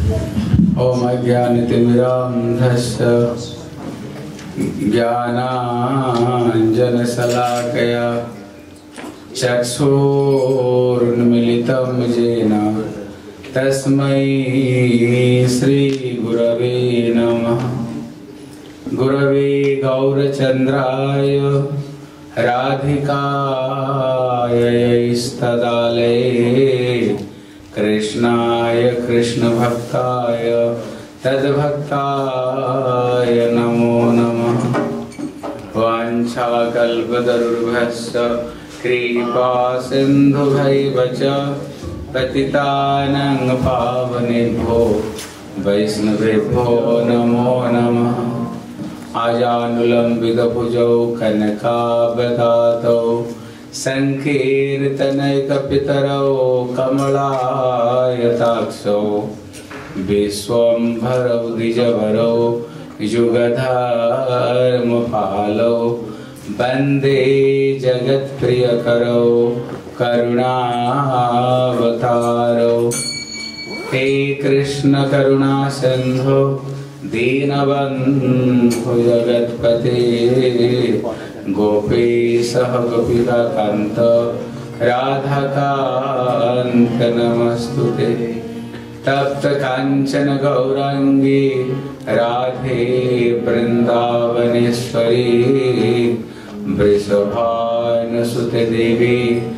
ओम अज्ञानतिमिरान्धस्य ज्ञानाञ्जनशलाकया चक्षुरुन्मीलितं येन तस्मै श्रीगुरवे नमः। गुरवे गौरचन्द्राय राधिकायै कृष्णाय कृष्णभक्ताय तद्भक्ताय नमो नमः। वाञ्छाकल्पतरुर्भ्यश्च कृपा सिन्धुभैव च पतितानां पावनेभ्यो वैष्णवेभ्यो नमो नमः। आजानुलम्बितभुजौ कनकावदातौ संकीर्तनैकपितरौ कमलायताक्षौ विश्वम्भरौ द्विजवरौ युगधर्मपालौ वन्दे जगत्प्रियकरौ करुणावतारौ। हे कृष्ण करुणा सिन्धो दीनबन्धु जगत्पते गोपीशः गोपिकान्त राधाकान्त नमस्तुते। तप्त काञ्चन गौरांगी राधे वृन्दावनेश्वरी वृषभानुसुते देवी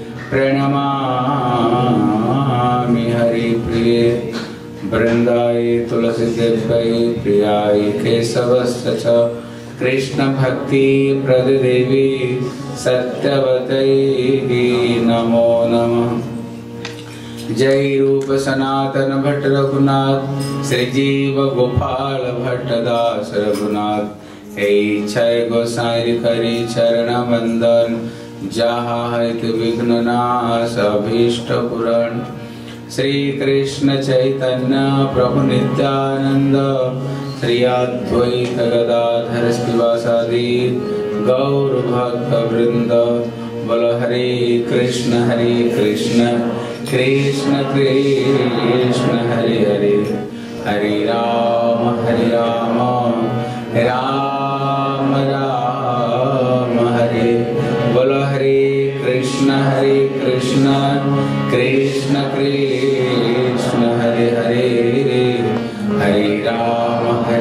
प्रणमामि हरिप्रिये। वृन्दाय तुलसीदेव्यै प्रियाय केशवस्य च कृष्ण भक्ति प्रद देवी सत्यवतै नमो नमः। जय रूप सनातन भट्ट रघुनाथ श्रीजीव गोपाल भट्ट दास रघुनाथ। हे छय गोसाई करी चरण वंदन जहाँ हित विघ्न नाश अभीष्ट पुराण। श्री कृष्ण चैतन्य प्रभु नित्यानंद श्री अद्वैत गदाधर श्रीवासादि गौर भक्त वृंद। बोलो हरे कृष्ण कृष्ण कृष्ण हरे हरे, हरे राम राम राम हरे। बोलो हरे कृष्ण कृष्ण कृष्ण हरे हरे, हरे राम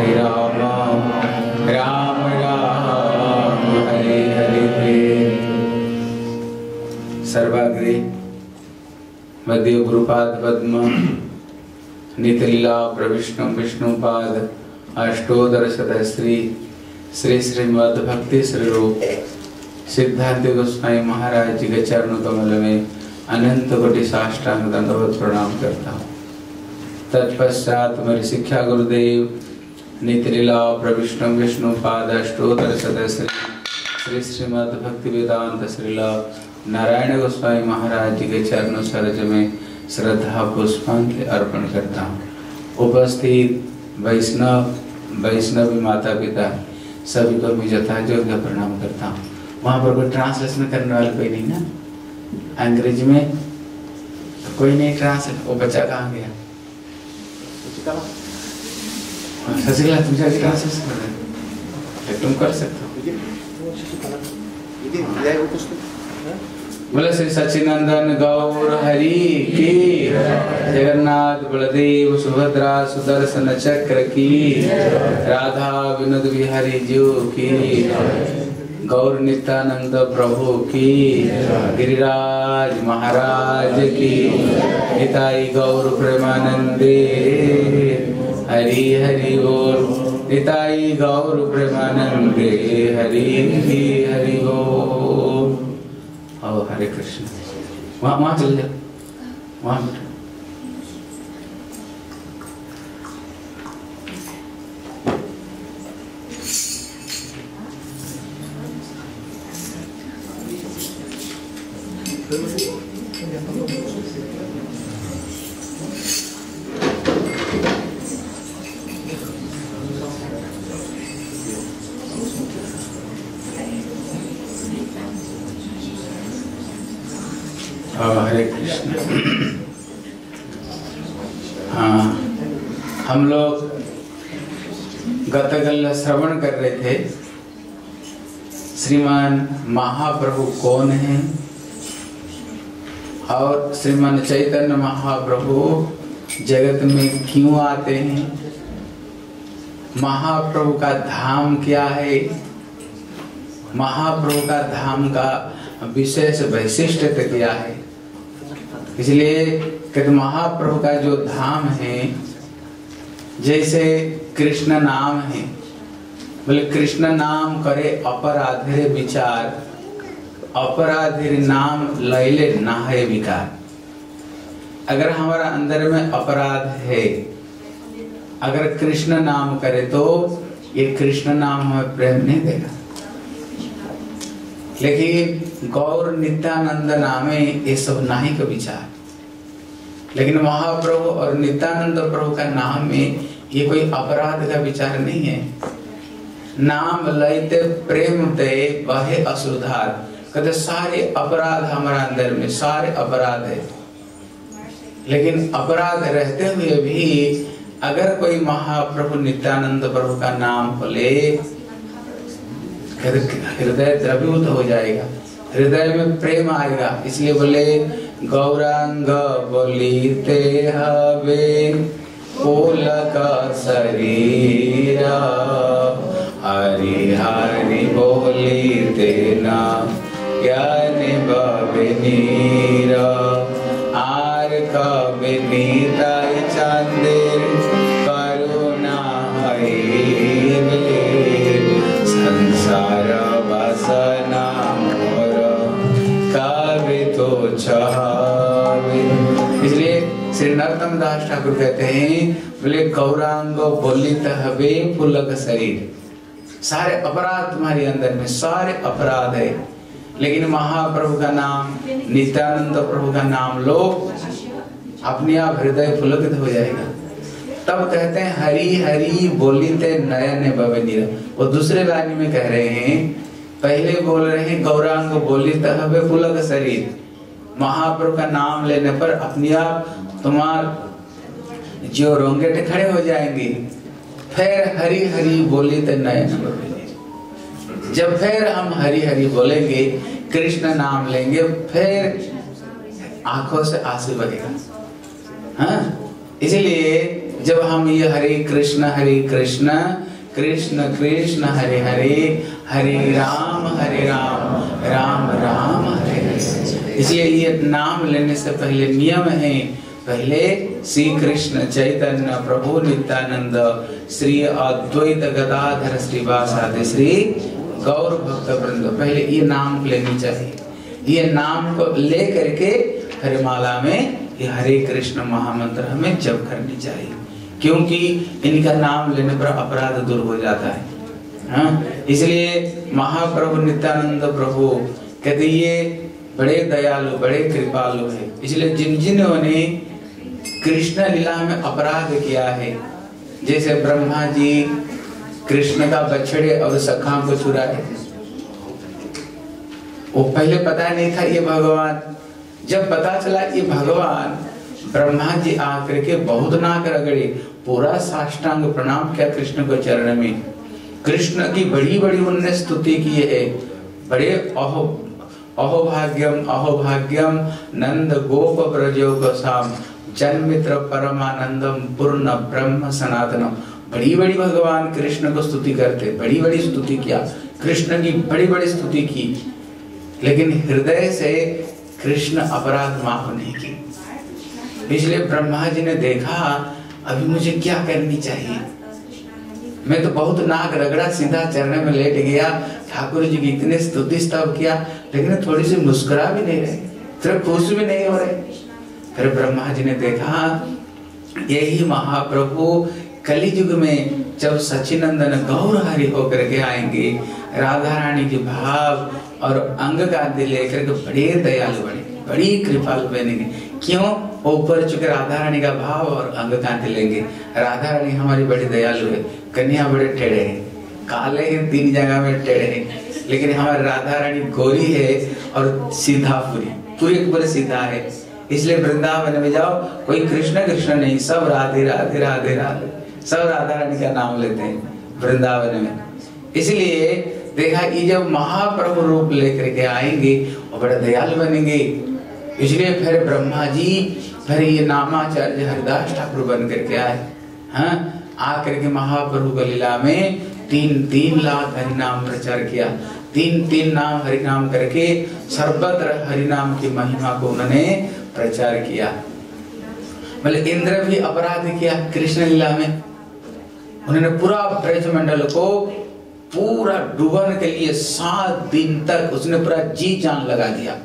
राम राम हरे हरे। सर्वाग्रे मध्य गुरुपाद पद्म नितलीला प्रविष्णु विष्णुपाद अष्टोदर शतश्री श्री श्रीमद् भक्ति श्री रूप सिद्धांत गोस्वामी महाराज जी के चरणों कमल में अनंत कोटि साष्टांग दंडवत प्रणाम करता हूँ। तत्पश्चात मेरी शिक्षा गुरुदेव नितलीला प्रविष्णु विष्णुपाद अष्टोदर शतश्री श्री श्रीमद् भक्ति वेदांत श्रीला नारायण गोस्वामी महाराज जी के चरणों सरोज में श्रद्धा पुष्पांजलि अर्पण करता हूँ। उपस्थित वैष्णवी माता पिता सभी को मैं यथायोग्य प्रणाम करता हूँ। वहाँ पर कोई ट्रांसलेशन करने वाला कोई नहीं ना, अंग्रेजी में कोई नहीं ट्रांसलेट। वो बच्चा कहाँ गया? शशिकला तुम जाके ट्रांसलेशन कर रहे, तुम कर सकते हो। बोले श्री सच्चिनंदन गौर हरि की, जगन्नाथ बलदेव सुभद्रा सुदर्शन चक्र की, राधा विनोद बिहारी जीव की, गौर नित्यानंद प्रभु की, गिरिराज महाराज की, निताई गौर प्रेमानंदे हरि हरि बोल। निताई गौर प्रेमानंदे हरि हरि बोल। और हरे कृष्ण। वहाँ चल जाओ, वहाँ हरे कृष्ण। हाँ, हम लोग गतकल श्रवण कर रहे थे श्रीमान महाप्रभु कौन है और श्रीमान चैतन्य महाप्रभु जगत में क्यों आते हैं, महाप्रभु का धाम क्या है, महाप्रभु का धाम का विशेष वैशिष्ट्य क्या है। इसलिए कहते महाप्रभु का जो धाम है, जैसे कृष्ण नाम है, बोले कृष्ण नाम करे अपराधे विचार, अपराधी नाम लैले नाहे विकार। अगर हमारा अंदर में अपराध है, अगर कृष्ण नाम करे तो ये कृष्ण नाम हमें प्रेम नहीं देगा। लेकिन गौर नित्यानंद नामे ये सब नाही का विचार। लेकिन महाप्रभु और नित्यानंद प्रभु का नाम में ये कोई अपराध का विचार नहीं है। नाम लैते प्रेम दे वहे असुधार। कहते सारे अपराध हमारे अंदर में, सारे अपराध है, लेकिन अपराध रहते हुए भी अगर कोई महाप्रभु नित्यानंद प्रभु का नाम बोले, हृदय द्रवीभूत हो जाएगा, हृदय में प्रेम आएगा। इसलिए बोले गौरांग बोलीते हवे पुलक शरीरा, हरि हरि बोलीते ना ज्ञान बवे नीरा। आर कबे नीताय चांदेर करुणा हईले, संसार वासना मोर कबे तो छावे। इसलिए श्री नरोत्तम दास ठाकुर कहते हैं, बोले गौरांग बोलित हवे पुलक शरीर। सारे अपराध तुम्हारे अंदर में, सारे अपराध है, लेकिन महाप्रभु का नाम, नित्यानंद प्रभु का नाम लो, अपने आप हृदय पुलकित हो जाएगा। तब कहते हैं हरि हरि बोलिते नयन बवे नीरा। वो दूसरे लाइन में कह रहे हैं, पहले बोल रहे हैं गौरांग बोलित हवे पुलक शरीर। महाप्रभु का नाम लेने पर अपने आप तुम्हार जो रोंगटे खड़े हो जाएंगे। फिर हरि हरि बोलिते नयन बवे नीरा। जब फिर हम हरि हरि बोलेंगे, कृष्ण नाम लेंगे, फिर आंखों से आंसू बहेगा। हाँ, इसलिए जब हम ये हरे कृष्ण कृष्ण कृष्ण हरे हरे, हरे राम राम राम हरे हरे। इसलिए ये नाम लेने से पहले नियम है, पहले श्री कृष्ण चैतन्य प्रभु नित्यानंद श्री अद्वैत गदाधर श्रीवासादि श्री गौर भक्त वृंद, पहले ये नाम लेनी चाहिए। ये नाम को ले करके हरे माला में ये हरे कृष्ण महामंत्र हमें जप करनी चाहिए, क्योंकि इनका नाम लेने पर अपराध दूर हो जाता है। हाँ, इसलिए महाप्रभु नित्यानंद प्रभु कहते ये बड़े दयालु, बड़े कृपालु है। इसलिए जिन जिन्होंने कृष्ण लीला में अपराध किया है, जैसे ब्रह्मा जी कृष्ण का बछड़े और सखा को चुराए, वो पहले पता नहीं था ये भगवान। जब पता चला ये भगवान, ब्रह्मा जी आकर के बहुत नाक रगड़े, पूरा साष्टांग प्रणाम किया कृष्ण को चरण में। कृष्ण की बड़ी बड़ी उन्होंने स्तुति की है, बड़े अहोभाग्यम अहोभाग्यम नंद गोप ब्रजो गोसाम जन्मित्र परमानंदम पूर्ण ब्रह्म सनातनम। बड़ी बड़ी भगवान कृष्ण को स्तुति करते, बड़ी बड़ी स्तुति किया, कृष्ण की बड़ी बड़ी स्तुति की, लेकिन हृदय से कृष्ण अपराध माफ नहीं की। इसलिए ब्रह्मा जी ने देखा अभी मुझे क्या करनी चाहिए। मैं तो बहुत नाक रगड़ा, सीधा चरण में लेट गया, ठाकुर जी की इतने स्तुति स्तव किया, लेकिन थोड़ी सी मुस्कुरा भी नहीं रहे, थोड़ा खुश भी नहीं हो रहे। फिर ब्रह्मा जी ने देखा यही महाप्रभु कलियुग में जब सचिनंदन गौर हरि होकर के आएंगे, राधा रानी के भाव और अंग कांति लेकर के बड़े दयालु बने, बड़ी कृपालु बनेंगे। क्यों? ऊपर चुके राधा रानी का भाव और अंग कांति लेंगे। राधा रानी हमारी बड़ी दयालु है, कन्या बड़े टेढ़े हैं, काले हैं, 3 जगह में टेढ़े हैं, लेकिन हमारी राधा रानी गोरी है और सीधा पूरी पूरे सीधा है। इसलिए वृंदावन में जाओ, कोई कृष्ण कृष्ण नहीं, सब राधे राधे राधे राधे, सब राधा रानी का नाम लेते हैं वृंदावन में। इसलिए देखा कि जब महाप्रभु रूप लेकर के आएंगे और बड़े दयालु बनेंगे, इसलिए फिर ब्रह्मा जी फिर ये नामाचार्य हरिदास ठाकुर बन करके आए। हाँ, आकर के महाप्रभु की लीला में 3 लाख हरिनाम प्रचार किया, 3 नाम हरिनाम करके सर्वत्र हरिनाम की महिमा को उन्होंने प्रचार किया। मतलब इंद्र भी अपराध किया कृष्ण लीला में, उन्होंने पूरा ब्रजमंडल को पूरा डूबन के लिए 7 दिन तक उसने पूरा जी जान लगा दिया।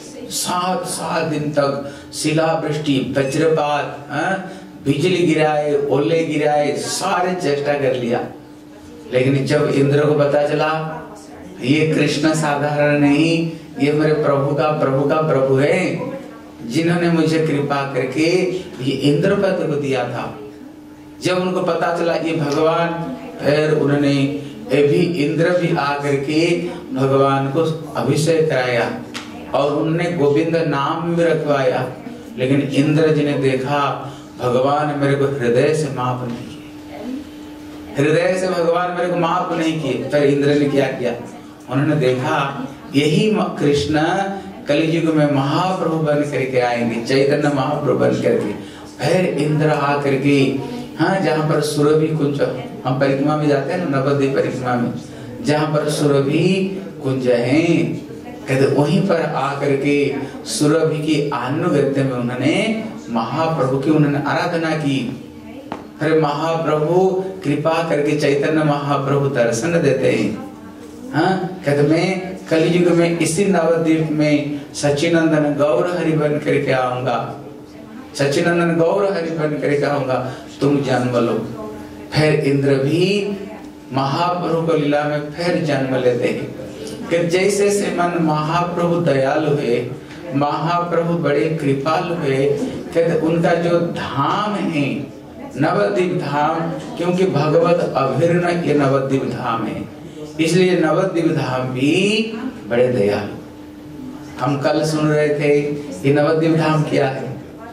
7 दिन तक शिलावृष्टि, वज्रपात, बिजली गिराए, ओले गिराए, सारे चेष्टा कर लिया। लेकिन जब इंद्र को पता चला ये कृष्ण साधारण नहीं, ये मेरे प्रभु का प्रभु है, जिन्होंने मुझे कृपा करके ये इंद्र पद को दिया था, जब उनको पता चला ये भगवान, फिर उन्होंने भी इंद्र भी आकर के भगवान को अभिषेक कराया और उन्होंने गोविंद नाम भी रखवाया। लेकिन इंद्र जी ने देखा भगवान मेरे को हृदय से माफ नहीं किए, हृदय से भगवान मेरे को माफ नहीं किए। फिर इंद्र ने क्या किया, उन्होंने देखा यही कृष्ण कलियुग में महाप्रभु बन करके आएंगे, चैतन्य महाप्रभु बन करके। फिर इंद्र आकर के, हाँ, जहाँ पर सुरभि कुंज, हम परिक्रमा में जाते हैं ना, नवद्वीप परिक्रमा में, जहाँ पर सुरभि कुंज है, कहते वहीं पर आकर के सुरभि की अनुगत्य में उन्होंने महाप्रभु की उन्होंने आराधना की। फिर महाप्रभु कृपा करके चैतन्य महाप्रभु दर्शन देते हैं। हाँ, कहते मैं कलियुग में इसी नवद्वीप में सच्चिनंदन गौर हरि बन करके आऊंगा, सच्चिनंदन गौर हरि बन करके आऊंगा, तुम जन्म लो। फिर इंद्र भी महाप्रभु को लीला में फिर जन्म लेते हैं कि जैसे श्रीमन महाप्रभु दयालु है, महाप्रभु बड़े कृपालु है, कहते उनका जो धाम है नवद्वीप धाम, क्योंकि भगवत अभिन्न ये नवद्वीप धाम है, इसलिए नवद्वीप धाम भी बड़े दयालु। हम कल सुन रहे थे ये नवद्वीप धाम क्या है,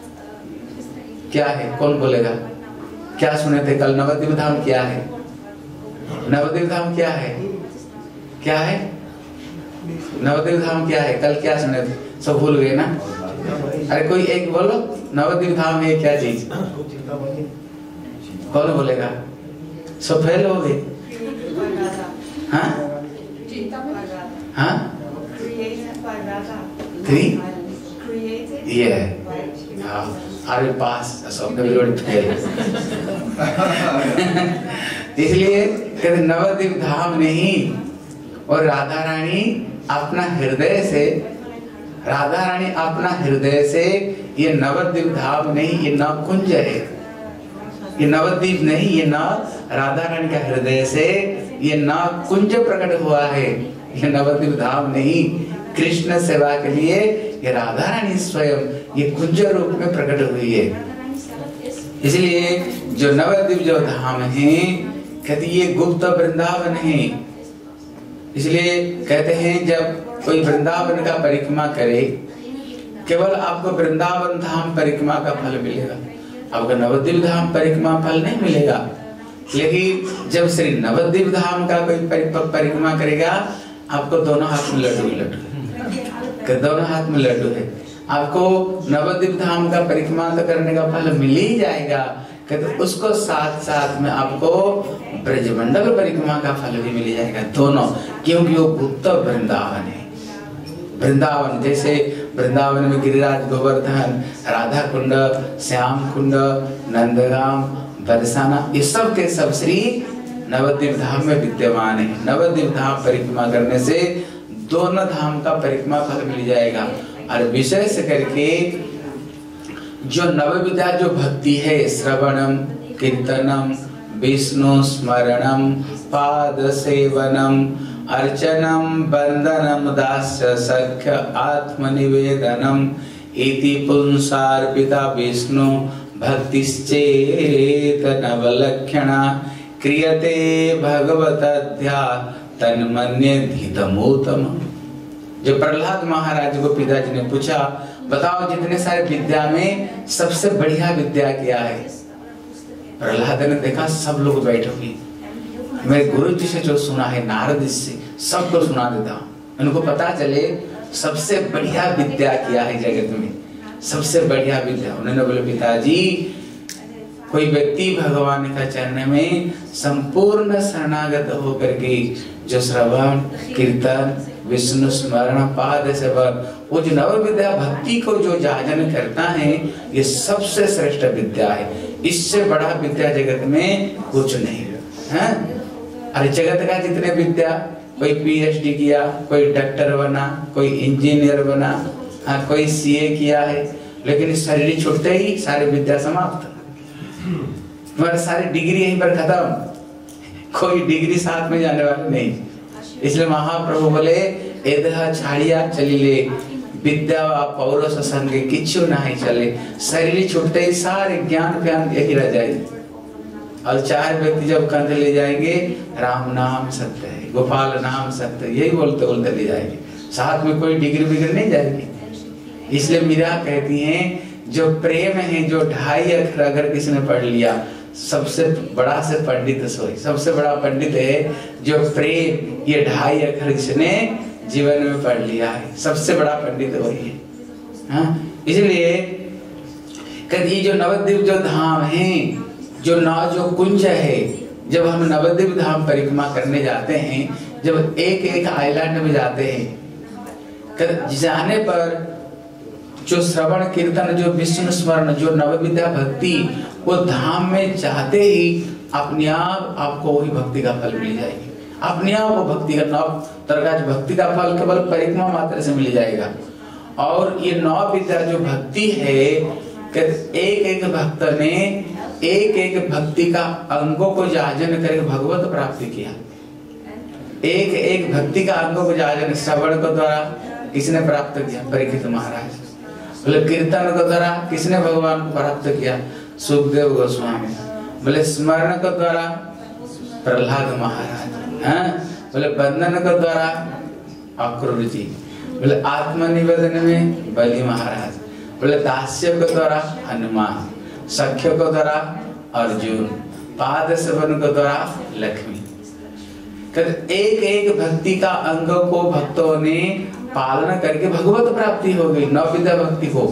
क्या है, कौन बोलेगा? क्या सुने थे कल? नवद्वीप धाम क्या है? नवद्वीप धाम क्या है? क्या है नवद्वीप धाम? क्या है? कल क्या सुने थे? सब भूल गए ना? अरे कोई एक बोलो, नवद्वीप धाम है क्या चीज? कौन बोलेगा? सब फेल हो गए। हाँ हाँ, ये हमारे पास सब फेल। इसलिए कहते नवद्वीप धाम नहीं, और राधा रानी अपना हृदय से, राधा रानी अपना हृदय से, ये नवद्वीप धाम नहीं, ये नवकुंज है, ये नवद्वीप नहीं, ये राधा रानी का हृदय से ये नवकुंज प्रकट हुआ है, ये नवद्वीप धाम नहीं। कृष्ण सेवा के लिए ये राधा रानी स्वयं ये कुंज रूप में प्रकट हुई है। इसलिए जो नवद्वीप जो धाम है, कहते ये गुप्त वृंदावन है। इसलिए कहते हैं जब कोई वृंदावन का परिक्रमा करे, केवल आपको वृंदावन धाम परिक्रमा का फल मिलेगा, आपको नवद्वीप धाम परिक्रमा फल नहीं मिलेगा। लेकिन जब श्री नवद्वीप धाम का कोई परिक्रमा करेगा, आपको दोनों हाथ में लड्डू ही लड्डू है, दोनों हाथ में लड्डू है। आपको नवद्वीप धाम का परिक्रमा करने का फल मिल ही जाएगा, कहते उसको साथ साथ में आपको ब्रजमंडल परिक्रमा का फल भी मिल जाएगा, दोनों, क्योंकि वो गुप्त वृंदावन है। वृंदावन जैसे वृंदावन में गिरिराज, गोवर्धन, राधा कुंड, श्याम कुंड, नंदगाम, बरसाना, ये सब के सब श्री नवद्वीप धाम में विद्यमान है। नवद्वीप धाम परिक्रमा करने से दोनों धाम का परिक्रमा फल मिल जाएगा। और विशेष करके जो नवविधा जो भक्ति है, श्रवणम, कीर्तनम, विष्णु स्मरणम, पाद सेवनम, अर्चनम, वंदनम, दास्य सख्य आत्मनिवेदनम, इति पुंसार्पिता विष्णु भक्तिश्चेत नवलक्षणा, क्रियते भगवतध्या तन्मन्ये धीतमोत्तम। जो प्रहलाद महाराज को पिताजी ने पूछा, बताओ जितने सारे विद्या में सबसे बढ़िया विद्या क्या है? प्रहलाद ने देखा सब लोग बैठे हुए, मेरे गुरु जी से जो सुना है, नारद जी से, सबको सुना देता हूँ, उनको पता चले सबसे बढ़िया विद्या क्या है जगत में, सबसे बढ़िया विद्या। उन्होंने बोले पिताजी, कोई व्यक्ति भगवान का चरण में संपूर्ण शरणागत होकर के जो श्रवण कीर्तन विष्णु स्मरण पाद सेवन, वो जो नव विद्या भक्ति को जो जाजन करता है, ये सबसे श्रेष्ठ विद्या है। इससे बड़ा विद्या जगत में कुछ नहीं है। अरे जगत का जितने विद्या, कोई पीएचडी किया, कोई डॉक्टर बना, कोई इंजीनियर बना, कोई सीए किया है, लेकिन शरीर छूटते ही सारी विद्या समाप्त, तुम्हारे सारी डिग्री यहीं पर खत्म, कोई डिग्री साथ में जाने वाली नहीं। इसलिए महाप्रभु बोले एदह छाड़िया चलिले विद्या व पौरुष संगे किच्छु नहीं चले। शरीर छूटते ही सारे ज्ञान व्यान यही रह जाएगी। और चार व्यक्ति जब कंध ले जाएंगे, राम नाम सत्य है, गोपाल नाम सत्य, यही बोलते बोलते ले जाएंगे, साथ में कोई डिग्री बिग्री नहीं जाएगी। इसलिए मीरा कहती हैं जो प्रेम है, जो 2.5 अक्षर अगर किसी ने पढ़ लिया, सबसे बड़ा से पंडित सोई, सबसे बड़ा पंडित है जो प्रेम, ये 2.5 अक्षर जिसने जीवन में पढ़ लिया है, सबसे बड़ा पंडित वही है। हाँ, इसलिए कभी जो नवद्वीप जो धाम है, जो कुंज है, जब हम नवद्वीप धाम परिक्रमा करने जाते हैं, जब एक एक आइलैंड में जाते हैं, जाने पर जो श्रवण कीर्तन, जो विष्णु स्मरण, जो नवविद्या भक्ति, वो धाम में जाते ही अपने आप आपको वही भक्ति का फल मिल जाएगी। अपने आप वो भक्ति का 9 तरह का भक्ति का फल केवल परिक्रमा मात्र से मिल जाएगा। और ये 9 विद्या जो भक्ति है, एक एक भक्त ने एक एक भक्ति का अंगों को जाजन करके भगवत प्राप्ति किया। एक एक भक्ति का अंगों को जाजन श्रवण को द्वारा किसने प्राप्त किया? परीक्षित महाराज। बोले कीर्तन को द्वारा किसने भगवान को प्राप्त किया? सुखदेव गोस्वामी। बोले स्मरण को द्वारा प्रहलाद महाराज। हाँ, बोले बंधन को द्वारा अक्रूर जी। बोले आत्मनिवेदन में बलि महाराज। बोले दास्य को द्वारा हनुमान। सख्य को द्वारा अर्जुन। पाद सेवन को द्वारा लक्ष्मी। एक एक भक्ति का अंग को भक्तों ने पालना करके भगवत प्राप्ति हो गई। नवविद्या भक्ति को,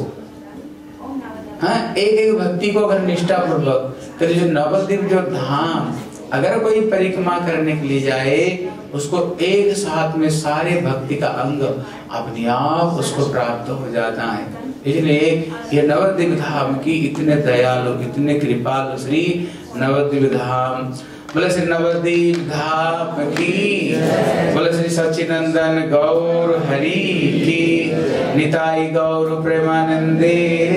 हाँ, एक एक भक्ति को अगर निष्ठा पूर्वक, तो जो नवद्वीप जो धाम अगर कोई परिक्रमा करने के लिए जाए, उसको एक साथ में सारे भक्ति का अंग अपने आप उसको प्राप्त हो जाता है। इसलिए ये नवद्वीप धाम की इतने दयालु, इतने कृपालु श्री नवद्वीप धाम। बोले श्री नवद्वीप धाम की, बोले श्री सच्चिनंदन गौर हरि की, निताई गौर प्रेमानंदे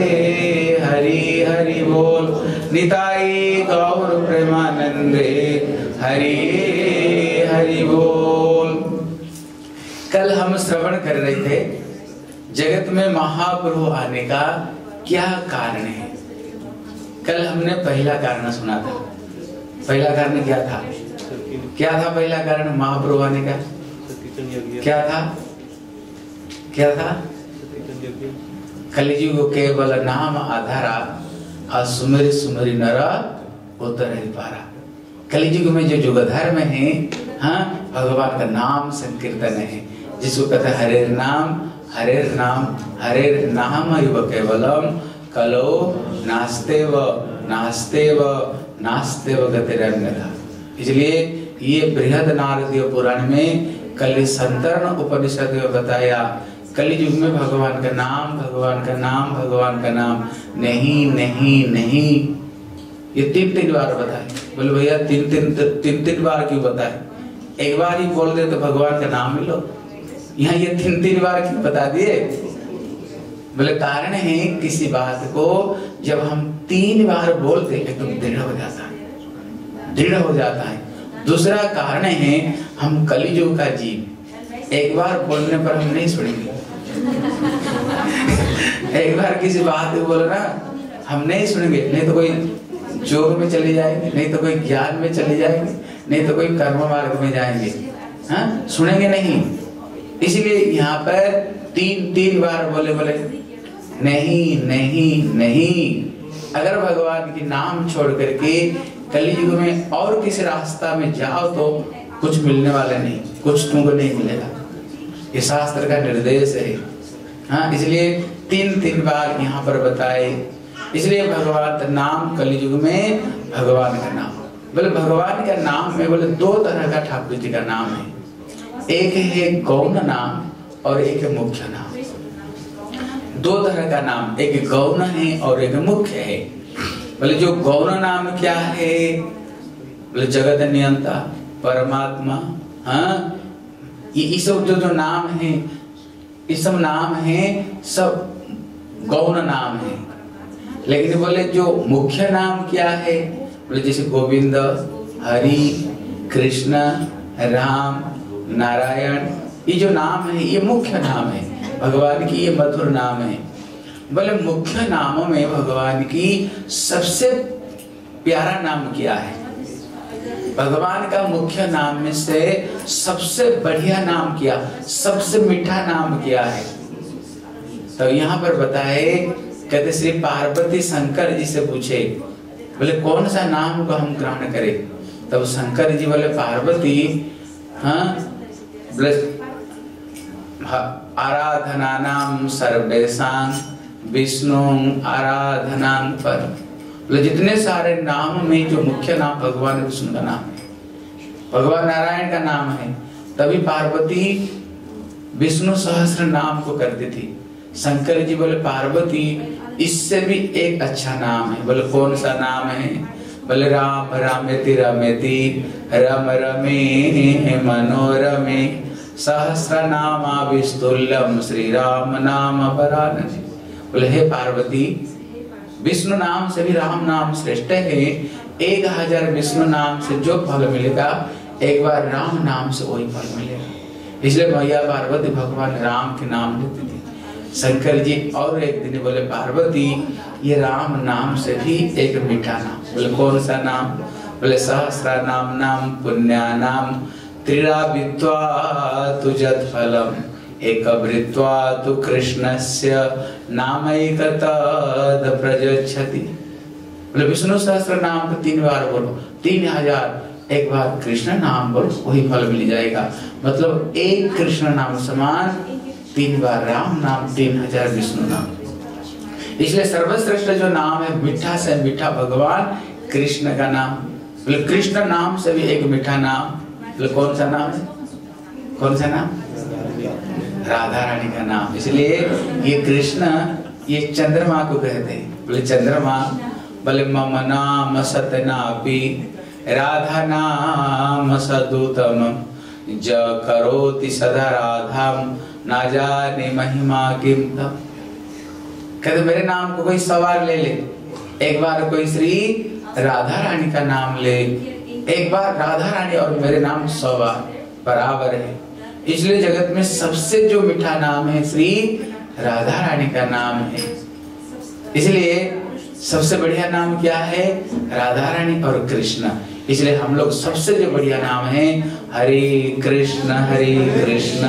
हरि हरि बोल। निताई गौर प्रेमानंदे हरि हरि बोल। कल हम श्रवण कर रहे थे जगत में महाप्रभु आने का क्या कारण है। कल हमने पहला कारण सुना था। पहला कारण क्या था? क्या था पहला कारण महाप्रभु आने का? क्या था? क्या था? कलियुग केवल नाम आधारा, असुमरि सुमरि नर उतर ही पारा। कलियुग में जो युग धर्म है, हाँ, भगवान का नाम संकीर्तन है, जिसको कहते हैं हरे नाम हरे नाम हरे नाम युग केवलम कलो नास्तेव नास्तेव नास्तेव गतिरन्यथा। इसलिए ये बृहद नारदीय पुराण में कलि संतरण उपनिषद में बताया, कलि युग में भगवान का नाम भगवान का नाम भगवान का नाम नहीं नहीं नहीं, ये 3 बार बताए। बोले भैया 3 बार क्यों बताए? एक बार ही बोल दे तो भगवान का नाम मिलो, यहाँ ये 3 बार क्यों बता दिए? बोले कारण है किसी बात को जब हम 3 बार बोलते एकदम दृढ़ हो जाता है, दृढ़ हो जाता है। दूसरा कारण है हम कलियुग का जीव, एक बार बोलने पर हम नहीं सुनेंगे। एक बार किसी बात को बोलो ना, हम नहीं सुनेंगे, नहीं तो कोई जोग में चले जाएंगे, नहीं तो कोई ज्ञान में चले जाएंगे, नहीं तो कोई कर्म मार्ग में जाएंगे, हाँ, सुनेंगे नहीं। इसलिए यहाँ पर 3 बार बोले नहीं नहीं नहीं, अगर भगवान के नाम छोड़ करके कलयुग में और किसी रास्ता में जाओ तो कुछ मिलने वाला नहीं, कुछ तुमको नहीं मिलेगा। ये शास्त्र का निर्देश है। हाँ, इसलिए तीन बार यहाँ पर बताए। इसलिए भगवान का नाम कलयुग में भगवान का नाम, बोले भगवान का नाम में बोले दो तरह का ठाकुर जी का नाम है। एक है गौण नाम और एक है मुख्य नाम। दो तरह का नाम, एक गौण है और एक मुख्य है। बोले जो गौण नाम क्या है? बोले जगत नियंता, परमात्मा। हाँ, ये सब जो नाम है, ये सब नाम है, सब गौण नाम है। लेकिन बोले जो मुख्य नाम क्या है? बोले जैसे गोविंद, हरि, कृष्ण, राम, नारायण, ये जो नाम है ये मुख्य नाम है भगवान की, ये मधुर नाम है। बोले मुख्य नामों में भगवान की सबसे प्यारा नाम क्या है? भगवान का मुख्य नाम में से सबसे बढ़िया नाम क्या, सबसे मीठा नाम क्या है? तो यहाँ पर बताए, कहते श्री पार्वती शंकर जी से पूछे, बोले कौन सा नाम को हम ग्रहण करें? तब शंकर जी बोले पार्वती, हाँ, बोले आराधना नाम सर्वेशां विष्णु आराधना पर। बोले जितने सारे नाम में जो मुख्य नाम भगवान विष्णु का नाम है, भगवान नारायण का नाम है। तभी पार्वती विष्णु सहस्त्र नाम को करती थी। शंकर जी बोले पार्वती इससे भी एक अच्छा नाम है। बोले कौन सा नाम है? बोले राम रामेति रमेति रम रमे मनोरमे सहस्र नामा विस्तुल्यम श्री राम नाम परानने। बोले हे पार्वती, विष्णु नाम से भी राम नाम श्रेष्ठ है। 1000 विष्णु नाम से जो फल मिलेगा, एक बार राम नाम से वही फल मिलेगा। इसलिए मैया पार्वती भगवान राम के नाम लेती थी। शंकर जी और एक दिन बोले पार्वती ये राम नाम से भी एक मीठा नाम। बोले कौन सा नाम? बोले सहस्रा नाम नाम पुण्या नाम त्रिरावित्वा तुजत फलम एक वृत्वा तु कृष्णस्य नाम एक तद प्रजच्छति। बोले विष्णु सहस्त्र नाम को 3 बार बोलो, 3000, एक बार कृष्ण नाम बोलो, वही फल मिल जाएगा। मतलब एक कृष्ण नाम समान 3 बार राम नाम, 3000 विष्णु नाम। इसलिए सर्वश्रेष्ठ जो नाम है मीठा से मीठा भगवान कृष्ण का नाम। बोले कृष्ण नाम से भी एक मीठा नाम। बोले कौन सा नाम है? कौन सा नाम? राधा रानी का नाम। इसलिए ये कृष्ण ये चंद्रमा को कहते हैं। बोले चंद्रमा, बोले मम नाम सतनापि राधा नाम सदुतम ज करोति सदा राधाम ना जाने महिमा किम तम। कहते मेरे नाम को कोई सवार ले ले, एक बार कोई श्री राधा रानी का नाम ले, एक बार राधा रानी और मेरे नाम 100 बार बराबर है। इसलिए जगत में सबसे जो मीठा नाम है श्री राधा रानी का नाम है। इसलिए सबसे बढ़िया नाम क्या है? राधा रानी और कृष्ण। इसलिए हम लोग सबसे जो बढ़िया नाम है हरे कृष्ण कृष्ण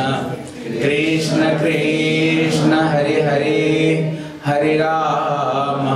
कृष्ण हरे हरे, हरे राम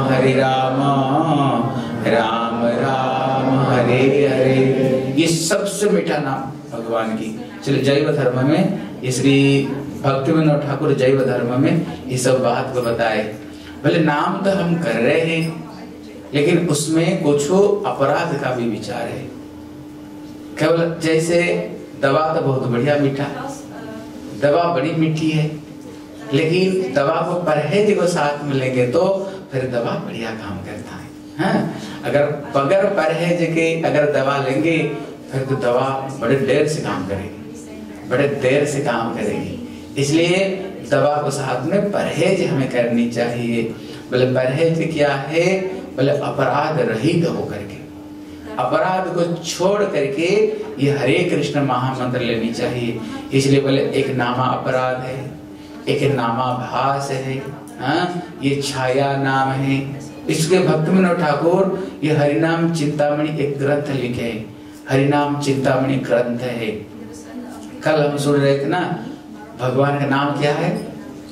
राम राम हरे हरे। ये सबसे मीठा नाम भगवान की। चलिए जैव धर्म में ये श्री भक्तिविनोद ठाकुर जैव धर्म में ये सब बात को बताए। भले नाम तो हम कर रहे हैं, लेकिन उसमें कुछ अपराध का भी विचार है। केवल जैसे दवा तो बहुत बढ़िया मीठा, दवा बड़ी मीठी है, लेकिन दवा को परहेज को साथ में लेंगे तो फिर दवा बढ़िया काम करता है। हाँ? अगर बगैर परहेज के अगर दवा लेंगे फिर तो दवा बड़े देर से काम करेगी, बड़े देर से काम करेगी। इसलिए दवा को साथ में परहेज हमें करनी चाहिए। बोले परहेज क्या है? बोले अपराध रहित होकर के, अपराध को छोड़ करके ये हरे कृष्ण महामंत्र लेनी चाहिए। इसलिए बोले एक नामा अपराध है, एक नामाभास है। हाँ? ये छाया नाम है। इसके भक्तिविनोद ठाकुर ये हरिनाम चिंतामणि एक ग्रंथ लिखे है, हरिनाम चिंतामणि ग्रंथ है। कल हम सुन रहे थे ना, भगवान का नाम क्या है?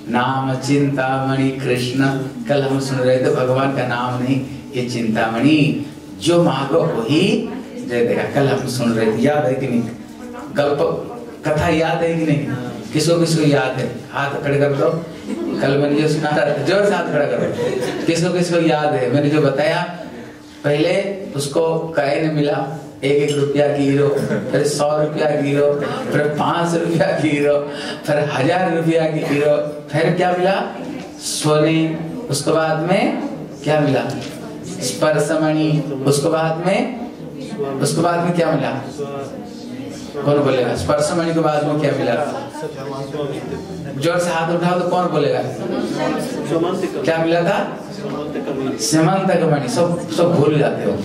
नाम चिंतामणि कृष्ण। कल हम सुन रहे थे भगवान का नाम नहीं, ये चिंतामणि, जो मांगो वही दे देगा। कल हम सुन रहे थे, याद है कि नहीं? गल्प कथा याद है कि नहीं? किसको किसको याद है? हाथ खड़े कर दो। कल मैंने जो सुना था, जोर से हाथ खड़ा करो। किसको किसको याद है? मैंने जो बताया, पहले उसको कॉइन मिला 1-1 रुपया की हीरो, फिर 100 रुपया की हीरो, फिर 500 रुपया की हीरो, फिर 1000 रुपया की हीरो, फिर क्या मिला? सोने। उसके बाद में क्या मिला? स्पर्शमणि। उसके बाद में क्या मिला? कौन बोलेगा? स्पर्शमणि के बाद में क्या मिला? जोर से हाथ उठाओ तो कौन बोलेगा? क्या मिला था? सेमंतकमणि। सब भूल जाते हो,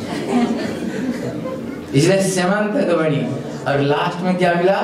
इसलिए सेमंतकमणि। और लास्ट में क्या मिला?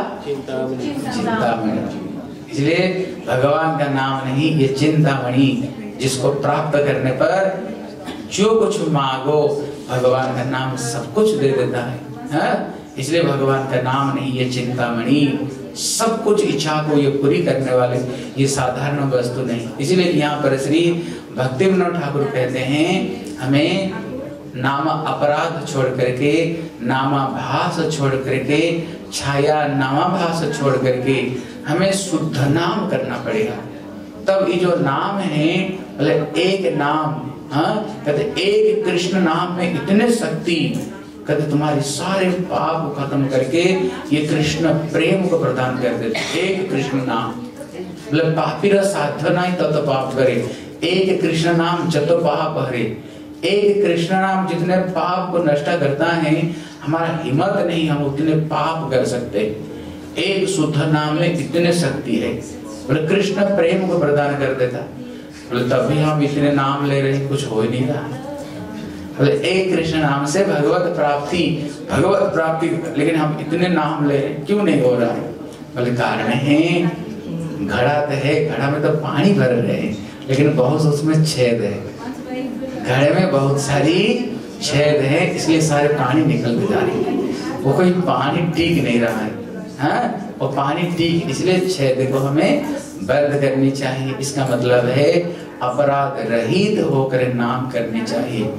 चिंतामणि। इसलिए भगवान का नाम नहीं, ये चिंतामणि, जिसको प्राप्त करने पर जो कुछ मांगो भगवान का नाम सब कुछ दे देता है। इसलिए भगवान का नाम नहीं, ये चिंतामणि, सब कुछ इच्छा को ये पूरी करने वाले, ये साधारण वस्तु नहीं। इसलिए यहाँ पर श्री भक्ति विनोद ठाकुर कहते हैं, हमें नाम अपराध छोड़ करके, नामाभास छोड़ करके, छाया नामाभास छोड़ करके हमें शुद्ध नाम करना पड़ेगा। तब ये जो नाम है, मतलब एक नाम, कहते एक कृष्ण नाम में इतने शक्ति, कहते तुम्हारे सारे पाप को खत्म करके ये कृष्ण प्रेम को प्रदान कर देते। एक कृष्ण नाम, मतलब पापीर साधना ही तत पाप करे, एक कृष्ण नाम जतो पाप हरे। एक कृष्ण नाम जितने पाप को नष्ट करता है, हमारा हिम्मत नहीं हम उतने पाप कर सकते। एक शुद्ध नाम में इतने शक्ति है, बोले कृष्ण प्रेम को प्रदान कर देता। बोले तभी हम इतने नाम ले रहे, कुछ हो ही नहीं रहा। बोले एक कृष्ण नाम से भगवत प्राप्ति, लेकिन हम इतने नाम ले रहे, क्यों नहीं हो रहा? बोले कारण है, घड़ा तो है, घड़ा में तो पानी भर रहे हैं, लेकिन बहुत उसमें छेद है। घड़े में बहुत सारी छेद है, इसलिए सारे पानी निकल जा रही है। वो कोई पानी टिक नहीं रहा है, हाँ? वो पानी टिक, इसलिए छेद को हमें बंद करनी चाहिए। इसका मतलब है अपराध रहित होकर नाम करनी चाहिए।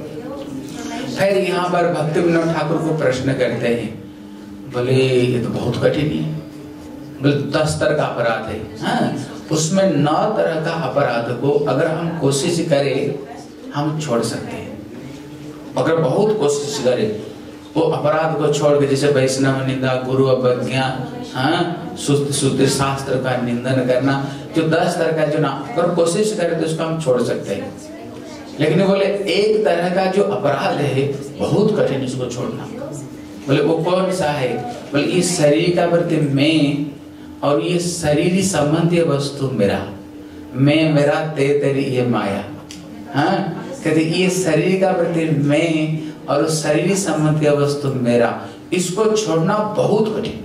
फिर यहाँ पर भक्ति विनोद ठाकुर को प्रश्न करते हैं, बोले ये तो बहुत कठिन है। बोले 10 तरह का अपराध है, हाँ? उसमें 9 तरह का अपराध को अगर हम कोशिश करें, हम छोड़ सकते हैं। अगर बहुत कोशिश करें वो अपराध को छोड़ के, जैसे वैष्णव निंदा, गुरु अवज्ञा, हाँ, शुद्ध शास्त्र का निंदन करना, जो 10 तरह का जो ना, अगर कोशिश करें तो उसको हम छोड़ सकते हैं। लेकिन बोले एक तरह का जो अपराध है बहुत कठिन, इसको छोड़ना। बोले वो कौन सा है? बोले इस शरीर का प्रति मैं, और ये शरीर संबंधी वस्तु मेरा, मैं मेरा तेरी ये माया, हाँ? कहते ये शरीर का प्रति मैं और शरीर संबंधी वस्तु मेरा, इसको छोड़ना बहुत कठिन।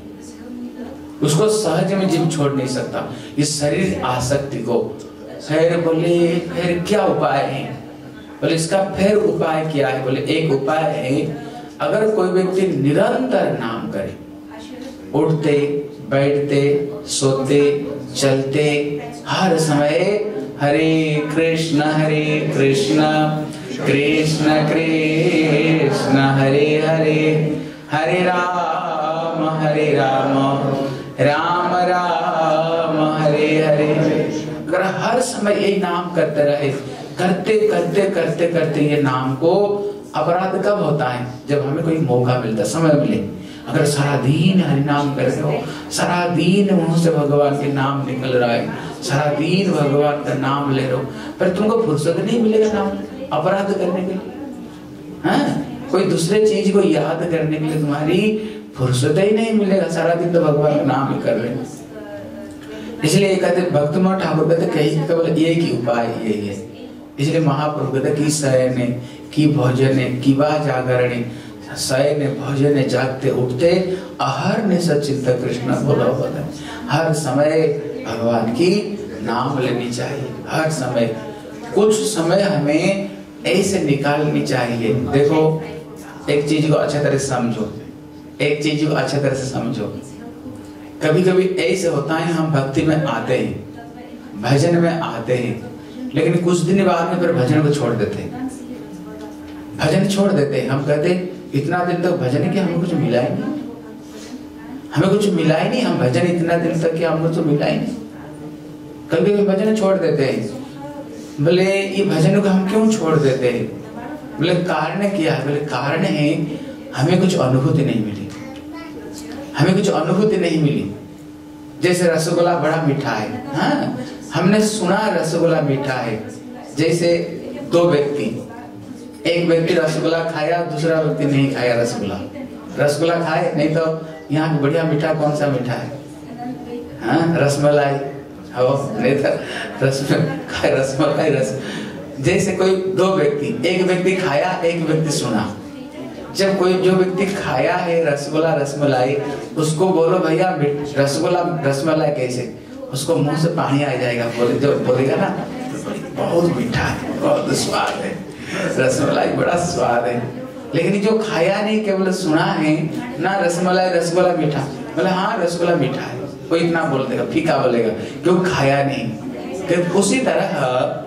उसको सहज में जीव छोड़ नहीं सकता, इस शरीर आसक्ति को। फिर बोले फिर क्या उपाय है? बोले इसका फिर उपाय क्या है? बोले एक उपाय है, अगर कोई व्यक्ति निरंतर नाम करे, उठते बैठते सोते चलते हर समय हरे कृष्ण कृष्ण कृष्ण हरे हरे, हरे राम राम राम हरे हरे। अगर हर समय यही नाम करते रहे, करते करते करते करते ये नाम को, अपराध कब होता है? जब हमें कोई मौका मिलता, समय मिले। अगर सारा दिन हरि नाम कर रहे हो, सारा दिन मुंह से भगवान के नाम निकल रहा है, सारा दिन भगवान का नाम ले रहे हो, पर तुमको फुर्सत नहीं मिलेगा नाम अपराध करने के लिए, हाँ? कोई दूसरे चीज को याद करने के लिए तुम्हारी फुर्सत ही नहीं मिलेगा, सारा दिन तो भगवान का नाम ही कर रहे हैं। इसलिए कहते भक्त विनोद ठाकुर कहते कहीं केवल एक ही उपाय यही है। इसलिए महाप्रभु कहते कि शयने की भोजने की वा जागरणे, शयने भोजने जागते उठते अहर्निश चिंत कृष्ण बोलो बोले। हर समय भगवान की नाम लेनी चाहिए, हर समय। कुछ समय हमें ऐसे निकालनी चाहिए। देखो एक चीज को अच्छी तरह से समझो, एक चीज को अच्छी तरह से समझो। कभी कभी ऐसे होता है हम भक्ति में आते हैं, भजन में आते हैं, लेकिन कुछ दिन बाद में फिर भजन को छोड़ देते हैं, भजन छोड़ देते हैं। हम कहते हैं इतना दिन तक भजन किया, हमें कुछ मिला ही नहीं, हमें कुछ मिला ही नहीं, हम भजन इतना दिन तक किया, हमको तो मिला ही नहीं। कभी कभी भजन छोड़ देते हैं। बोले ये भजन को हम क्यों छोड़ देते हैं? बोले कारण क्या है? बोले कारण है हमें कुछ अनुभूति नहीं मिली, हमें कुछ अनुभूति नहीं मिली। जैसे रसगुल्ला बड़ा मीठा है, हाँ हमने सुना रसगुल्ला मीठा है। जैसे दो व्यक्ति, एक व्यक्ति रसगुल्ला खाया, दूसरा व्यक्ति नहीं खाया रसगुल्ला। रसगुल्ला खाए, नहीं तो यहाँ की बढ़िया मीठा कौन सा मीठा है? हाँ रसमलाई, नहीं तो रसमलाई रस। जैसे कोई दो व्यक्ति, एक व्यक्ति खाया, एक व्यक्ति सुना। जब कोई जो व्यक्ति खाया है रसगुल्ला रसमलाई, उसको बोलो भैया रसगुल्ला रसमलाई कैसे, उसको मुंह से पानी आ जाएगा। बोले जो बोलेगा ना बहुत मीठा है, बहुत स्वाद है, रसमलाई बड़ा स्वाद है। लेकिन जो खाया नहीं, केवल सुना है ना रसमलाई रसगुल्ला मीठा, बोले हाँ रसगुल्ला मीठा है, कोई इतना बोल देगा, फीका बोलेगा, क्यों खाया नहीं। उसी तरह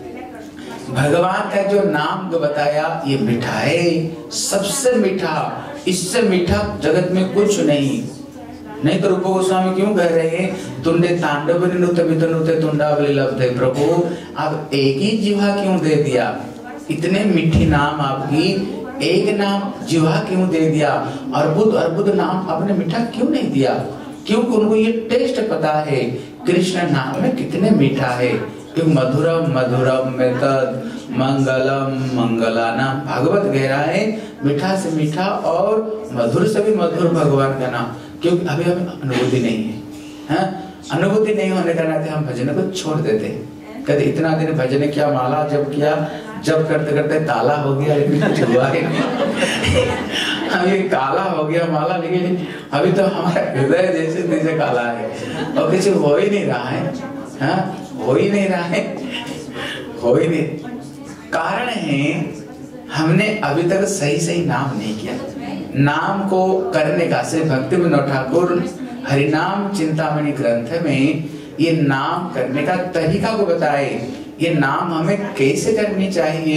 भगवान का जो नाम को बताया ये मीठा है, सबसे मीठा, इससे मीठा जगत में कुछ नहीं तो रूप गोस्वामी क्यों कह रहे हैं तुंडे तांडव नुते तुंडावली लब्धे। प्रभु आप एक ही जीवा क्यों दे दिया, इतने मीठी नाम आपकी, एक नाम जीवा क्यों दे दिया, अर्बुद नाम आपने मीठा क्यों नहीं दिया? क्योंकि उनको ये टेस्ट पता है कृष्ण नाम में कितने मीठा है। क्योंकि मधुरम मधुरम में तद मंगलम मंगलानाम, भागवत कह रहा है मीठा से मीठा और मधुर से भी मधुर भगवान का नाम। क्योंकि अभी हमें अनुभूति नहीं है, हाँ? अनुभूति नहीं होने के नाते हम भजन को छोड़ देते हैं। कहते इतना दिन भजन किया, माला जब किया, जब करते करते काला हो गया, लेकिन कुछ हुआ ही नहीं। अभी काला हो गया माला, लेकिन अभी तो हमारा हृदय जैसे तैसे काला है और कुछ हो ही नहीं रहा है, हाँ? हो ही नहीं रहा है, हो ही नहीं। कारण है हमने अभी तक सही नाम नहीं किया। नाम को करने का श्री भक्ति विनोद ठाकुर हरिनाम चिंतामणि ग्रंथ में ये नाम करने का तरीका को बताए। ये नाम हमें कैसे करनी चाहिए,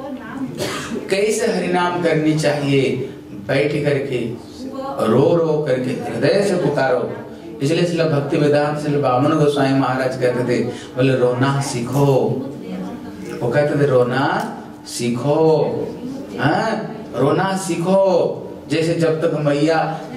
कैसे हरिनाम करनी चाहिए, बैठ करके रो करके हृदय से पुकारो। इसलिए श्रील भक्ति वेदांत श्रील वामन गोस्वामी महाराज कहते थे, बोले रोना सीखो। वो कहते थे रोना सीखो, हाँ रोना सीखो। जैसे जब तक मैया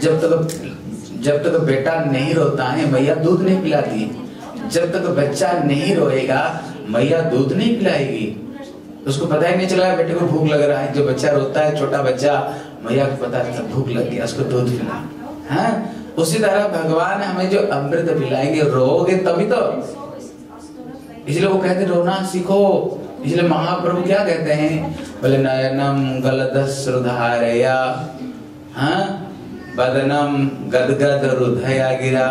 जब तक बेटा नहीं रोता है मैया दूध नहीं पिलाती है। जब तक बच्चा नहीं रोएगा मैया दूध नहीं पिलाएगी। उसको पता ही नहीं चला बेटे को भूख लग रहा है। जो बच्चा रोता है, छोटा बच्चा, मैया को पता है भूख लग गया, उसको दूध पिला, हाँ? उसी तरह भगवान हमें जो अमृत पिलाएंगे, रोगे तभी तो। इसलिए वो कहते रोना सीखो। इसलिए महाप्रभु क्या कहते हैं, बोले नयनम गलदश्रुधारया, हाँ? बदनम गदगद हृदया गिरा,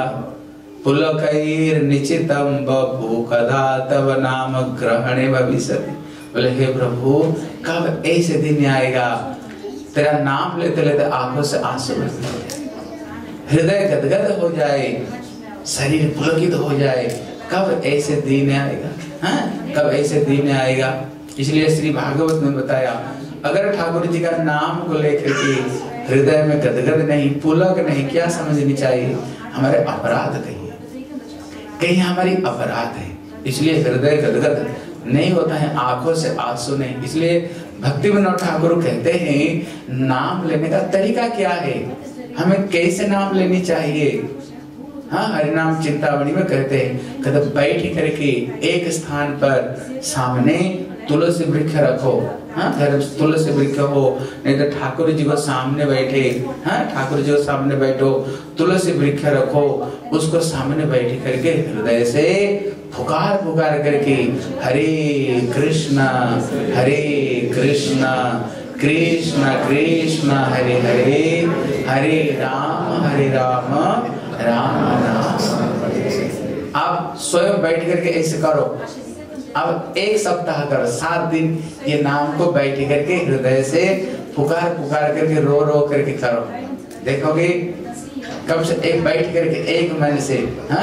पुलकैर निचितम बभू कदा तव नाम ग्रहणे भविष्यति। बोले हे प्रभु कब ऐसे दिन आएगा तेरा नाम लेते लेते आंखों से आंसू बहने लगे, हृदय गदगद हो जाए, शरीर पुलकित हो जाए। कब ऐसे दिन आएगा, हाँ? कब ऐसे दिन आएगा? इसलिए श्री भागवत में बताया, अगर ठाकुर जी का नाम को लेकर के हृदय में गदगद नहीं, पुलक नहीं, क्या समझनी चाहिए? हमारे अपराध कहीं हमारी अपराध है, इसलिए हृदय गदगद नहीं होता है, आंखों से आंसू नहीं। इसलिए भक्ति विनोद ठाकुर कहते हैं नाम लेने का तरीका क्या है, हमें कैसे नाम लेनी चाहिए। हाँ हरिनाम चिंतामणि में कहते हैं, कहते बैठ करके एक स्थान पर सामने तुलसी वृक्ष रखो, हाँ? घर तुलसी वृक्ष हो, नहीं तो ठाकुर जी को सामने बैठे, हाँ? ठाकुर जी को सामने बैठो, तुलसी वृक्ष रखो, उसको सामने बैठ करके हृदय से पुकार करके हरे कृष्ण कृष्ण कृष्ण हरे हरे, हरे राम राम राम। आप स्वयं बैठ करके ऐसे करो। अब एक सप्ताह करो, 7 दिन ये नाम को बैठ करके हृदय से पुकार करके रो करके करो। देखोगे कब से एक बैठ करके 1 महीने से, हाँ?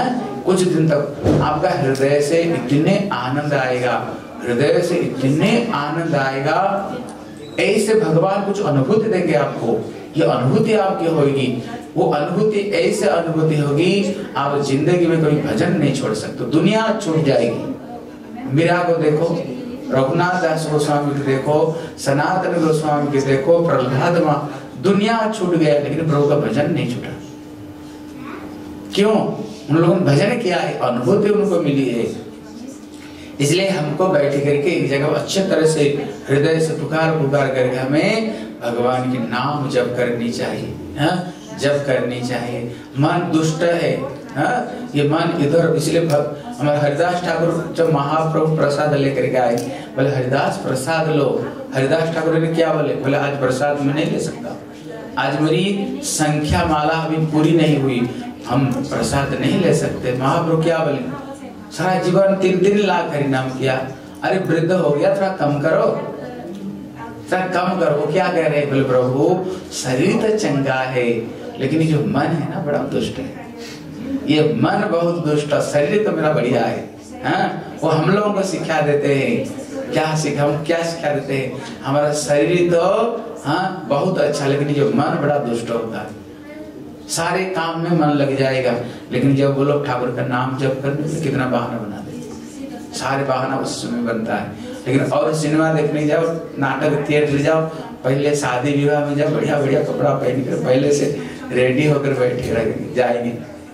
कुछ दिन तक आपका हृदय से इतने आनंद आएगा, हृदय से इतने आनंद आएगा, ऐसे भगवान कुछ अनुभूति देंगे आपको। ये अनुभूति आपकी होगी, वो अनुभूति ऐसे अनुभूति होगी आप जिंदगी में कभी भजन नहीं छोड़ सकते, दुनिया छूट जाएगी। मीरा को देखो, रघुनाथ दास गोस्वामी को देखो, सनातन गोस्वामी के देखो, प्रहलाद मां, दुनिया छूट गया लेकिन प्रभु का भजन नहीं छूटा। क्यों? उन लोगों ने भजन किया है, अनुभूति उनको मिली है। इसलिए हमको बैठ करके एक जगह अच्छे तरह से हृदय से पुकार करके हमें भगवान के नाम जप करनी चाहिए, जप करनी चाहिए। मन दुष्ट है, ये मन इधर, इसलिए हमारे हरिदास ठाकुर जब महाप्रभु प्रसाद लेकर के आए, बोले हरिदास प्रसाद लो। हरिदास ठाकुर ने क्या बोले? बोले आज प्रसाद मैं नहीं ले सकता, आज मेरी संख्या माला अभी पूरी नहीं हुई, हम प्रसाद नहीं ले सकते। महाप्रभु क्या बोले? सारा जीवन 3 लाख हरिनाम किया, अरे वृद्ध हो गया, थोड़ा कम करो, थोड़ा कम करो। क्या कह रहे? बोले प्रभु शरीर तो चंगा है लेकिन जो मन है ना बड़ा दुष्ट है, ये मन बहुत दुष्ट है, शरीर तो मेरा बढ़िया है। वो हम लोगों को सिखा देते हैं, क्या सिखा देते हैं? हमारा शरीर तो बहुत अच्छा, लेकिन जो मन बड़ा दुष्ट होता है, सारे काम में मन लग जाएगा, लेकिन जब वो लोग ठाकुर का नाम जप करने में कितना बहाना बना देते, सारे बहाना उस समय बनता है। लेकिन और सिनेमा देखने जाओ, नाटक थिएटर जाओ, पहले शादी विवाह में जाओ, बढ़िया बढ़िया कपड़ा पहन कर पहले से रेडी होकर बैठे रहेंगे, जाएंगे।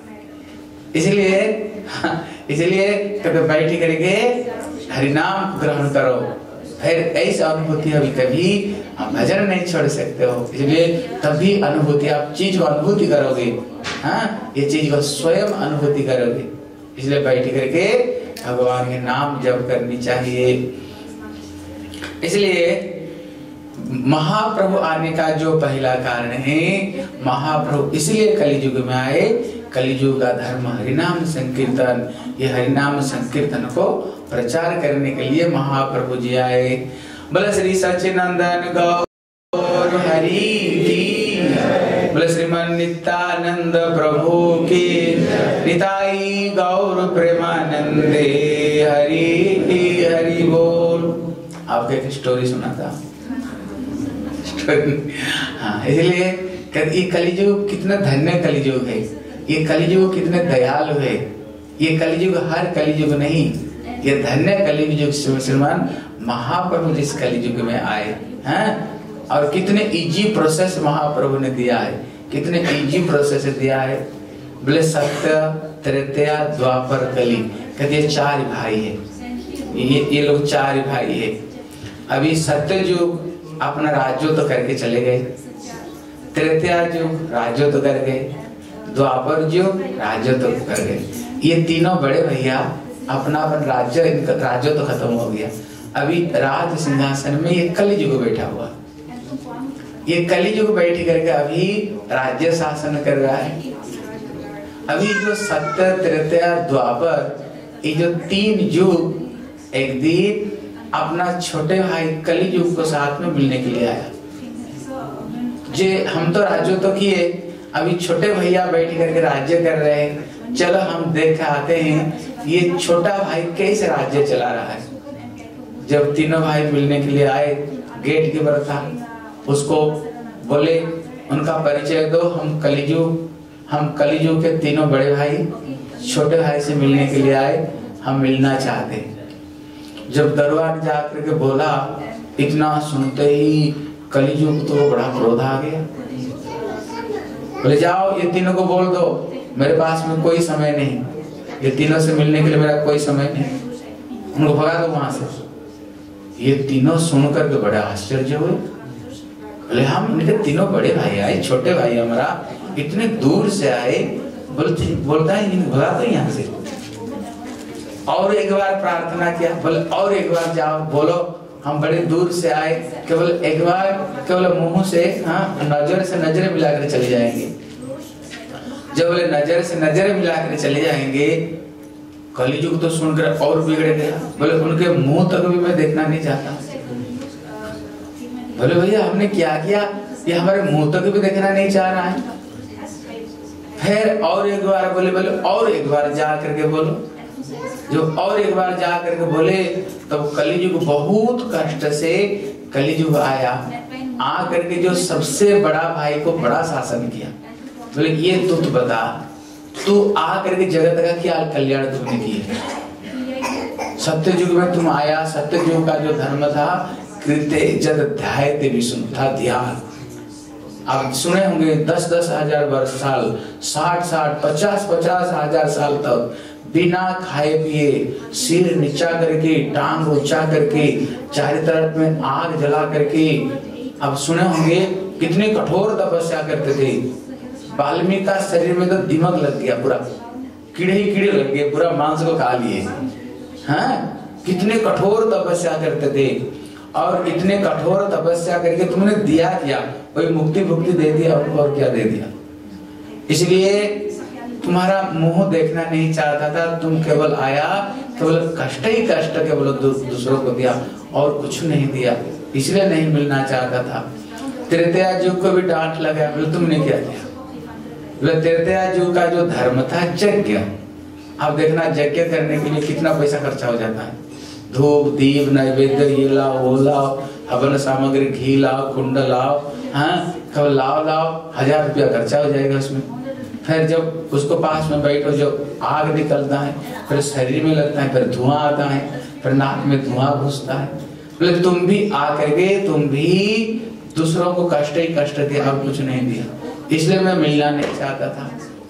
इसलिए कभी बैठ करके हरिनाम ग्रहण करो, फिर ऐसी अनुभूति अभी कभी आप भजन नहीं छोड़ सकते हो। इसलिए तभी अनुभूति, आप चीज को अनुभूति करोगे, ये चीज को स्वयं अनुभूति करोगे। इसलिए बैठ करके भगवान के नाम जप करनी चाहिए। इसलिए महाप्रभु आने का जो पहला कारण है, महाप्रभु इसलिए कलियुग में आए, कलियुग का धर्म हरिनाम संकीर्तन, ये हरिनाम संकीर्तन को प्रचार करने के लिए महाप्रभु जी आए। बोले श्री सच्चिदानंद गौर हरि की, बोले श्रीमन नित्यानंद प्रभु की, निताई गौर प्रेमानंदे हरि हरि बोल। आपको एक स्टोरी सुनाता हूँ। इसलिए ये कलियुग कितना धन्य कलियुग है, ये कलियुग कितने दयालु है। ये कलियुग हर कलियुग नहीं, ये धन्य कलियुग श्रीमान महाप्रभु जिस कलियुग में आए हैं, और कितने इजी प्रोसेस महाप्रभु ने दिया है, कितने इजी प्रोसेस दिया है। बोले सत्य त्रेता द्वापर कली, कहते ये 4 भाई है, ये लोग 4 भाई है। अभी सत्य युग अपना राज्य तो करके चले गए, त्रेता युग राज्य तो कर गए, द्वापर युग राज्य तो कर गए। ये तीनों बड़े भैया अपना राज्य, इनका राज्य तो खत्म हो गया। अभी राज सिंहासन में ये कलियुग बैठा हुआ, ये कलियुग बैठ करके अभी राज्य शासन कर रहा है। अभी जो सत्य त्रेता द्वापर, ये जो 3 युग एक दिन अपना छोटे भाई कलियुग को साथ में मिलने के लिए आया। जे हम तो राज्य तो किए, अभी छोटे भैया बैठ करके राज्य कर रहे हैं, चलो हम देख आते हैं ये छोटा भाई कैसे राज्य चला रहा है। जब तीनों भाई मिलने के लिए आए, गेट कीपर था, उसको बोले उनका परिचय दो, हम कलियुग के तीनों बड़े भाई छोटे भाई से मिलने के लिए आए, हम मिलना चाहते हैं। जब दरबार जाकर के बोला, इतना सुनते ही कलियुग तो बड़ा क्रोध आ गया। बोले जाओ ये तीनों को बोल दो, मेरे पास में कोई समय नहीं, ये तीनों से मिलने के लिए मेरा कोई समय नहीं, उनको भगा दो वहां से। ये तीनों सुनकर के बड़ा आश्चर्य हुए। बोले हम इनके तीनों बड़े भाई आए, छोटे भाई हमारा इतने दूर से आए, बोलता है भगा दो यहाँ से। और एक बार प्रार्थना किया, बोले और एक बार जाओ बोलो हम बड़े दूर से आए, केवल एक बार केवल मुंह से नजर से नजरें मिलाकर चले जाएंगे। जब बोले नजर से नजरें मिलाकर चले जाएंगे, कलियुग तो सुनकर और बिगड़ गया। बोले उनके मुंह तक भी मैं देखना नहीं चाहता। बोले भैया हमने क्या किया, ये हमारे मुंह तक भी देखना नहीं चाह रहा है। फिर और एक बार बोले, बोले और एक बार जा करके बोलो। जो और एक बार जा करके बोले तब कलियुग बहुत कष्ट से कलियुग आया। आ करके जो सबसे बड़ा भाई को बड़ा शासन किया, बोले ये तू बता, तू आ करके जगत का क्या कल्याण तुमने किया। सत्य युग में तुम आया, सत्य युग का जो धर्म था कृत्य जद ध्यायते विष्णु था, ध्यान। आप सुने होंगे 10-10 हजार वर्ष साल, 60-60, 50-50 हजार साल तक बिना खाए पिए सिर नीचा करके टांग ऊंचा करके चारों तरफ में आग जला करके, आप सुने होंगे कितने कठोर तपस्या करते थे। वाल्मीकि का शरीर में तो दिमाग लग गया, पूरा कीड़े ही कीड़े लग गए, पूरा मांस को खा लिए। हाँ, कितने कठोर तपस्या करते थे। और इतने कठोर तपस्या करके तुमने दिया क्या? कोई मुक्ति भुक्ति दे दिया और क्या दे दिया? इसलिए तुम्हारा मुंह देखना नहीं चाहता था, तुम केवल आया, केवल कष्ट ही कष्ट केवल दूसरों को दिया और कुछ नहीं दिया, इसलिए नहीं मिलना चाहता था। त्रेतया युग को भी डांट लगा, बोले तुमने क्या किया? बोले त्रेतया युग का जो धर्म था यज्ञ। अब देखना यज्ञ करने के लिए कितना पैसा खर्चा हो जाता है। धूप दीप नैवेद्य ये लाओ वो लाओ, हवन सामग्री घी लाओ कुंड लाओ, हाँ कब लाओ 1000 रुपया खर्चा हो जाएगा उसमें। फिर जब उसको पास में बैठो, जब आग निकलता है फिर शरीर में लगता है, फिर धुआं आता है, फिर नाक में धुआं घुसता है। बोले तुम भी आकर के तुम भी दूसरों को कष्ट ही कष्ट दिया और कुछ नहीं दिया, इसलिए मैं मिलना नहीं चाहता था।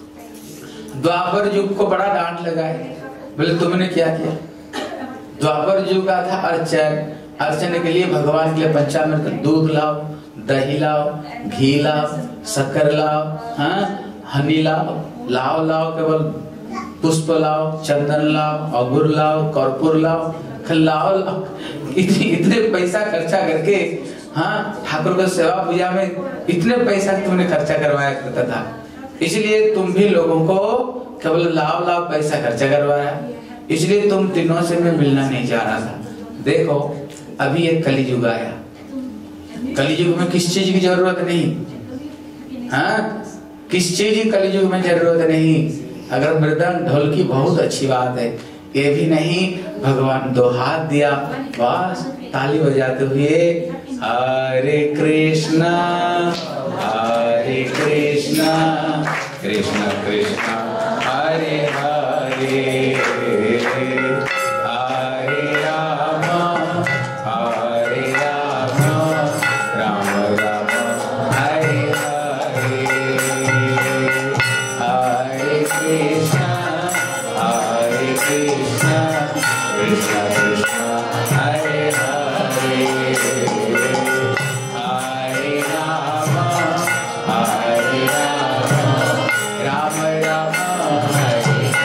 द्वापर युग को बड़ा डांट लगाए, बोले तुमने क्या किया? द्वापर युग का था अर्चन के लिए भगवान के लिए पंचामृत, दूध लाओ, दही लाओ, घी लाओ, शक्कर लाओ, हाँ हनी लाओ केवल पुष्प लाओ, चंदन लाओ, अगुर लाओ, कर्पूर लाओ, लाओ। इतने पैसा खर्चा करके, हाँ ठाकुर को सेवा पूजा में इतने पैसा तुमने खर्चा करवाया करता था, इसलिए तुम भी लोगों को केवल लाओ पैसा खर्चा करवाया, इसलिए तुम तीनों से मैं मिलना नहीं चाह रहा था। देखो अभी एक कलियुग आया, कलियुग में किस चीज की जरूरत नहीं, हाँ किस चीज की कलियुग में जरूरत नहीं। अगर मृदंग ढोल की बहुत अच्छी बात है, ये भी नहीं, भगवान 2 हाथ दिया, बस ताली बजाते हुए हरे कृष्णा कृष्ण कृष्ण हरे हरे, हरे राम राम राम हरे हरे, हरे कृष्ण कृष्ण कृष्ण हरे हरे, हरे राम राम राम हरे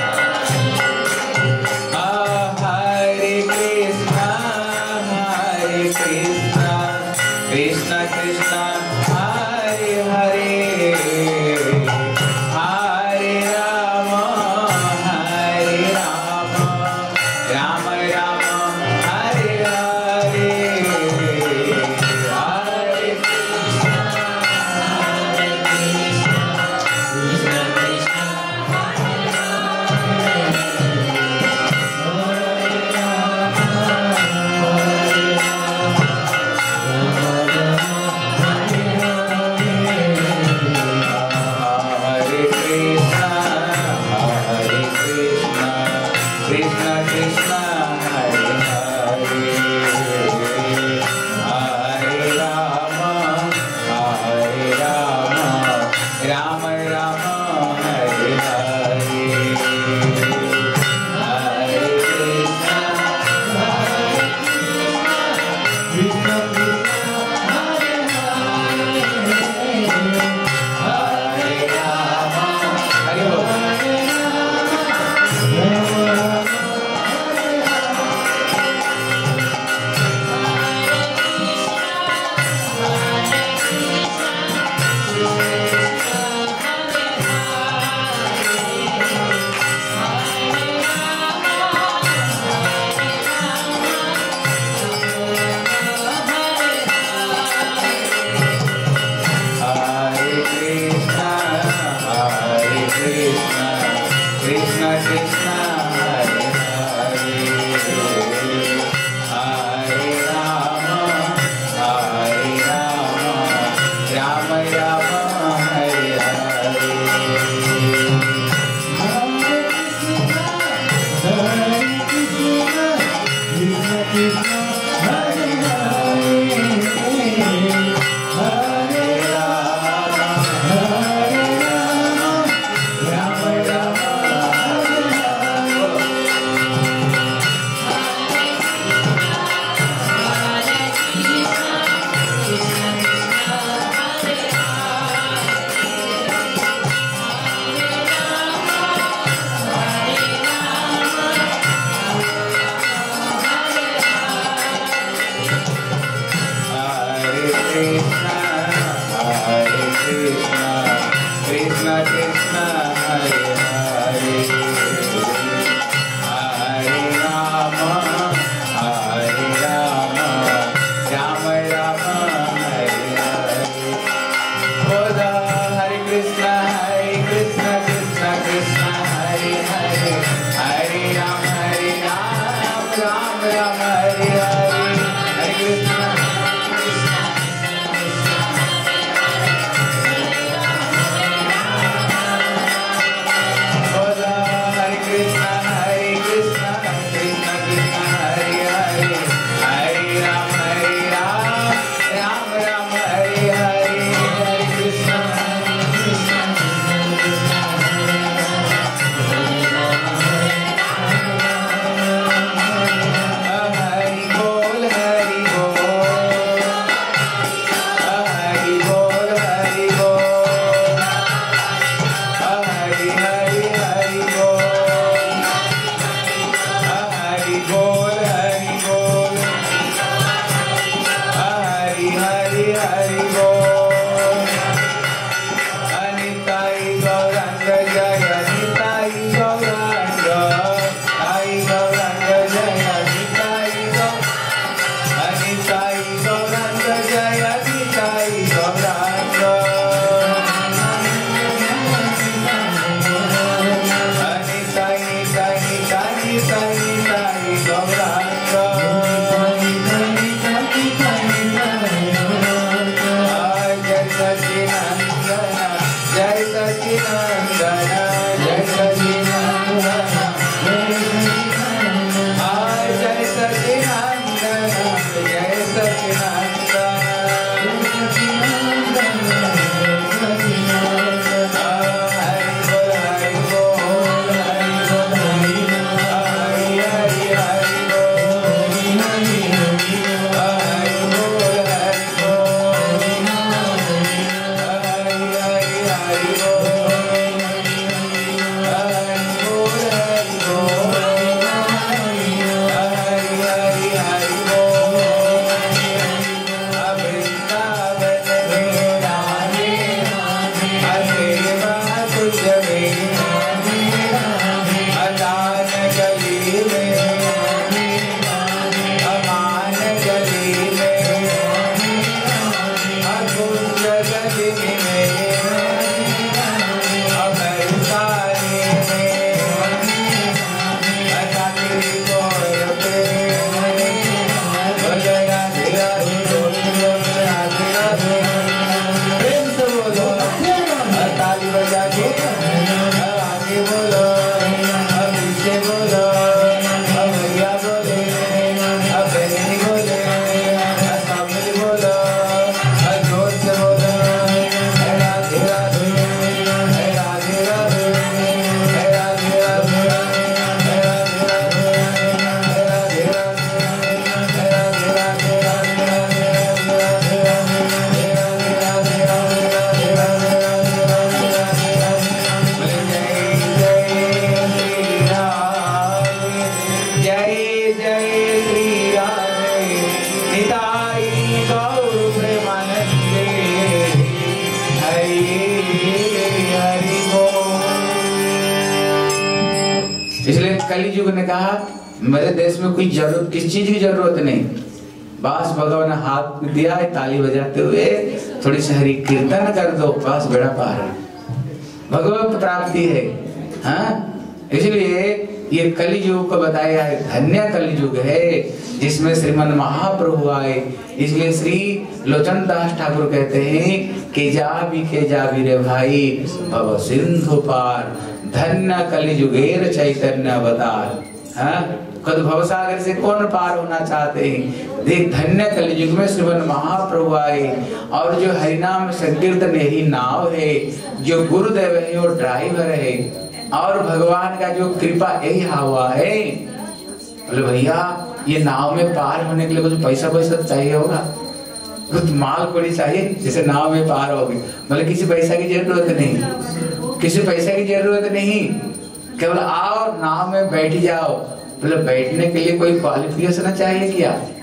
कृष्ण कृष्ण हरे हरे, हरे राम राम राम हरे हरे। बोलो हरे कृष्ण कृष्ण कृष्ण हरे हरे, हरे राम राम राम हरे हरे। हरे कृष्ण बोलो हरे कृष्ण कृष्ण कृष्ण हरे हरे, हरे राम राम राम हरे हरे। हरे कृष्ण हरि बोल हरि बोल, हरि बोल हरि बोल, हरि हरि हरि बोल, हरि बोल हरि बोल, हरि हरि हरि बोल। अनिताई गौरंग जय निताई गौरंग, आई गौरंग जय निताई गौरंग, अनिताई गौरंग जय निताई गौरंग, अनिताई निताई निताई निताई गौरंग। जय सच्चिदानंद जय सच्चिदानंद जय सच्चिदानंद, जय सच्चिदानंद जय सच्चिदानंद। हरि बोल हरि बोल, हरि बोल हरि हरि हरि बोल, हरि बोल हरि बोल, हरि हरि हरि बोल, हरि बोल हरि बोल, हरि हरि हरि बोल। वृंदावन में राधे असेवा तुझ में, अदान गली में अमान गली में, अकुंज गली में अमरसाने में, असानी गोर पे बोलो राधे राधे, बोलो राधे राधे। प्रेम से बोलो, ताली बजा के आगे बोलो, पीछे बोलो, भैया बोले, बहनी बोले, सामने बोलो, जोर से बोलो, राधे राधे, राधे राधे, राधे राधे, राधे राधे, राधे राधे, राधे जय जय श्री राधे, निताई गौर प्रेमानंदे, हरि हरि बोल। इसलिए कलि युग ने कहा मेरे देश में कोई जरूरत, किस चीज की जरूरत नहीं, बस भगवान हाथ में दिया है ताली बजाते हुए थोड़ी सी हरि कीर्तन कर दो, बस बेड़ा पार है, भगवत प्राप्ति है। हाँ, इसलिए ये कलियुग को बताया है, धन्य कलियुग है जिसमें श्रीमन महाप्रभु आए। इसलिए श्री लोचन दास ठाकुर कहते हैं कि जा भी रे भाई भव सिंधु पार, धन्य कलियुगेर चैतन्य अवतार। हाँ, कद भवसागर से कौन पार होना चाहते हैं, देख धन्य कलियुग में श्रीमन महाप्रभु आए। और जो हरिनाम संकीर्तन यही नाव है, जो गुरुदेव है वो ड्राइवर है, और भगवान का जो कृपा यही हुआ है। बोले भैया ये नाव में पार होने के लिए कुछ पैसा चाहिए होगा, कुछ माल कोड़ी चाहिए जिसे नाव में पार होगी। बोले किसी पैसा की जरूरत नहीं, किसी पैसा की जरूरत नहीं, केवल आओ नाव में बैठ जाओ। बोले बैठने के लिए कोई क्वालिफिकेशन चाहिए क्या?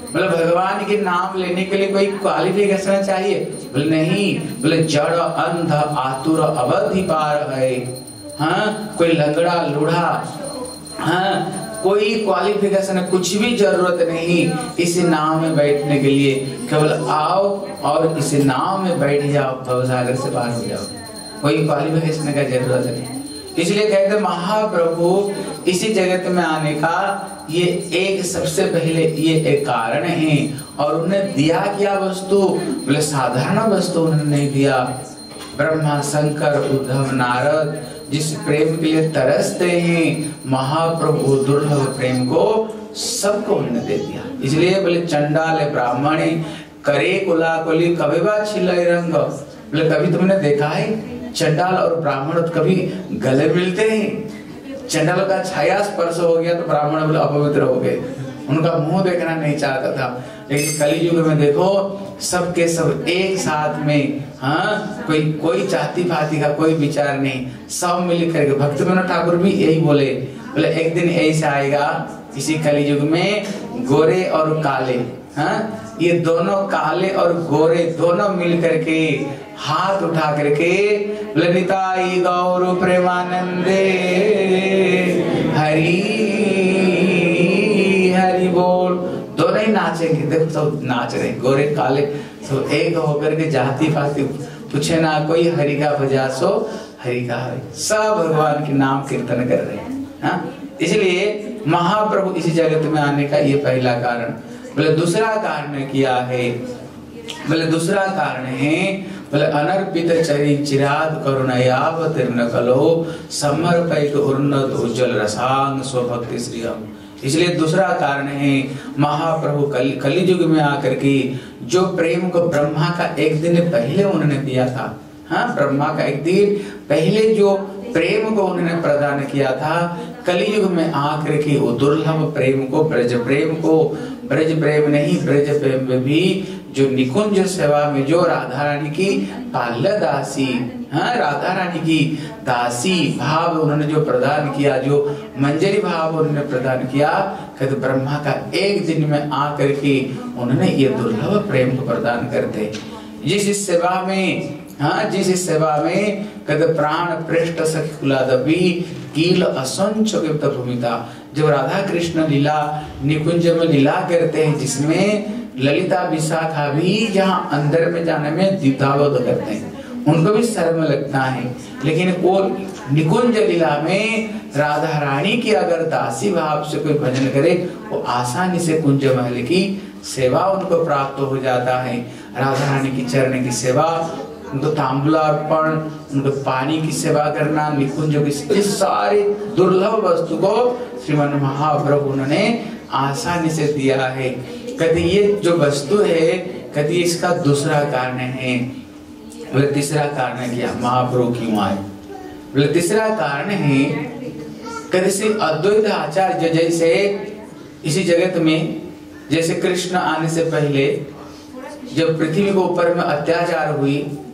बोले भगवान के नाम लेने के लिए कोई क्वालिफिकेशन चाहिए? बोले नहीं, बोले जड़ अंध आतुर अवधि पार है। हाँ, कोई लंगड़ा लूढ़ा, हाँ, कोई क्वालिफिकेशन, कुछ भी जरूरत नहीं इस नाव में बैठने के लिए। केवल आओ और इस नाव में बैठ जाओ, भवसागर से पार हो जाओ, कोई क्वालिफिकेशन का जरूरत नहीं। इसलिए कहते महाप्रभु इसी जगत में आने का ये एक सबसे पहले ये एक कारण है। और उन्हें दिया क्या वस्तु? बोले साधारण वस्तु उन्होंने नहीं दिया। ब्रह्मा, शंकर, उद्धव, नारद जिस प्रेम के लिए तरसते हैं, महाप्रभु दुर्लभ प्रेम को सबको उन्होंने दे दिया। इसलिए बोले चंडाल ब्राह्मण करे कुलाकुली कभी बात छिलाई रंग। बोले कभी तुमने देखा है चंडाल और ब्राह्मण कभी गले मिलते हैं? चंडाल का छाया स्पर्श हो गया तो ब्राह्मण बोले अपवित्र हो गए, उनका मुंह देखना नहीं चाहता था। लेकिन कलियुग में देखो सबके सब एक साथ में, हाँ, कोई जाति पाति का कोई विचार नहीं, सब मिल करके। भक्त विनोद ठाकुर भी यही बोले एक दिन ऐसा आएगा इसी कलियुग में गोरे और काले, हाँ, ये दोनों काले और गोरे दोनों मिल करके हाथ उठा करके बोले निताई गौर प्रेमानंदे हरि हरि बोल। दोनों ही नाचेंगे, देखो सब नाच रहे, गोरे काले सब एक होकर के, जाति पाति पूछे ना कोई, हरि का भजासो हरि का हरि, सब भगवान के नाम कीर्तन कर रहे हैं। हाँ? इसलिए महाप्रभु इसी जगत में आने का ये पहला कारण। बोले दूसरा कारण क्या है? बोले दूसरा कारण है बोले अनर्पित चरि चिराद करुणयावतीर्ण कलो समर्पित उन्नत उज्जवल रसांग स्वभक्ति श्रीयम। इसलिए दूसरा कारण है महाप्रभु कलियुग में आकर के जो प्रेम को ब्रह्मा का एक दिन पहले उन्होंने दिया था, हाँ, ब्रह्मा का एक दिन पहले जो प्रेम को उन्होंने प्रदान किया था, कलियुग में आकर के वो दुर्लभ प्रेम को, ब्रज प्रेम को, ब्रज प्रेम नहीं ब्रज प्रेम में भी जो निकुंज सेवा में जो राधा रानी की पाल्य दासी, हाँ, राधा रानी की दासी भाव उन्होंने जो प्रदान किया, जो मंजरी भाव उन्होंने प्रदान किया, कहते ब्रह्मा का एक दिन में आकर के उन्होंने ये दुर्लभ प्रेम को प्रदान करते। जिस सेवा में, हाँ, जिस सेवा में कहते प्राण पृष्ठ सखी कील असंख्य भूमिता, जब राधा कृष्ण लीला निकुंज में लीला करते हैं, जिसमें ललिता विशाखा भी जहाँ अंदर में जाने में द्विधाबोध करते हैं, उनको भी शर्म लगता है। लेकिन वो निकुंज लीला में राधा रानी की अगर दासी भाव से कोई भजन करे, वो आसानी से कुंज महल की सेवा उनको प्राप्त हो जाता है। राधा रानी की चरण की सेवा, उनको तांबूलार्पण, उनको पानी की सेवा करना, निकुंज की सारी दुर्लभ वस्तु को श्रीमन महाप्रभु ने आसानी से दिया है। कहते ये जो वस्तु है, कहते इसका दूसरा कारण है। बोले तीसरा कारण क्या महाप्रभु क्यों आए? बोले तीसरा कारण है, कहते श्री अद्वैत आचार्य जैसे इसी जगत में, जैसे कृष्ण आने से पहले जब पृथ्वी के ऊपर में अत्याचार हुई,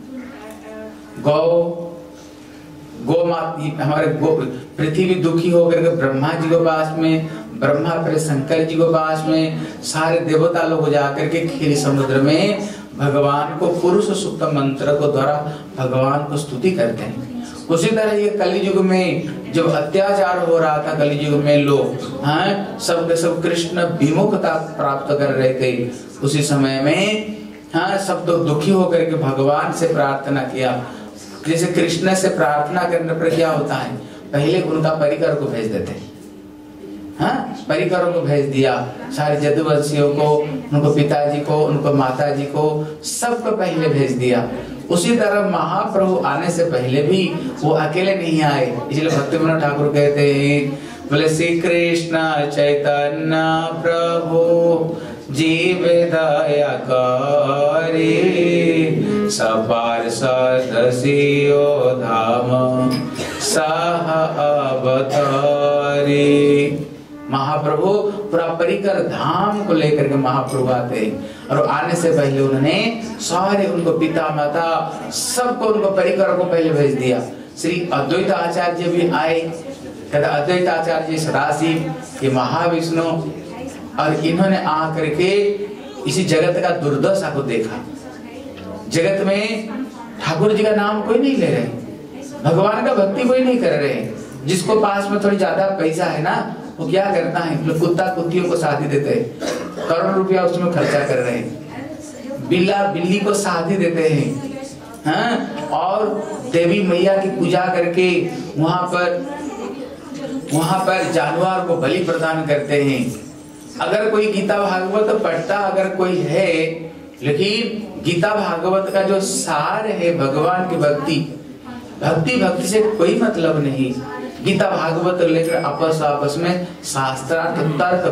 गौ माता हमारे पृथ्वी दुखी होकर के ब्रह्मा जी के पास में, ब्रह्मा फिर शंकर जी के पास में, सारे देवता लोग जाकर के खीर समुद्र में भगवान को पुरुष सूक्त मंत्र को द्वारा भगवान को स्तुति करते हैं। उसी तरह ये कलियुग में जब अत्याचार हो रहा था, कलियुग में लोग, हाँ, सब के सब कृष्ण विमुखता प्राप्त कर रहे थे, उसी समय में, हाँ, सब तो दुखी होकर के भगवान से प्रार्थना किया। जैसे कृष्ण से प्रार्थना करने पर क्या होता है, पहले उनका परिकर को भेज देते, हाँ, परिकरों को भेज दिया, सारे जदुवंशियों को, उनको पिताजी को, उनको माताजी को, सबको पहले भेज दिया। उसी तरह महाप्रभु आने से पहले भी वो अकेले नहीं आए। इसलिए भक्ति विनोद ठाकुर कहते हैं, बोले श्री कृष्ण चैतन्य प्रभु जीव दया करे, सपार्षद सियो धाम सह अवतारे। महाप्रभु पूरा परिकर धाम को लेकर के महाप्रभु आते हैं, और आने से पहले उन्होंने सारे उनको पिता माता सबको, उनको परिकरों को पहले भेज दिया। श्री अद्वैत आचार्य भी आए, कहते अद्वैत आचार्य सदाशिव, ये महाविष्णु, और इन्होंने आकर के इसी जगत का दुर्दशा को देखा। जगत में ठाकुर जी का नाम कोई नहीं ले रहे, भगवान का भक्ति कोई नहीं कर रहे। जिसको पास में थोड़ी ज्यादा पैसा है ना, वो क्या करता है, कुत्ता कुत्तियों को शादी देते हैं, करोड़ रुपया उसमें खर्चा कर रहे हैं, बिल्ला बिल्ली को शादी देते हैं, हाँ? और देवी मैया की पूजा करके वहां पर जानवर को बलि प्रदान करते हैं। अगर कोई गीता भागवत पढ़ता अगर कोई है, लेकिन गीता भागवत का जो सार है भगवान की भक्ति से कोई मतलब नहीं। गीता भागवत लेकर आपस में शास्त्रार्थ तर्क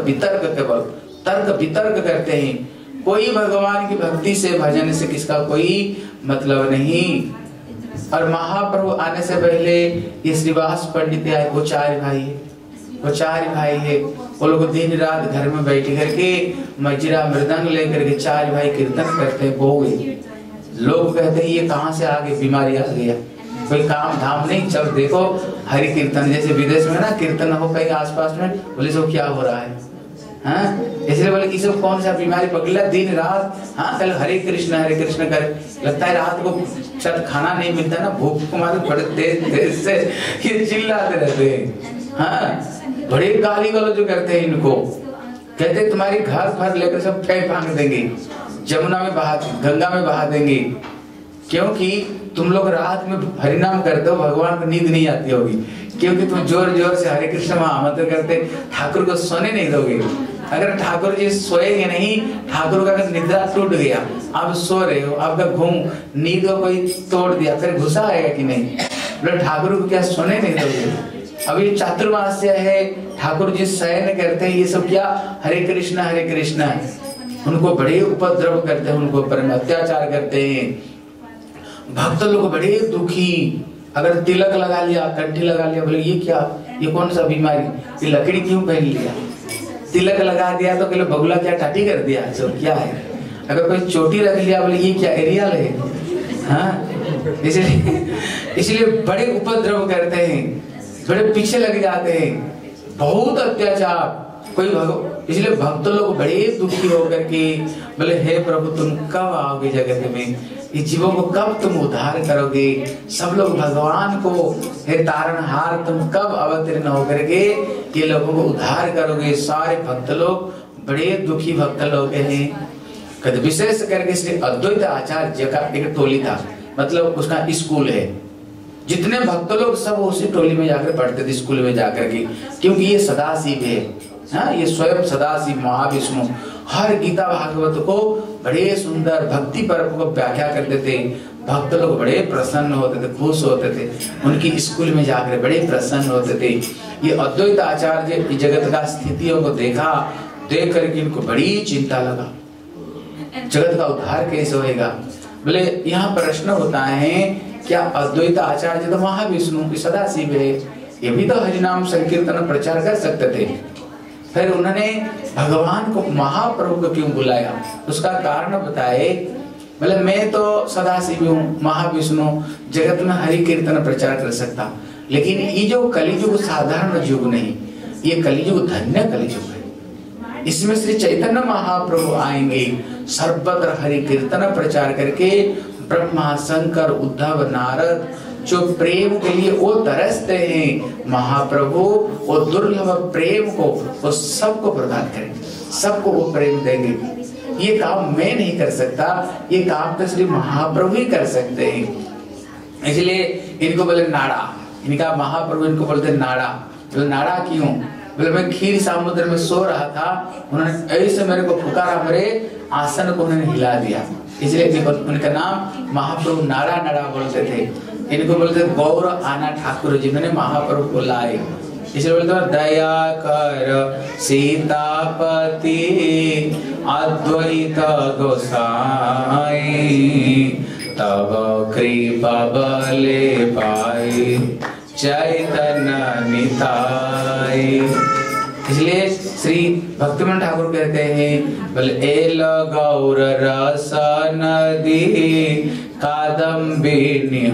वितर्क करते हैं। कोई भगवान की भक्ति से भजन से किसका कोई मतलब नहीं। और महाप्रभु आने से पहले ये श्रीवास पंडित आए, वो चार भाई है। वो लोग दिन रात घर में बैठ करके मजीरा मृदंग लेकर के चार भाई कीर्तन करते हैं। वो लोग कहते हैं ये कहाँ से आगे बीमारी आ गया, कोई काम धाम नहीं, चल देखो हरि कीर्तन। जैसे विदेश में ना कीर्तन हो कहीं आसपास में, बोले सब क्या हो रहा है, हाँ? इसलिए बोले कि सब कौन सा बीमारी पकड़ा दिन रात, हाँ कल हरे कृष्ण कर, लगता है रात को शायद खाना नहीं मिलता ना, भूख को मारे बड़े तेज से ये चिल्लाते रहते हैं, हाँ? बड़े गाली गलौज जो करते हैं इनको, कहते तुम्हारी घर भर लेकर सब फेंक फांक देंगे, जमुना में बहा, गंगा में बहा देंगे, क्योंकि तुम लोग रात में हरिनाम करते हो, भगवान को नींद नहीं आती होगी, क्योंकि तुम जोर जोर से हरे कृष्ण महामंत्र करते, ठाकुर को सोने नहीं दोगे। अगर ठाकुर जी सोएंगे नहीं, ठाकुर का अगर निद्रा टूट गया, आप सो रहे हो, आपका घूम नींद को कोई तोड़ दिया, फिर गुस्सा आएगा कि नहीं, बोले ठाकुर को क्या सोने नहीं दोगे। अभी चातुर्मास्य है, ठाकुर जी शयन करते हैं, ये सब क्या हरे कृष्ण उनको बड़े उपद्रव करते हैं, उनको पर अत्याचार करते हैं। भक्त लोग बड़े दुखी, अगर तिलक लगा लिया, कंठी लगा लिया, बोले ये क्या, ये कौन सा बीमारी, ये लकड़ी क्यों पहन लिया, तिलक लगा दिया तो बोले बगुला क्या टाटी कर दिया, सब क्या है। अगर कोई चोटी रख लिया, बोले ये क्या एरियल है, हाँ? इसलिए बड़े उपद्रव करते हैं, बड़े पीछे लग जाते हैं, बहुत अत्याचार। कोई इसलिए भक्त लोग बड़े दुखी होकर के बोले हे प्रभु तुम कब आओगे जगत में, ये जीवों को कब तुम उद्धार करोगे, सब लोग भगवान को हे तारणहार तुम कब अवतीर्ण होकर के ये लोगों को उद्धार करोगे। सारे भक्त लोग बड़े दुखी भक्त लोग हैं। कद विशेष करके श्री अद्वैत आचार्य का एक टोली था, मतलब उसका स्कूल है, जितने भक्त लोग सब उसी टोली में जाकर पढ़ते थे, स्कूल में जाकर के, क्योंकि ये सदाशिव है, हाँ? ये स्वयं सदाशिव महाविष्णु हर गीता भागवत को बड़े सुंदर भक्ति पर्व को व्याख्या करते थे। भक्त लोग बड़े प्रसन्न होते थे, खुश होते थे, उनकी स्कूल में जाकर बड़े प्रसन्न होते थे। ये अद्वैत आचार्य जगत का स्थितियों को देख करके इनको बड़ी चिंता लगा, जगत का उद्धार कैसे होएगा। बोले यहाँ प्रश्न होता है, क्या अद्वैत आचार्य तो महाविष्णु सदाशिव है, ये भी तो हरिनाम संकीर्तन प्रचार कर सकते थे, फिर उन्होंने भगवान को महाप्रभु को क्यों बुलाया, उसका कारण बताए। बोले मैं तो सदाशिव हूँ, महाविष्णु जगत में हरि कीर्तन प्रचार कर सकता, लेकिन ये जो कलियुग साधारण युग नहीं, ये कलियुग धन्य कलियुग है। इसमें श्री चैतन्य महाप्रभु आएंगे, सर्वत्र हरि कीर्तन प्रचार करके ब्रह्मा शंकर उद्धव नारद जो प्रेम के लिए वो तरसते हैं, महाप्रभु वो दुर्लभ प्रेम को वो सबको प्रदान करेंगे, सबको वो प्रेम देंगे। ये काम मैं नहीं कर सकता, ये काम तो श्री महाप्रभु ही कर सकते हैं। इसलिए इनको बोले नाड़ा, इनका महाप्रभु इनको बोलते नाड़ा। बोले नाड़ा क्यों? बोले मैं क्षीर समुद्र में सो रहा था, उन्होंने ऐसे मेरे को पुकारा, मेरे आसन को उन्होंने हिला दिया, इसलिए उनका नाम महाप्रभु नाड़ा नाड़ा बोलते थे। इनको बोलते गौर आना ठाकुर जी, मैंने महाप्रभु को लाए, इसलिए बोलते दया कर सीतापति अद्वैत गोसाई तब कृपा बले पाई चैतन्य निताई। इसलिए श्री भक्तिमान ठाकुर कहते हैं, बोले एल गौर रस नदी कादम्बिनी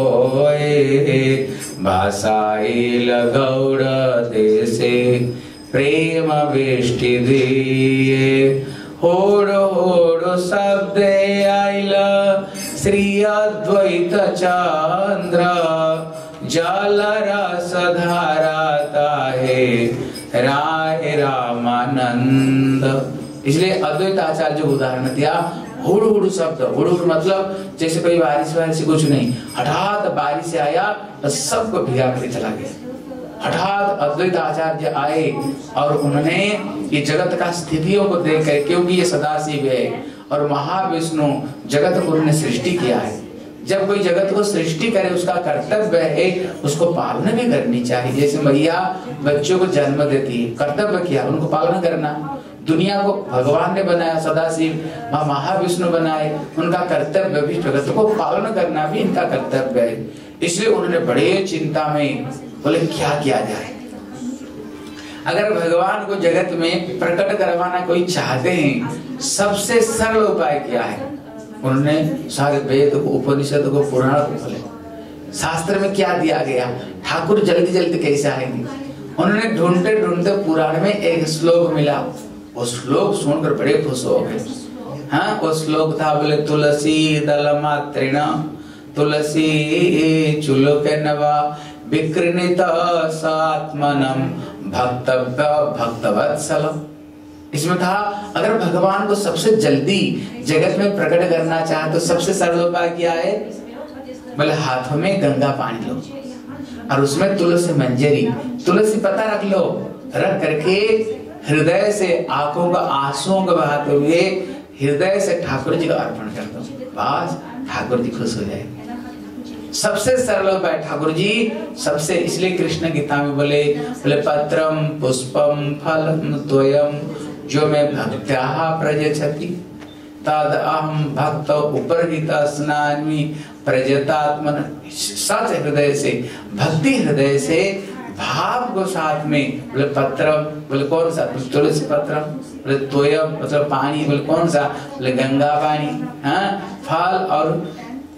होए भाषाइल गौड़ देशे प्रेम वृष्टि दिए। होड़ होड़ शब्द आइल श्री अद्वैत चंद्र, जल रस धारा ताहे राय रामानंद। इसलिए अद्वैत आचार्य जो उदाहरण दिया, हुड़ हुड़ शब्द, हुड़ हुड़ मतलब जैसे कोई बारिश वारिश कुछ नहीं, हठात बारिश आया तो सबको भिगा कर चला गया। हठात अद्वैत आचार्य आए और उन्होंने ये जगत का स्थितियों को देख कर, क्योंकि ये सदाशिव है और महाविष्णु जगत को उन्होंने सृष्टि किया है। जब कोई जगत को सृष्टि करे उसका कर्तव्य है उसको पालना भी करनी चाहिए। जैसे मैया बच्चों को जन्म देती है, कर्तव्य किया उनको पालन करना। दुनिया को भगवान ने बनाया, सदाशिव महाविष्णु बनाए, उनका कर्तव्य भी जगत को पालन करना भी इनका कर्तव्य है। इसलिए उन्होंने बड़े चिंता में बोले क्या किया जाए। अगर भगवान को जगत में प्रकट करवाना कोई चाहते हैं, सबसे सरल उपाय क्या है? उन्होंने सारे वेद को, उपनिषद को, पुराण को खोले, शास्त्र में क्या दिया गया, ठाकुर जल्दी जल्दी कैसे आएंगे। उन्होंने ढूंढते ढूंढते पुराण में एक श्लोक मिला, वो श्लोक सुनकर बड़े खुश हो गए। हाँ, वो श्लोक था, बोले तुलसी दल मात्रेण तुलसी चुलोके नवा विकृणित सात्मनम भक्तव्य भक्तवत्सलम। इसमें था अगर भगवान को सबसे जल्दी जगत में प्रकट करना चाहे तो सबसे सरल उपाय क्या है? बोले हाथों में गंगा पानी लो और उसमें तुलसी मंजरी, तुलसी पत्ता रख लो, रख करके हृदय से आंखों का आंसुओं को बहाते हुए हृदय से ठाकुर जी का अर्पण कर दो, बस ठाकुर जी खुश हो जाएंगे। सबसे सरल उपाय ठाकुर जी सबसे, इसलिए कृष्ण गीता में बोले पत्रम पुष्पम फलम द्वयम जो मैं भक्त्या प्रयच्छति तद अहम भक्त उपरहित स्नामि प्रजतात्मन। सच हृदय से, भक्ति हृदय से, भाव को साथ में, बोले पत्रम, बोले कौन सा? तुलसी पत्रम, बोले द्वयम मतलब पानी, बोले कौन सा? बोले गंगा पानी। हाँ, फल और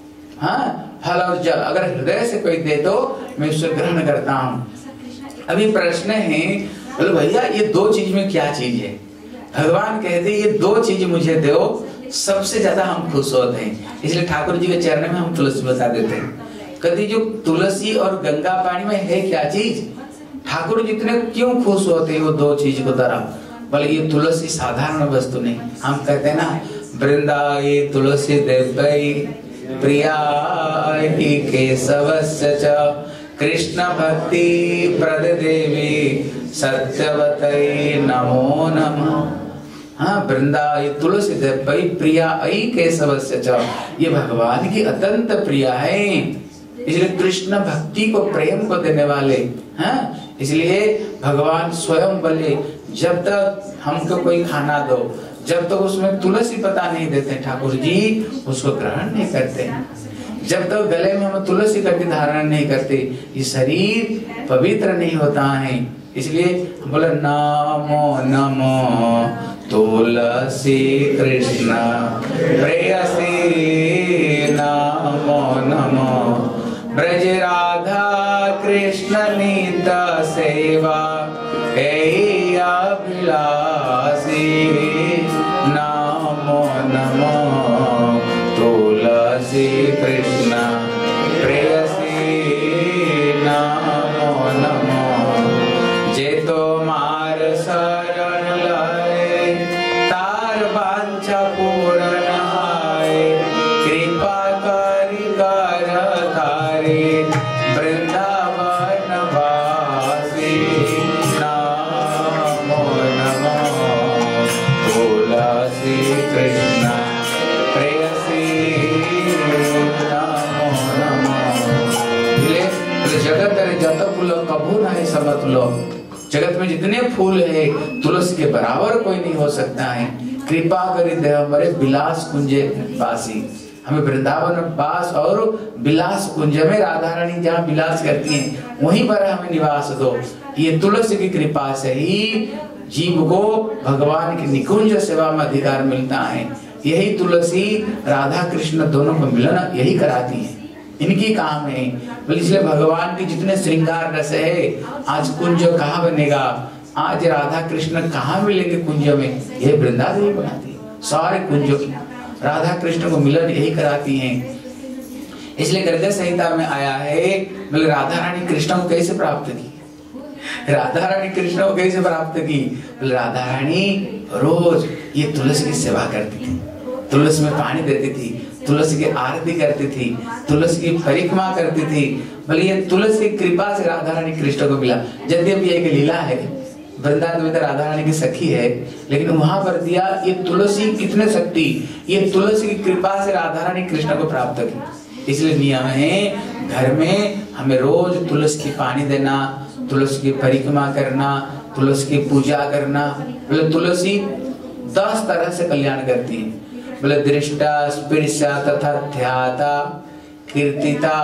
फल और जल अगर हृदय से कोई दे दो मैं उसे ग्रहण करता हूँ। अभी प्रश्न है, बोले भैया ये दो चीज में क्या चीज है? भगवान कहते ये दो चीज मुझे दो, सबसे ज्यादा हम खुश होते हैं। इसलिए ठाकुर जी के चरण में हम तुलसी बता देते हैं। कभी जो तुलसी और गंगा पानी में है क्या चीज? ठाकुर जी इतने क्यों खुश होते हैं वो दो चीज को तरफ? बोले ये तुलसी साधारण वस्तु नहीं, हम कहते हैं ना वृंदाई तुलसी देवई प्रियाय केशवस्य च कृष्ण भक्ति प्रद देवी सत्यवतई नमो नमः। हाँ, वृंदाई तुलसी देवई प्रियाय केशवस्य च, ये भगवान की अत्यंत प्रिया है। इसलिए कृष्ण भक्ति को, प्रेम को देने वाले हैं। इसलिए भगवान स्वयं बोले जब तक हमको कोई खाना दो, जब तक उसमें तुलसी पत्ता नहीं देते ठाकुर जी उसको ग्रहण नहीं करते। जब तक गले में हम तुलसी का भी धारण नहीं करते ये शरीर पवित्र नहीं होता है। इसलिए बोले नमो नमो तुलसी कृष्ण प्रेयसी नमो नमो ब्रज राधा कृष्ण नित सेवा अभिलाषी नमो नमो तुलसी कृष्ण प्रेयसी नमो नमो जे तो मार शरण लाए तार वांछा पूर्ण आए कृपा करि कर धारे वृंदावन वासी नमो नमो तुलसी कृष्ण प्रेयसी नमो नमो। जगत रे जत फूल कभू नहीं समत लो, जगत में जितने फूल है तुलसी के बराबर कोई नहीं हो सकता है। कृपा करी दे हमारे विलास कुंजे वासी, हमें वृंदावन वास और विलास कुंज में राधा रानी जहाँ विलास करती हैं वहीं पर हमें निवास दो। ये तुलसी की कृपा से ही जीव को भगवान की निकुंज सेवा में अधिकार मिलता है। यही तुलसी राधा कृष्ण दोनों को मिलन यही कराती है, इनकी काम है। इसलिए भगवान के जितने श्रृंगार रस है, आज कुंज कहाँ बनेगा? आज राधा कृष्ण कहाँ मिलेंगे कुंज में? ये वृंदादेवी बनाती है सारे कुंजों की, राधा कृष्ण को मिलन यही कराती हैं। इसलिए गर्ग संहिता में आया है, बोले राधा रानी कृष्ण को कैसे प्राप्त की? राधा रानी कृष्ण को कैसे प्राप्त की? बोले राधा रानी रोज ये तुलसी की सेवा करती थी, तुलसी में पानी देती थी, तुलसी की आरती करती थी, तुलसी की परिक्रमा करती थी। बोले ये तुलसी की कृपा से राधा रानी कृष्ण को मिला। यद्यपि एक लीला है, वृंदावन में राधा रानी की सखी है, लेकिन वहां पर दिया ये तुलसी कितने शक्ति, ये तुलसी की कृपा से राधा रानी कृष्ण को प्राप्त की। इसलिए नियम है घर में हमें रोज तुलसी की पानी देना, तुलसी की परिक्रमा करना, तुलसी की पूजा करना। बोले तुलसी 10 तरह से कल्याण करती है। बोले दृष्टा स्पर्शा तथा ध्याता कीर्तिता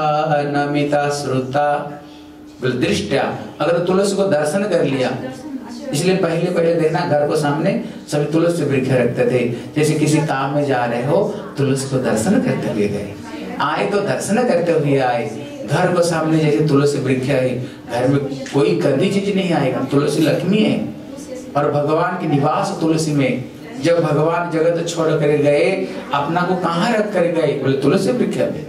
नमिता श्रुता। बोले दृष्टा, अगर तुलसी को दर्शन कर लिया, इसलिए पहले देखना घर को सामने सभी तुलसी वृक्ष रखते थे। जैसे किसी काम में जा रहे हो, तुलसी को दर्शन करते हुए गए, आए तो दर्शन करते हुए आए। घर को सामने जैसे तुलसी वृक्ष है, घर में कोई गंदी चीज नहीं आएगा। तुलसी लक्ष्मी है और भगवान के निवास तुलसी में। जब भगवान जगत छोड़ कर गए, अपना को कहाँ रख कर गए? बोले तुलसी वृक्ष में,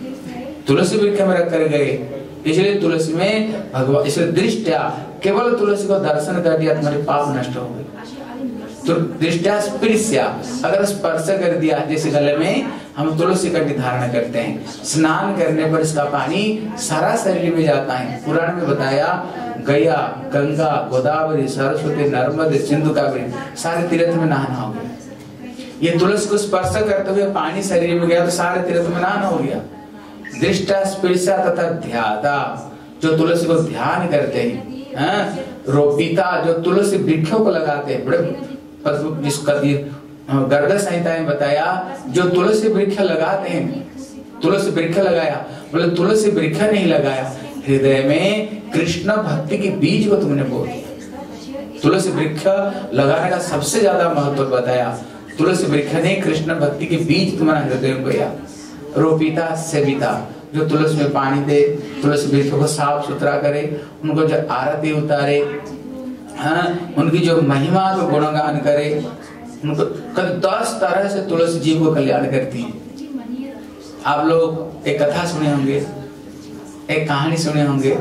तुलसी वृक्ष में रख कर गए। इसलिए तुलसी में भगवान, इसलिए दृष्टा, केवल तुलसी को दर्शन कर दिया तुम्हारे पाप नष्ट हो गए। तो दृष्टा स्पर्शा, अगर स्पर्श कर दिया, जैसे गले में हम तुलसी का धारण करते हैं, स्नान करने पर इसका पानी सारा शरीर में जाता है। पुराण में बताया गया, गंगा, गोदावरी, सरस्वती, नर्मदे, सिंधु, कावेरी, सारे तीर्थ में नहाना हो गया। ये तुलसी को स्पर्श करते हुए पानी शरीर में गया तो सारे तीर्थ में नहाना हो गया। दृष्टा स्पर्शा तथा ध्याता, जो तुलसी को ध्यान करते हैं। रोपिता, जो तुलसी वृक्षों को लगाते हैं, बड़े जिसका गर्ग संहिता में बताया, जो तुलसी वृक्ष लगाते हैं, तुलसी वृक्ष लगाया, बोले तुलसी वृक्ष नहीं लगाया, हृदय में कृष्ण भक्ति के बीज को तुमने बो दिया। तुलसी वृक्ष लगाने का सबसे ज्यादा महत्व बताया, तुलसी वृक्ष ने कृष्ण भक्ति के बीज तुम्हारा हृदय में बोया। रोपिता सेविता, जो तुलसी में पानी दे, तुलसी वृक्ष को साफ सुथरा करे, उनको जो आरती उतारे, उनकी जो महिमा को गुणगान करे, उनको 10 तरह से तुलसी जी को कल्याण करती है। आप लोग एक कथा सुने होंगे, एक कहानी सुने होंगे।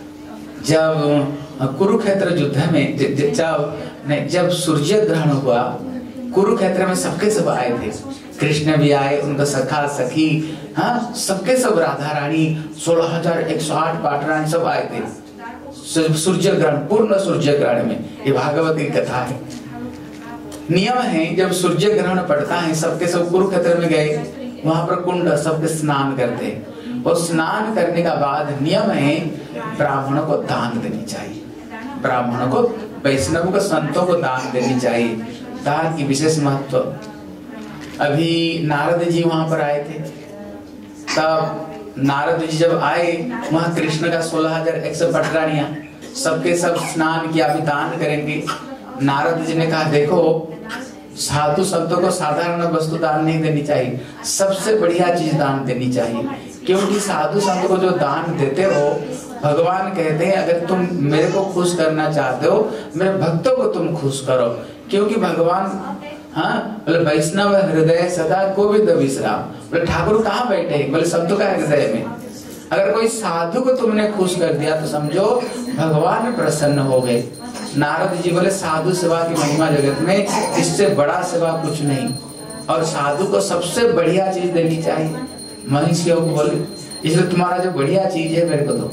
जब कुरुक्षेत्र युद्ध में जब सूर्य ग्रहण हुआ, कुरुक्षेत्र में सबके सब आए थे, कृष्ण भी आए, उनका सखा सखी, सबके सब, राधा रानी, 16,108 पाटरानी सब आए थे सूर्य ग्रहण, पूर्ण सूर्य ग्रहण में। ये भागवत की कथा है। नियम है जब सूर्य ग्रहण पड़ता है, सबके सब कुरुक्षेत्र में गए, वहां पर कुंड, सबके स्नान करते हैं। और स्नान करने का बाद नियम है ब्राह्मणों को दान देनी चाहिए, ब्राह्मणों को, वैष्णव को, संतों को दान देनी चाहिए। दान की विशेष महत्व। अभी नारद जी वहां पर आए थे, तब नारद जी जब आए, वहां कृष्ण का 16,100 पटरानियां, सबके सब स्नान किया, अभी दान करेंगे। नारद जी ने कहा, देखो साधु संतों को साधारण वस्तु दान नहीं देनी चाहिए, सबसे बढ़िया चीज दान देनी चाहिए। क्योंकि साधु संत को जो दान देते हो, भगवान कहते हैं अगर तुम मेरे को खुश करना चाहते हो, मेरे भक्तों को तुम खुश करो। क्योंकि भगवान, बोले वैष्णव हृदय सदा गोविंद विश्राम। बोले ठाकुर कहाँ बैठे? बोले संतों का हृदय में। अगर कोई साधु को तुमने खुश कर दिया तो समझो भगवान प्रसन्न हो गए। नारद जी बोले साधु सेवा की महिमा जगत में इससे बड़ा सेवा कुछ नहीं, और साधु को सबसे बढ़िया चीज देनी चाहिए। महिषियों को बोले, इसलिए तुम्हारा जो बढ़िया चीज है मेरे को दो।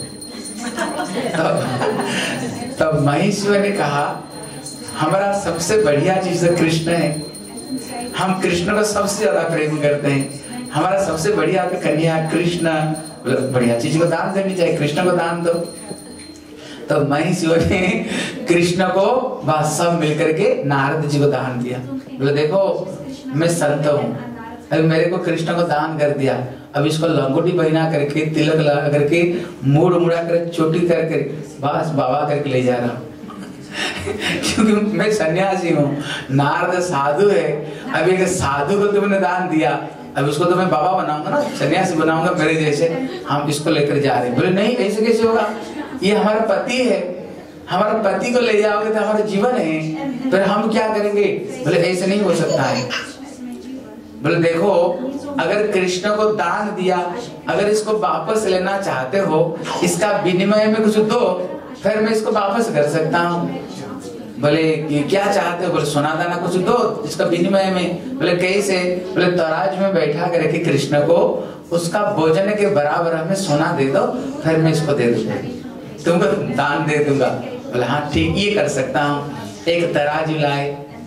तब महिषियों ने कहा, हमारा सबसे बढ़िया चीज तो कृष्ण है, हम कृष्ण को सबसे ज्यादा प्रेम करते हैं, हमारा सबसे बढ़िया तो कन्या कृष्ण, बढ़िया चीज को दान देनी चाहिए, कृष्ण को दान दो। तो महिषियों ने कृष्ण को सब मिलकर के नारद जी को दान दिया। बोले देखो मैं संत हूँ, अभी मेरे को कृष्ण को दान कर दिया, अब इसको लंगोटी पहना करके, तिलक लगा करके, मुड़ मुड़ा कर, चोटी करके, बस बाबा करके ले जा रहा हूँ। क्योंकि मैं सन्यासी हूँ, नारद साधु है, अभी एक साधु को तुमने दान दिया, अब उसको तो मैं बाबा बनाऊंगा ना, सन्यासी बनाऊंगा मेरे जैसे, हम इसको लेकर जा रहे हैं। बोले नहीं, ऐसे कैसे होगा, ये हमारा पति है, हमारे पति को ले जाओगे तो हमारा जीवन है, फिर हम क्या करेंगे? बोले ऐसे नहीं हो सकता है। बोले देखो, अगर कृष्ण को दान दिया, अगर इसको वापस लेना चाहते हो, इसका विनिमय में कुछ दो, फिर मैं इसको वापस कर सकता हूँ। बोले ये क्या चाहते हो? बोले सोना दाना कुछ दो इसका विनिमय में। बोले कैसे? बोले तराज में बैठा करके कृष्ण को उसका भोजन के बराबर हमें सोना दे दो, फिर मैं इसको दे दूंगा, तुमको दान दे दूंगा। बोले हाँ ठीक, ये कर सकता हूँ। एक तराजू लाए,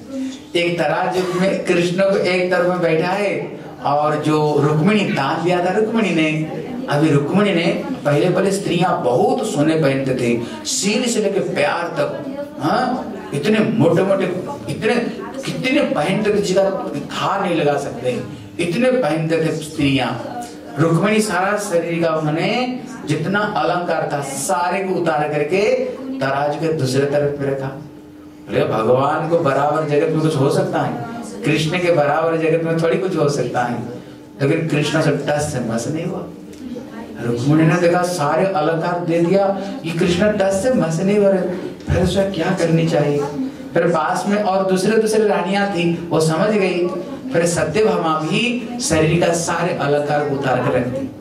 एक तराजू में कृष्ण को एक तरफ में बैठा है, और जो रुक्मिणी दान दिया था रुक्मिणी ने, अभी रुक्मिणी ने पहले पहले स्त्रियां बहुत सोने पहनते थे, सिर से लेके पैर तक, हाँ इतने मोटे मोटे, इतने कितने पहनते थे जिसका था नहीं लगा सकते, इतने पहनते थे स्त्रियां। रुक्मिणी सारा शरीर का उन्होंने जितना अलंकार था सारे को उतार करके तराजू के दूसरे तरफ पे रखा। बोले भगवान को बराबर जगत में कुछ हो सकता है? कृष्ण के बराबर जगत में थोड़ी कुछ हो सकता है। लेकिन कृष्ण से टस से मस नहीं हुआ। रुक्मिणी ने देखा सारे अलंकार दे दिया, ये कृष्ण टस से मस नहीं हो रहे, फिर उसे क्या करनी चाहिए? फिर पास में और दूसरे रानियां थी, वो समझ गई। फिर सत्यभामा भी शरीर का सारे अलंकार उतार कर रख दी,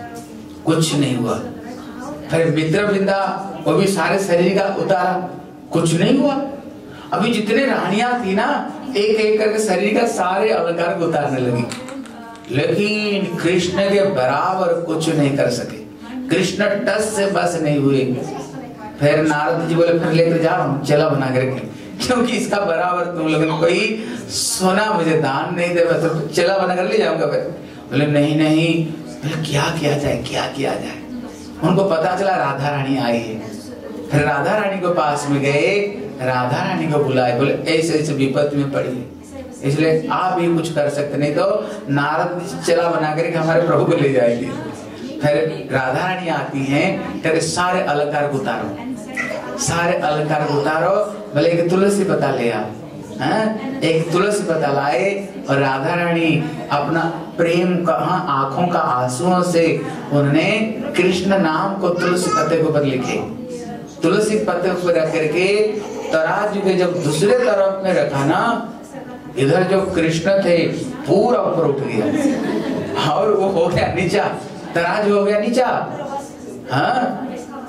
कुछ नहीं हुआ। फिर मित्रविंदा वो भी सारे शरीर का उतारा, कुछ नहीं हुआ। अभी जितने रानियां थी ना, एक एक करके शरीर का सारे अलंकार को उतारने लगी, लेकिन कृष्ण के बराबर कुछ नहीं कर सके। कृष्ण टस से बस नहीं हुए। फिर नारद जी बोले फिर लेकर जाओ चला बना करके, क्योंकि इसका बराबर तुम लोगों कोई सोना मुझे दान नहीं दे, तो चला बना कर ले जाऊंगा। फिर बोले नहीं नहीं, बोले क्या किया जाए, क्या किया जाए? उनको पता चला राधा रानी आई है। फिर राधा रानी को पास में गए, राधा रानी को बुलाए, बोले ऐसे ऐसे विपत्ति में पड़ी है, इसलिए आप भी कुछ कर सकते, नहीं तो नारद चला बना करके हमारे प्रभु को ले जाएंगे। फिर राधा रानी आती हैं, कहते सारे अलंकार को उतारो, सारे अलंकार को उतारो। बोले एक तुलसी पत्ता ले आओ, एक तुलसी पत्ता लाए, और राधा रानी अपना प्रेम का आंखों का आंसुओं से उन्होंने कृष्ण नाम को तुलसी पत्ते के ऊपर लिखे। तुलसी पत्ते ऊपर रख करके तराजू के जब दूसरे तरफ में रखा ना, इधर जो कृष्ण थे पूरा ऊपर उठ गया, और वो हो गया नीचा, तराजू हो गया नीचा। हाँ,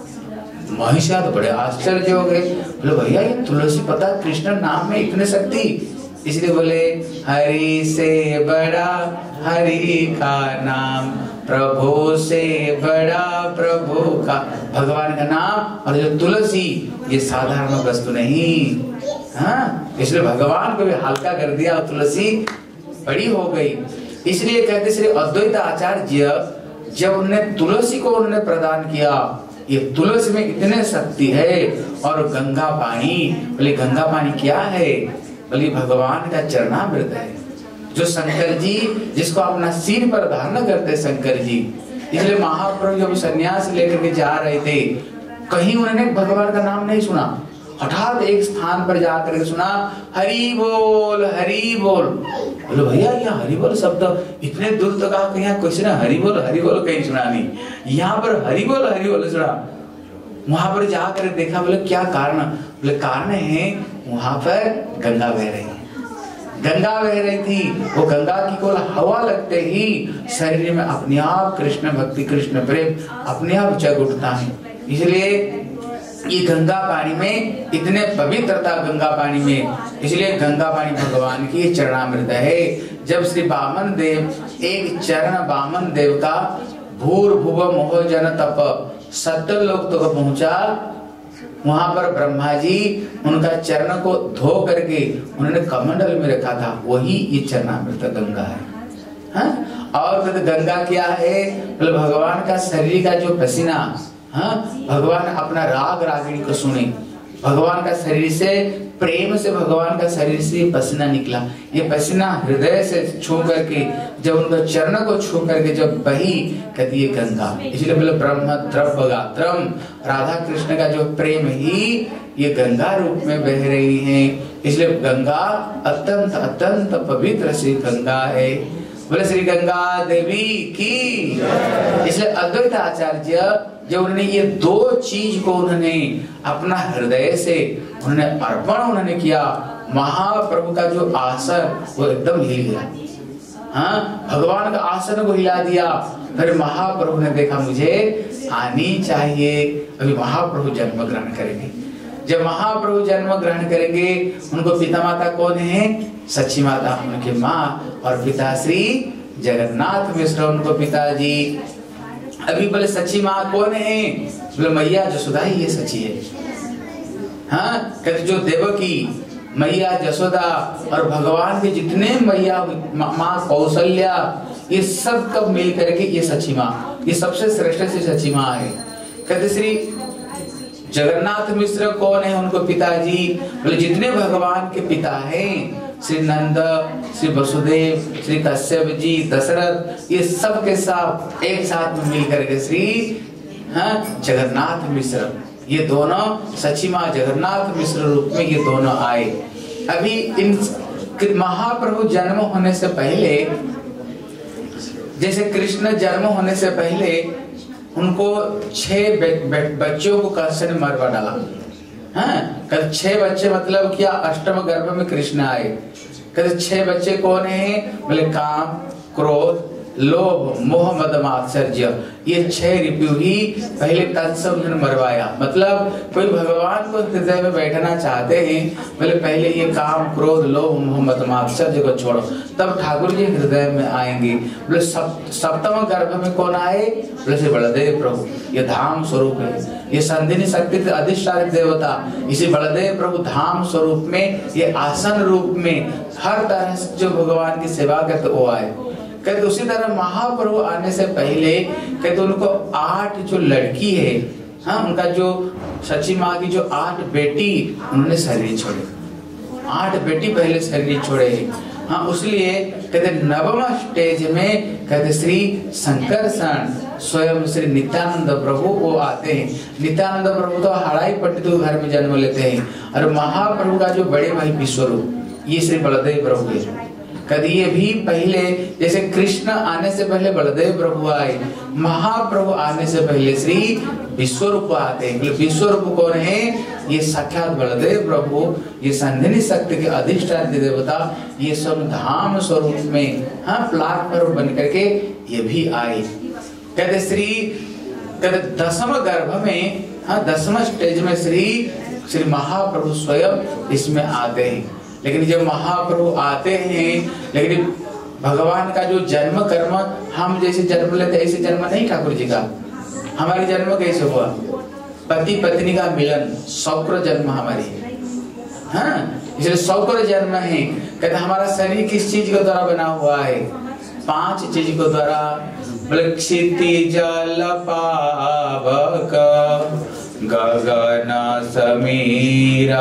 महिषा तो बड़े आश्चर्य हो गए, बोले भैया ये तुलसी पत्ता कृष्ण नाम में इतने शक्ति, इसलिए बोले हरि से बड़ा हरि का नाम, प्रभु से बड़ा प्रभु का, भगवान का नाम। और जो तुलसी ये साधारण वस्तु नहीं, हाँ इसलिए भगवान को भी हल्का कर दिया और तुलसी बड़ी हो गई। इसलिए कहते श्री अद्वैत आचार्य जब उन्होंने तुलसी को उन्होंने प्रदान किया, ये तुलसी में इतने शक्ति है। और गंगा पानी, बोले गंगा पानी क्या है? बोले भगवान का चरणामृत है, जो शंकर जी जिसको अपना सिर पर धारण करते शंकर जी। इसलिए महाप्रभु जब सन्यास लेकर के जा रहे थे, कहीं उन्होंने भगवान का नाम नहीं सुना, हठात एक स्थान पर जाकर सुना हरि बोल हरि बोल। बोलो भैया यहाँ हरि बोल शब्द इतने दूर तक कहा, यहाँ किसी ने हरि बोल कहीं सुना नहीं, यहाँ पर हरि बोल सुना। वहां पर जाकर देखा, बोले क्या कारण? बोले कारण है वहां पर गंगा बह रही, गंगा बह रही थी। वो गंगा की कोल हवा लगते ही शरीर में अपने आप कृष्ण भक्ति कृष्ण प्रेम अपने आप जग उठता है। इसलिए ये गंगा पानी में इतने पवित्रता गंगा पानी में, इसलिए गंगा पानी भगवान की चरणामृत है। जब श्री वामन देव एक चरण वामन देव का भूर्भुव मोह जन तप सत्तर लोग तो पहुंचा, वहां पर ब्रह्मा जी उनका चरण को धो करके उन्होंने कमंडल में रखा था, वही ये चरणामृत गंगा है। हाँ? और गंगा क्या है? भगवान का शरीर का जो पसीना, हाँ भगवान अपना राग रागिणी को सुने, भगवान का शरीर से प्रेम से भगवान का शरीर से पसीना निकला, ये पसीना हृदय से छू करके जब उनका चरण को छू करके जब बही, कहती है गंगा। इसलिए बोले ब्रह्म द्रव्य गात्रम, राधा कृष्ण का जो प्रेम ही ये गंगा रूप में बह रही है। इसलिए गंगा अत्यंत अत्यंत पवित्र सी गंगा है। बोले श्री गंगा देवी की। इसलिए अद्वैत आचार्य जब उन्होंने ये दो चीज को उन्होंने अपना हृदय से उन्होंने अर्पण उन्होंने किया, महाप्रभु का जो आसन वो एकदम हिल गया। हाँ, भगवान का आसन को हिला दिया। फिर महाप्रभु ने देखा मुझे आनी चाहिए। अभी महाप्रभु जन्म ग्रहण करेंगे। जब महाप्रभु जन्म ग्रहण करेंगे, उनको पिता माता कौन है? सच्ची माता उनकी माँ, और पिता श्री जगन्नाथ मिश्र उनको पिताजी। अभी बोले सच्ची माँ कौन है? बोले मैया जसोदा ही ये सच्ची है। हाँ, कहते जो देवकी मैया जसोदा और भगवान के जितने मैया माँ कौशल्या, ये सब कब मिल करके ये सच्ची माँ, ये सबसे श्रेष्ठ से सच्ची माँ है। कहते श्री जगन्नाथ मिश्र कौन है? उनको पिताजी। बोले जितने भगवान के पिता हैं, श्री नंद, श्री वसुदेव, श्री कश्यप जी, दशरथ, ये सब के सब एक साथ में मिल करके श्री जगन्नाथ मिश्र, ये दोनों सच्ची माँ जगन्नाथ मिश्र रूप में ये दोनों आए। अभी इन महाप्रभु जन्म होने से पहले, जैसे कृष्ण जन्म होने से पहले उनको 6 बच्चों को कंस ने मरवा डाला। हाँ, 6 बच्चे मतलब क्या? अष्टम गर्भ में कृष्ण आए। कहते 6 बच्चे कौन हैं? बोले काम, क्रोध, लोभ, मोह, मद, मात्सर्य, ये 6 रिपु ही पहले कंस ने मरवाया। मतलब कोई भगवान को हृदय में बैठना चाहते हैं, बोले पहले ये काम, क्रोध, लोभ, मोह, मद, मात्सर्य को छोड़ो, तब ठाकुर जी हृदय में आएंगे। बोले सप्तम गर्भ में कौन आए? बोले श्री बलदेव प्रभु, ये धाम स्वरूप है, ये संधिनी शक्ति अधिष्ठान देवता, इसी बलदेव प्रभु धाम स्वरूप में, ये आसन रूप में हर तरह से जो भगवान की सेवा करते वो आए। कहते उसी तरह महाप्रभु आने से पहले कहते उनको 8 जो लड़की है, हाँ, उनका जो सच्ची माँ की जो 8 बेटी उन्होंने शरीर छोड़े, 8 बेटी पहले शरीर छोड़े। हाँ, उसलिए कहते 9वां स्टेज में कहते श्री शंकरषण स्वयं श्री नित्यानंद प्रभु वो आते हैं। नित्यानंद प्रभु तो हड़ाई पट्टी तो घर में जन्म लेते हैं, और महाप्रभु का जो बड़े भाई विश्वरूप ये श्री बलदेव प्रभु है। कभी ये भी पहले, जैसे कृष्ण आने से पहले बलदेव प्रभु आए, महाप्रभु आने से पहले श्री विश्वरूप आते हैं। विश्वरूप कौन है? ये साक्षात बलदेव प्रभु, ये संधिनी शक्ति के अधिष्ठान देवता, ये सब धाम स्वरूप में हाँ प्लेटफॉर्म बन करके ये भी आए। कहते कहते 10वें गर्भ में, हाँ 10वें स्टेज में श्री महाप्रभु स्वयं इसमें आते हैं। लेकिन जब महाप्रभु आते हैं, लेकिन भगवान का जो जन्म कर्म, हम जैसे जन्म लेते ऐसे जन्म नहीं ठाकुर जी का। हमारी जन्म कैसे हुआ? पति पत्नी का मिलन, शौक्र जन्म हमारी, हाँ, इसलिए शौक्र जन्म है। कहते हमारा शरीर किस चीज के द्वारा बना हुआ है? 5 चीज को द्वारा। क्षितिज जल पावक गगन समीरा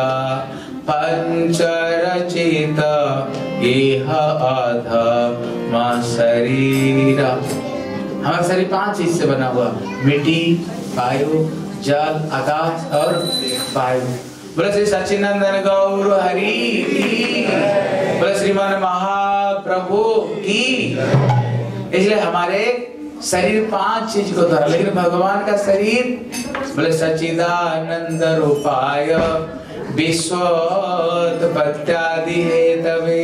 पंचरचित इह अधम शरीरा। हमारा शरीर 5 चीज से बना हुआ, मिट्टी, वायु, जल, आकाश और वायु। बोले श्री सच्चिदानंद गौर हरि की, बोले श्रीमान महाप्रभु की। इसलिए हमारे शरीर 5 चीज को द्वारा, लेकिन भगवान का शरीर बोले सच्चिदानंद रूपाय विश्वोत्पत्त्यादि हेतवे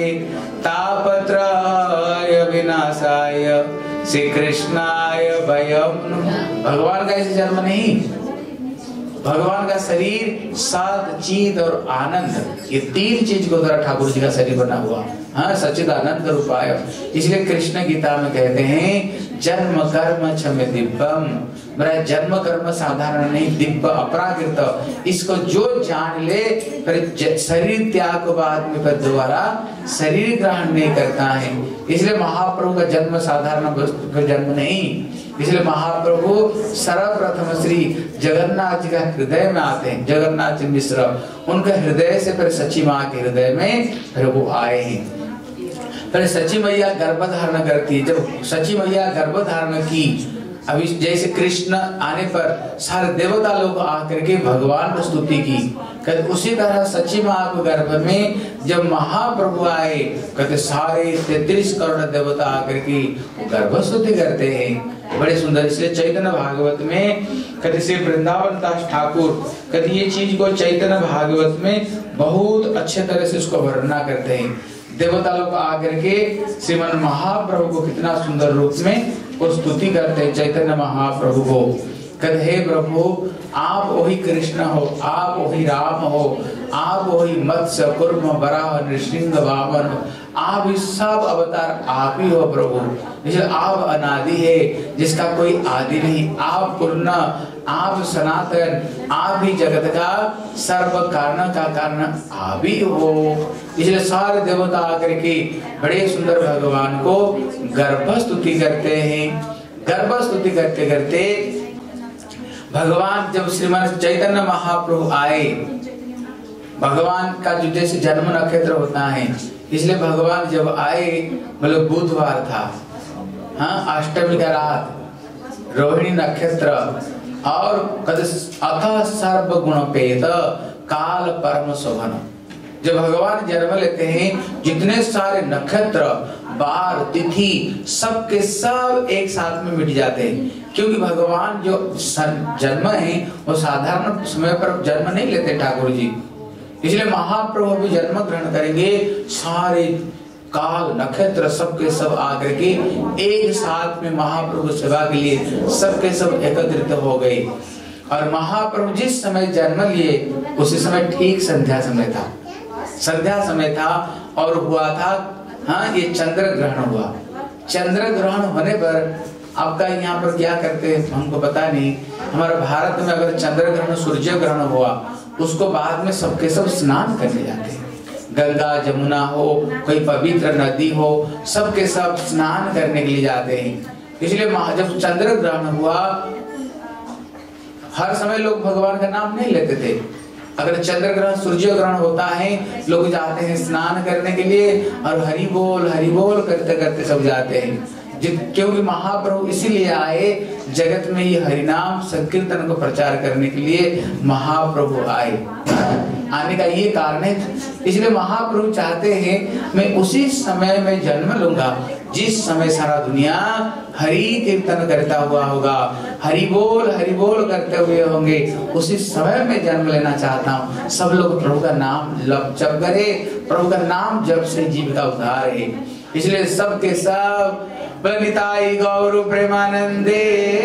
तापत्रय विनाशाय श्री कृष्णाय वयम्। भगवान का ऐसे जन्म नहीं, भगवान का शरीर सत, चित और आनंद, ये 3 चीज को द्वारा ठाकुर जी का शरीर बना हुआ, हाँ सच्चिदानंद रूपाय। इसलिए कृष्ण गीता में कहते हैं जन्म कर्म छमे दिव्यम, मेरा जन्म कर्म साधारण नहीं, दिव्य अपराकृत। इसको जो जान ले फिर शरीर त्याग के बाद में फिर दोबारा शरीर ग्रहण नहीं करता है। इसलिए महाप्रभु का जन्म साधारण जन्म नहीं। इसलिए महाप्रभु सर्वप्रथम श्री जगन्नाथ जी का हृदय में आते हैं। जगन्नाथ जी मिश्र उनके हृदय से फिर सच्ची माँ के हृदय में फिर वो आए हैं। फिर सच्ची मैया गर्भ धारण करती है। जब सच्ची मैया गर्भ धारण की अभी जैसे कृष्ण आने पर सारे देवता लोग आकर के भगवान की स्तुति की, कहते उसी तरह सच्ची माँ के गर्भ में जब महाप्रभु आए, कहते सारे 33 करोड़ देवता आकर के गर्भ स्तुति करते हैं, बड़े सुंदर। इसलिए चैतन्य भागवत में कहते श्री वृंदावन दास ठाकुर कहते ये चीज को चैतन्य भागवत में बहुत अच्छे तरह से उसको वर्णना करते हैं। देवता लोग आकर के श्रीमन महाप्रभु को कितना सुंदर रूप में वो स्तुति करते हैं, चैतन्य महाप्रभु को। कहते हे प्रभु आप वही कृष्ण हो, आप वही राम हो, आप वही मत्स्य कूर्म वराह नृसिंह वामन हो, आप इस सब अवतार आप ही हो प्रभु। इसलिए आप अनादि है जिसका कोई आदि नहीं, आप पूर्ण, आप सनातन, आप ही जगत का सर्व कारण का कारण आप ही हो। इसलिए सारे देवता आकर के बड़े सुंदर भगवान को गर्भ स्तुति करते हैं। गर्भ स्तुति करते करते भगवान जब श्रीमान चैतन्य महाप्रभु आए, भगवान का जो जैसे जन्म नक्षत्र होता है, इसलिए भगवान जब आए मतलब बुधवार था, हाँ अष्टमी का रात, रोहिणी नक्षत्र, और अथ सर्व गुण पेत काल परम शोभन। जब भगवान जन्म लेते हैं जितने सारे नक्षत्र बार तिथि सब के सब एक साथ में मिट जाते हैं, क्योंकि भगवान जो जन्म है वो साधारण समय पर जन्म नहीं लेते ठाकुर जी। इसलिए महाप्रभु भी जन्म ग्रहण करेंगे, सारे काल नक्षत्र सबके सब आकर के एक साथ में महाप्रभु सेवा के लिए सबके सब एकत्रित हो गए। और महाप्रभु जिस समय जन्म लिए उसी समय ठीक संध्या समय था, संध्या समय था, और हुआ था हाँ ये चंद्र ग्रहण हुआ। चंद्र ग्रहण होने पर आपका यहाँ पर क्या करते हैं हमको पता नहीं, हमारे भारत में अगर चंद्र ग्रहण सूर्य ग्रहण हुआ उसको बाद में सबके सब स्नान करने जाते हैं, गंगा जमुना हो कोई पवित्र नदी हो सबके सब स्नान करने के लिए जाते हैं। इसलिए जब चंद्र ग्रहण हुआ हर समय लोग भगवान का नाम नहीं लेते थे। अगर चंद्र ग्रहण सूर्य ग्रहण होता है लोग जाते हैं स्नान करने के लिए और हरि बोल करते करते सब जाते हैं, क्योंकि महाप्रभु इसीलिए आए जगत में ये हरिनाम संकीर्तन को प्रचार करने के लिए महाप्रभु आए। आने का ये कारण है, इसलिए महाप्रभु चाहते हैं मैं उसी समय में जन्म लूंगा जिस समय सारा दुनिया हरि कीर्तन करता हुआ होगा, हरि बोल करते हुए होंगे, उसी समय में जन्म लेना चाहता हूँ। सब लोग प्रभु का नाम जप करे, प्रभु का नाम जप से जीव का उद्धार है। इसलिए सबके सब निताई गौर प्रेमानंदे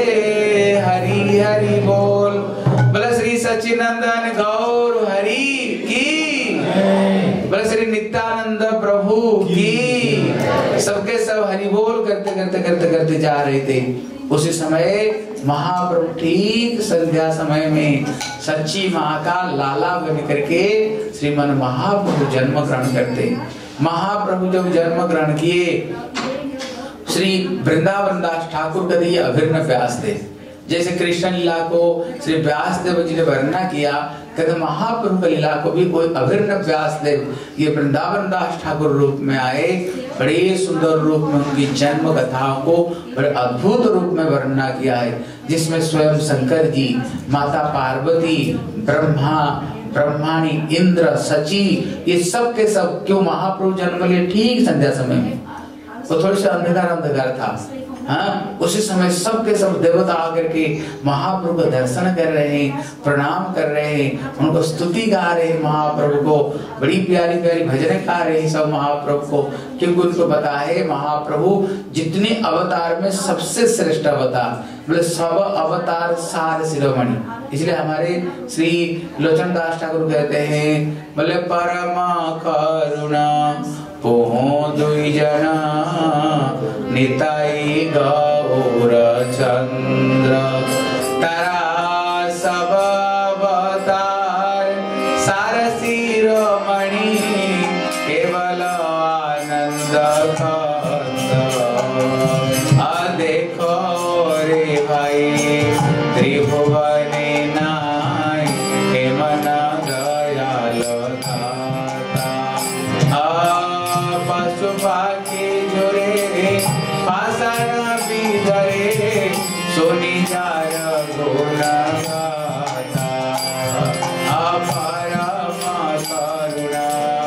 हरि हरि बोल, बोले श्री सच्चिदानंद गौर हरि की, बोले श्री नित्यानंद प्रभु की। सबके सब हरि बोल करते करते करते करते जा रहे थे। उसी समय महाप्रभु ठीक संध्या समय में सच्ची माँ का लाला बन करके श्रीमन महाप्रभु जन्म ग्रहण करते। महाप्रभु जब जन्म ग्रहण किए श्री वृंदावन दास ठाकुर का ये अभिन्न व्यास थे। जैसे कृष्ण लीला को श्री व्यास देव जी ने वर्णना किया, कहते महाप्रभु की लीला को भी कोई अभिन्न व्यास देव ये वृंदावन दास ठाकुर रूप में आए, बड़े सुंदर रूप में उनकी जन्म कथाओं को बड़े अद्भुत रूप में वर्णना किया है, जिसमें स्वयं शंकर जी, माता पार्वती, ब्रह्माणी, इंद्र, सची, ये सब के सब क्यों महाप्रभु जन्म लिए ठीक संध्या समय में, वो थोड़ी सा अंधकार था, हाँ उसी समय सबके सब देवता आकर के महाप्रभु का दर्शन कर रहे हैं, प्रणाम कर रहे हैं, उनको स्तुति गा रहे हैं महाप्रभु को, बड़ी प्यारी प्यारी भजनें गा रहे हैं सब महाप्रभु को, क्योंकि उनको पता है महाप्रभु जितने अवतार में सबसे श्रेष्ठ अवतार, बोले सब अवतार सार शिरोमणि। इसलिए हमारे श्री लोचन दास ठाकुर कहते हैं, बोले परम करुणा पोह दुई जना निताई गौर चंद्र, तारा सब अवतार सार शिरोमणि केवल आनंद देखो रे भाई त्रिभुवने नाय हे मन दयाल पशु पाखी जोरे पाषाण विधरे गुण गाता अपरम करुणा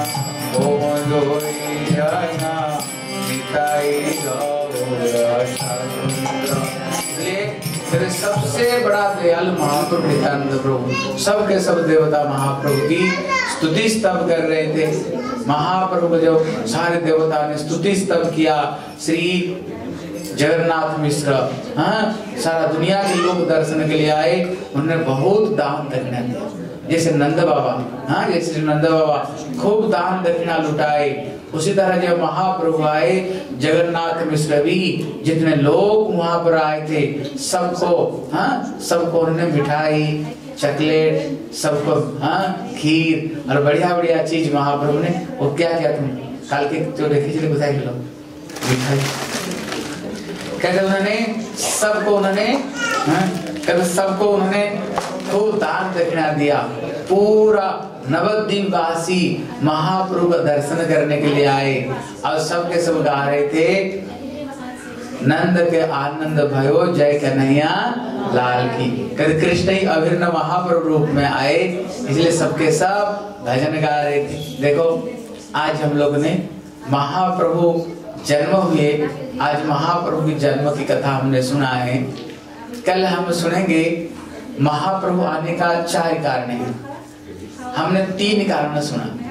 ओदोयना निताई गौर चंद्र। फिर सबसे बड़ा दयालु महाप्रभु नित्यानंद प्रभु सबके सब देवता महाप्रभु की स्तुति स्तव कर रहे थे। महाप्रभु को जब सारे देवता ने स्तुति स्तव किया, श्री जगन्नाथ मिश्र सारा दुनिया के लोग दर्शन के लिए आए, उन्होंने बहुत दान दक्षिणा दिया। जैसे नंद बाबा जैसे नंद बाबा खूब दान दक्षिणा लुटाए, उसी तरह जब महाप्रभु आए जगन्नाथ मिश्र भी जितने लोग वहां पर आए थे सबको उन्होंने मिठाई चॉकलेट सबको खीर और बढ़िया बढ़िया चीज महाप्रभु ने। वो क्या किया तुम काल के जो देखे चले बताए लो मिठाई कहते उन्होंने सबको उन्होंने खूब दान दक्षिणा दिया। पूरा नवद्वीप वासी महाप्रभु का दर्शन करने के लिए आए और सबके सब गा रहे थे नंद के आनंद भयो जय कन्हैया लाल की। कभी कृष्ण ही अभिन्न महाप्रभु रूप में आए, इसलिए सबके सब भजन गा रहे थे। देखो आज हम लोग ने महाप्रभु जन्म हुए, आज महाप्रभु की जन्म की कथा हमने सुना है। कल हम सुनेंगे महाप्रभु आने का 4 कारण है। हमने 3 कारण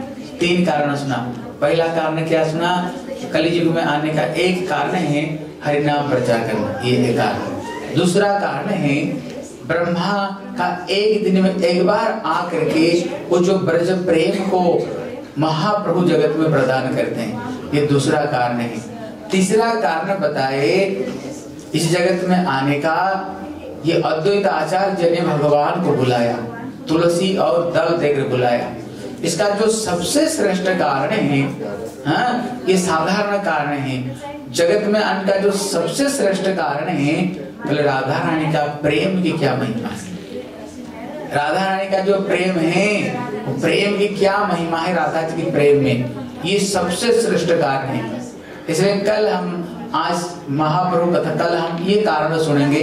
सुना। पहला कारण क्या सुना? कलियुग में आने का एक कारण है हरिनाम प्रचार करना, ये एक कारण। दूसरा कारण है ब्रह्मा का एक दिन में एक बार आकर के वो जो ब्रज प्रेम को महाप्रभु जगत में प्रदान करते हैं, ये दूसरा कारण है। तीसरा कारण बताए इस जगत में आने का, ये अद्वैत आचार्य ने भगवान को बुलाया, तुलसी और दल देकर बुलाया। इसका जो सबसे श्रेष्ठ कारण है, ये साधारण कारण है। जगत में आने का जो सबसे श्रेष्ठ कारण है, बोले राधा रानी का प्रेम की क्या महिमा है। राधा रानी का जो प्रेम है, वो प्रेम की क्या महिमा है राधा जी के प्रेम में, ये सबसे श्रेष्ठ कारण है। इसलिए कल हम आज महाप्रभु कथा, कल हम ये कारण सुनेंगे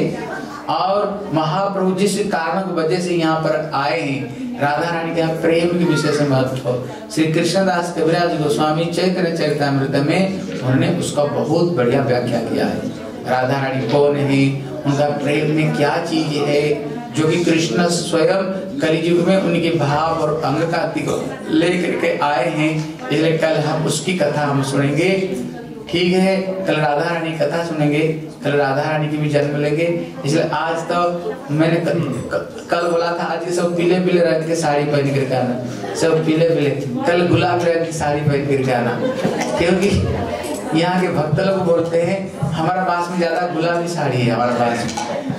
और महाप्रभु जिस कारण की वजह से यहाँ पर आए हैं, राधा रानी के प्रेम की विशेष महत्व श्री कृष्णदास कविराज गोस्वामी चैतन्य चरितामृत में उन्होंने उसका बहुत बढ़िया व्याख्या किया है। राधा रानी कौन है, उनका प्रेम में क्या चीज है, जो कि कृष्ण स्वयं कलियुग में उनके भाव और अंग का लेकर के आए हैं। इसलिए कल हम उसकी कथा हम सुनेंगे, ठीक है। कल राधा रानी कथा सुनेंगे, कल राधा रानी की भी जन्म लेंगे। इसलिए आज तो मैंने कल बोला था आज सब पीले पीले रंग के साड़ी पहन कर आना, सब पीले पीले, कल गुलाब रंग की साड़ी पहन कर आना, क्योंकि यहाँ के भक्त लोग बोलते हैं हमारा पास में ज्यादा गुलाबी साड़ी है हमारे पास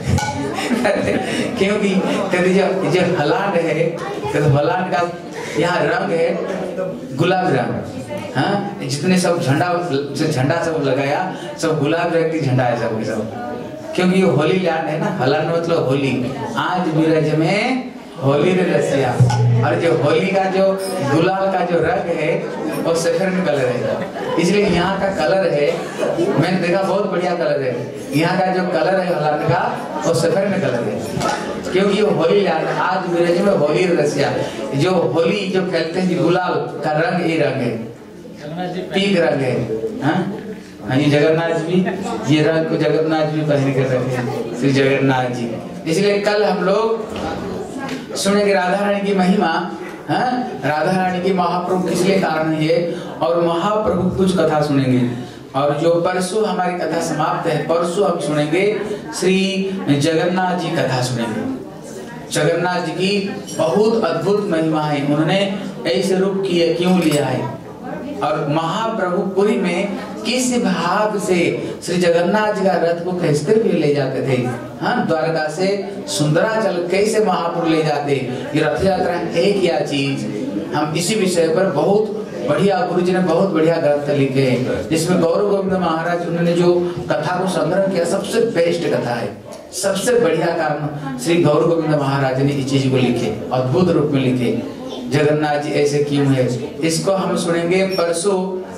क्योंकि कभी जो हलांड है, हलांड का यहाँ रंग है गुलाब रंग। जितने सब झंडा सब लगाया सब गुलाब रंग की झंडा है सब, क्योंकि ये होली लैंड है ना। हलांड मतलब होली, आज बीरज में होली रे रसिया। और जो होली का जो गुलाल का जो रंग है वो सफेद कलर है, इसलिए यहाँ का कलर है, मैंने देखा बहुत बढ़िया कलर है। यहाँ का जो कलर है हलांड का वो सफेद कलर है, क्योंकि वो होली लैंड, आज बीरज में होली रे रसिया। जो होली जो खेलते हैं गुलाल का रंग, ये रंग है, पीक रंग है। ये जगन्नाथ जी, ये रंग को जगन्नाथ जी पहन कर रखे हैं, श्री जगन्नाथ जी। इसलिए कल हम लोग सुनेंगे राधा रानी की महिमा, राधा रानी की महाप्रभु किस लिए कारण है, और महाप्रभु कुछ कथा सुनेंगे। और जो परसों हमारी कथा समाप्त है, परसों हम सुनेंगे श्री जगन्नाथ जी कथा सुनेंगे। जगन्नाथ जी की बहुत अद्भुत महिमा है, उन्होंने ऐसे रूप किए क्यों लिया है, और महाप्रभु पुरी में किस भाव से श्री जगन्नाथ जी का रथ को खींचते हुए ले जाते थे। द्वारका से सुंदराचल कैसे महाप्रभु ले जाते, ये रथ यात्रा है क्या चीज। हम इसी विषय पर बहुत बढ़िया, गुरु जी ने बहुत बढ़िया ग्रंथ लिखे हैं, जिसमें गौरव गोविंद महाराज उन्होंने जो कथा को संग्रह किया, सबसे बेस्ट कथा है, सबसे बढ़िया कारण श्री गौरव गोविंद महाराज ने इस चीज को लिखे, अद्भुत रूप में लिखे। जगन्नाथ जी ऐसे क्यों है, इसको हम सुनेंगे परसों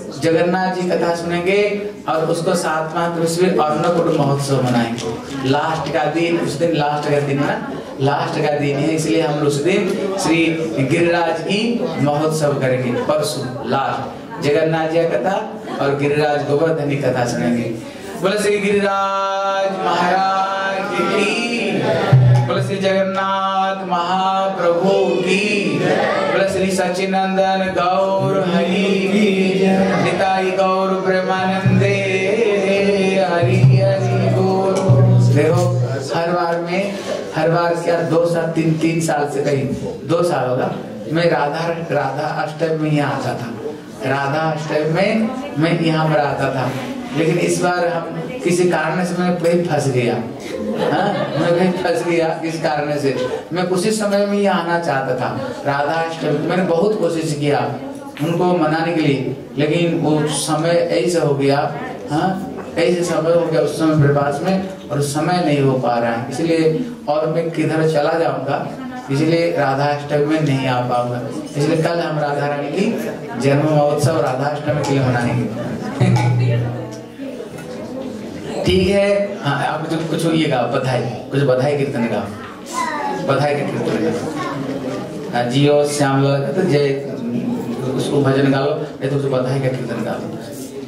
जगन्नाथ जी कथा सुनेंगे और उसको 7वां विश्व अन्नकूट महोत्सव मनाएंगे। लास्ट का दिन, उस दिन लास्ट का दिन ना, लास्ट का दिन है, इसलिए हम उस दिन श्री गिरिराज की महोत्सव करेंगे। परसों लास्ट जगन्नाथ जी कथा और गिरिराज गोवर्धन की कथा सुनेंगे। बोले श्री गिरिराज महाराज की, बोले श्री जगन्नाथ महाप्रभु की, बोले श्री सच्चिदानंद गौर हरि निताई गौर प्रेमानंदे हरि हरि बोल। देखो हर बार क्या 2 साल 3 साल से कहीं 2 साल होगा मैं राधा अष्टमी में यहाँ आता था। राधा अष्टमी में मैं यहाँ पर आता था, लेकिन इस बार हम किसी कारण से मैं कहीं फंस गया। मैं कहीं फंस गया किस कारण से। मैं उसी समय में यहाँ आना चाहता था राधा अष्टमी। मैंने बहुत कोशिश किया उनको मनाने के लिए, लेकिन वो समय ऐसा हो गया, ऐसे समय हो गया उस समय मेरे पास में, और समय नहीं हो पा रहा है, इसलिए और मैं किधर चला जाऊंगा, इसलिए राधा अष्टमी में नहीं आ पाऊंगा। इसलिए कल हम राधा रानी की जन्म महोत्सव राधा अष्टमी के लिए मनाएंगे। ठीक है। हाँ, आप कुछ ये गाओ, बधाई, कुछ बधाई कीर्तन गाओ, बधाई का कीर्तन गाओ। जियो श्याम तो जय उसको भजन गा लो, नहीं तो उसको बधाई का कीर्तन गा लो।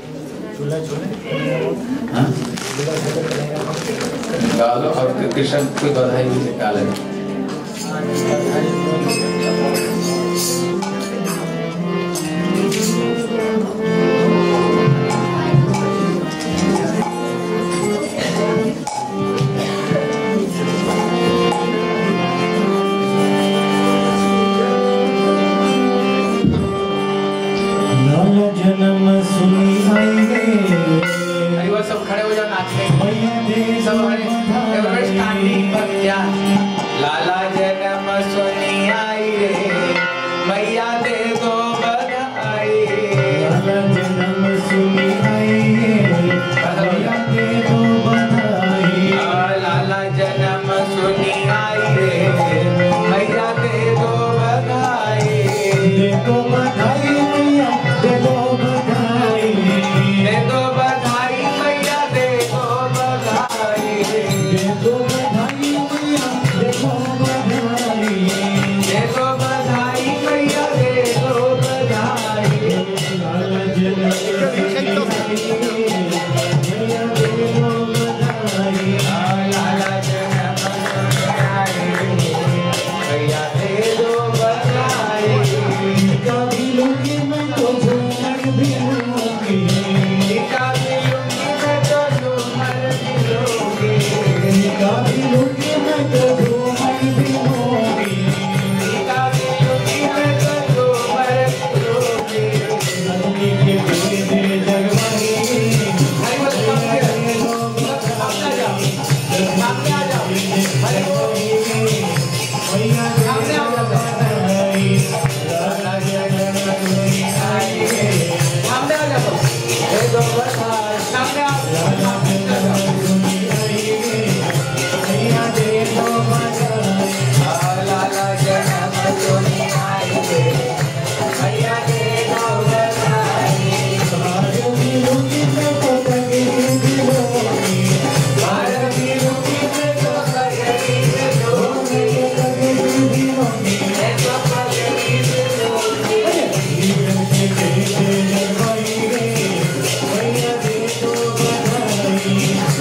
गा लो और कृष्ण कोई बधाई भी गा ले। जन्म सुनी आई अरे वो सब खड़े हो जाओ नाचने सब लाला जन्म सुनी आई रे मैया दे दो बधाई। लाला जन्म सुनी आई मैया दे दो बधाई। लाला जन्म सुनी आई रे मैया दे दो बधाई। दे दो बधाई मैया दे दो बधाई। दे दो बधाई मैया दे दो बधाई। दे दो बधाई मैया दे दो बधाई। दे दो बधाई मैया दे दो बधाई। लाला जन्म सुनी आई मैया दे दो बधाई। लाला जन्म सुनी आई मैया दे दो बधाई। कभी लूंगी मैं तो झूमर भी लूंगी। कभी लूंगी मैं तो झूमर भी लूंगी। कभी लूंगी मैं तो झूमर भी लूंगी। कभी लूंगी मैं तो झूमर भी लूंगी। अग्नि के दे जगमाई। मैया दे दो बधाई। लाला जन्म सुनी आई लाला जन्म सुनी आई मैया दे दो बधाई। लाला जन्म सुनी आई मैया दे दो बधाई। भारती लूंगी मैं तो कहीं भी लूंगी। भारती लूंगी मैं तो कहीं भी लूंगी। कहीं भी लूंगी। मैं तो कहीं भी लूंगी। जीवन के दे जगमाई मैया दे दो बधाई।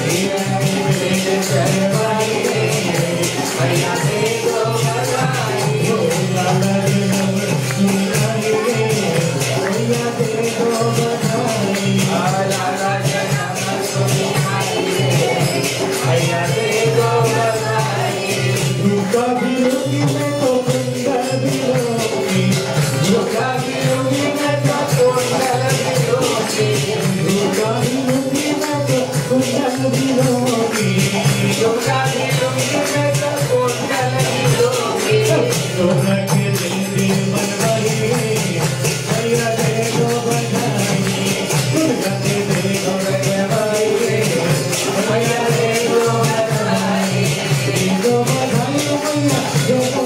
मैया दे दो बधाई। लाला जन्म सुनी आई मैया दे दो बधाई। लाला जन्म सुनी आई मैया दे दो बधाई। झूठा भी लूंगी मैं तो कुंडल भी लूंगी। झूठा भी लूंगी मैं तो कुंडल भी लूंगी। झूठा भी लूंगी मैं तो कुंडल भी लूंगी। झूठा भी लूंगी मैं तो कुंडल भी लूंगी। सोना के दे बनवाई मैया दे दो बधाई। दुर्गा के दे बनवाई मैया दे दो बधाई। दे दो बधाई मैया दे दो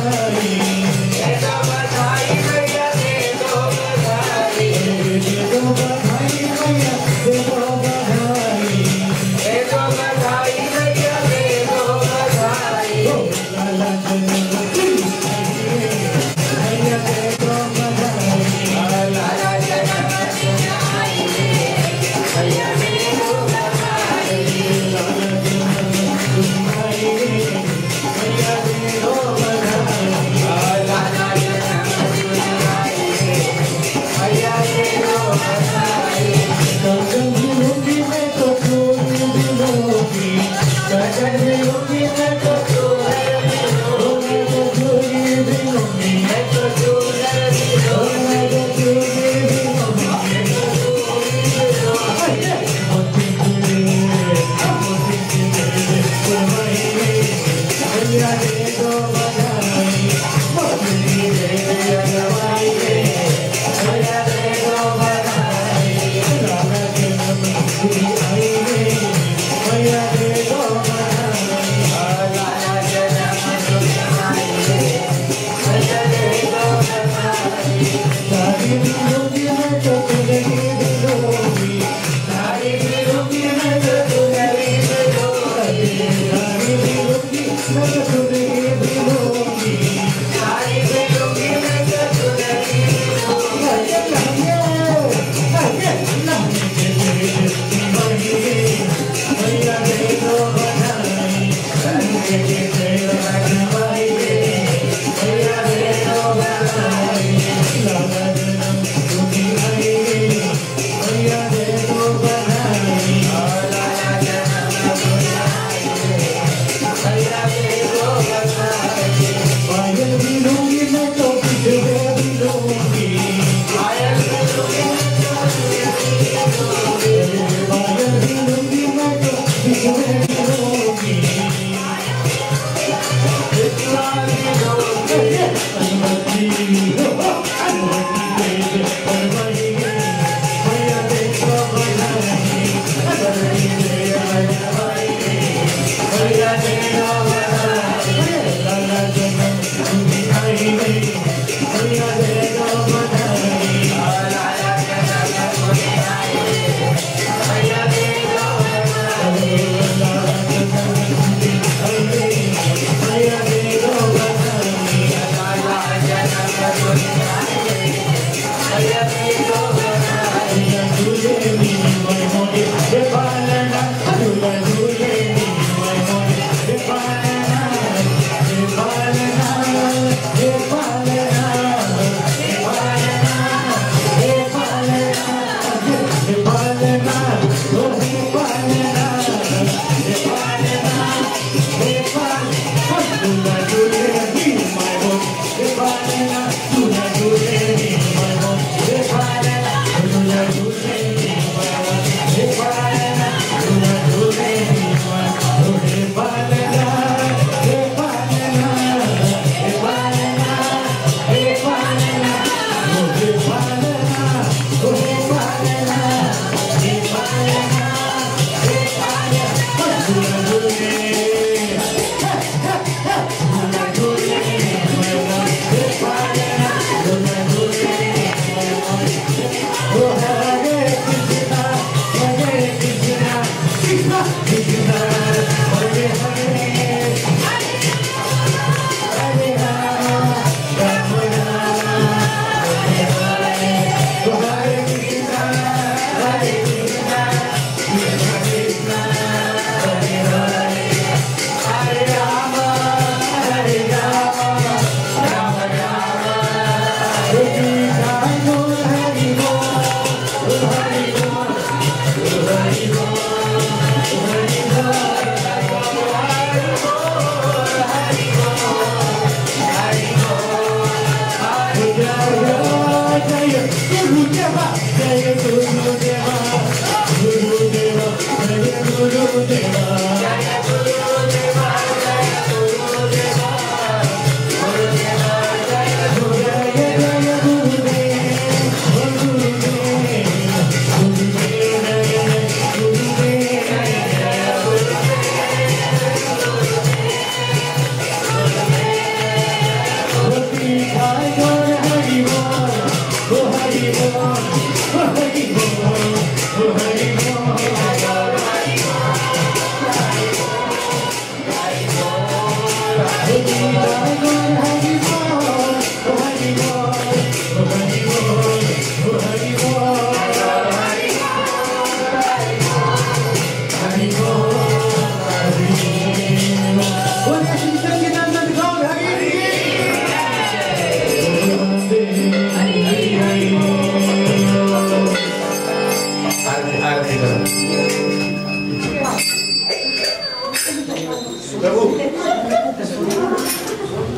बधाई। दे दो बधाई मैया दे दो बधाई। दे दो प्रभु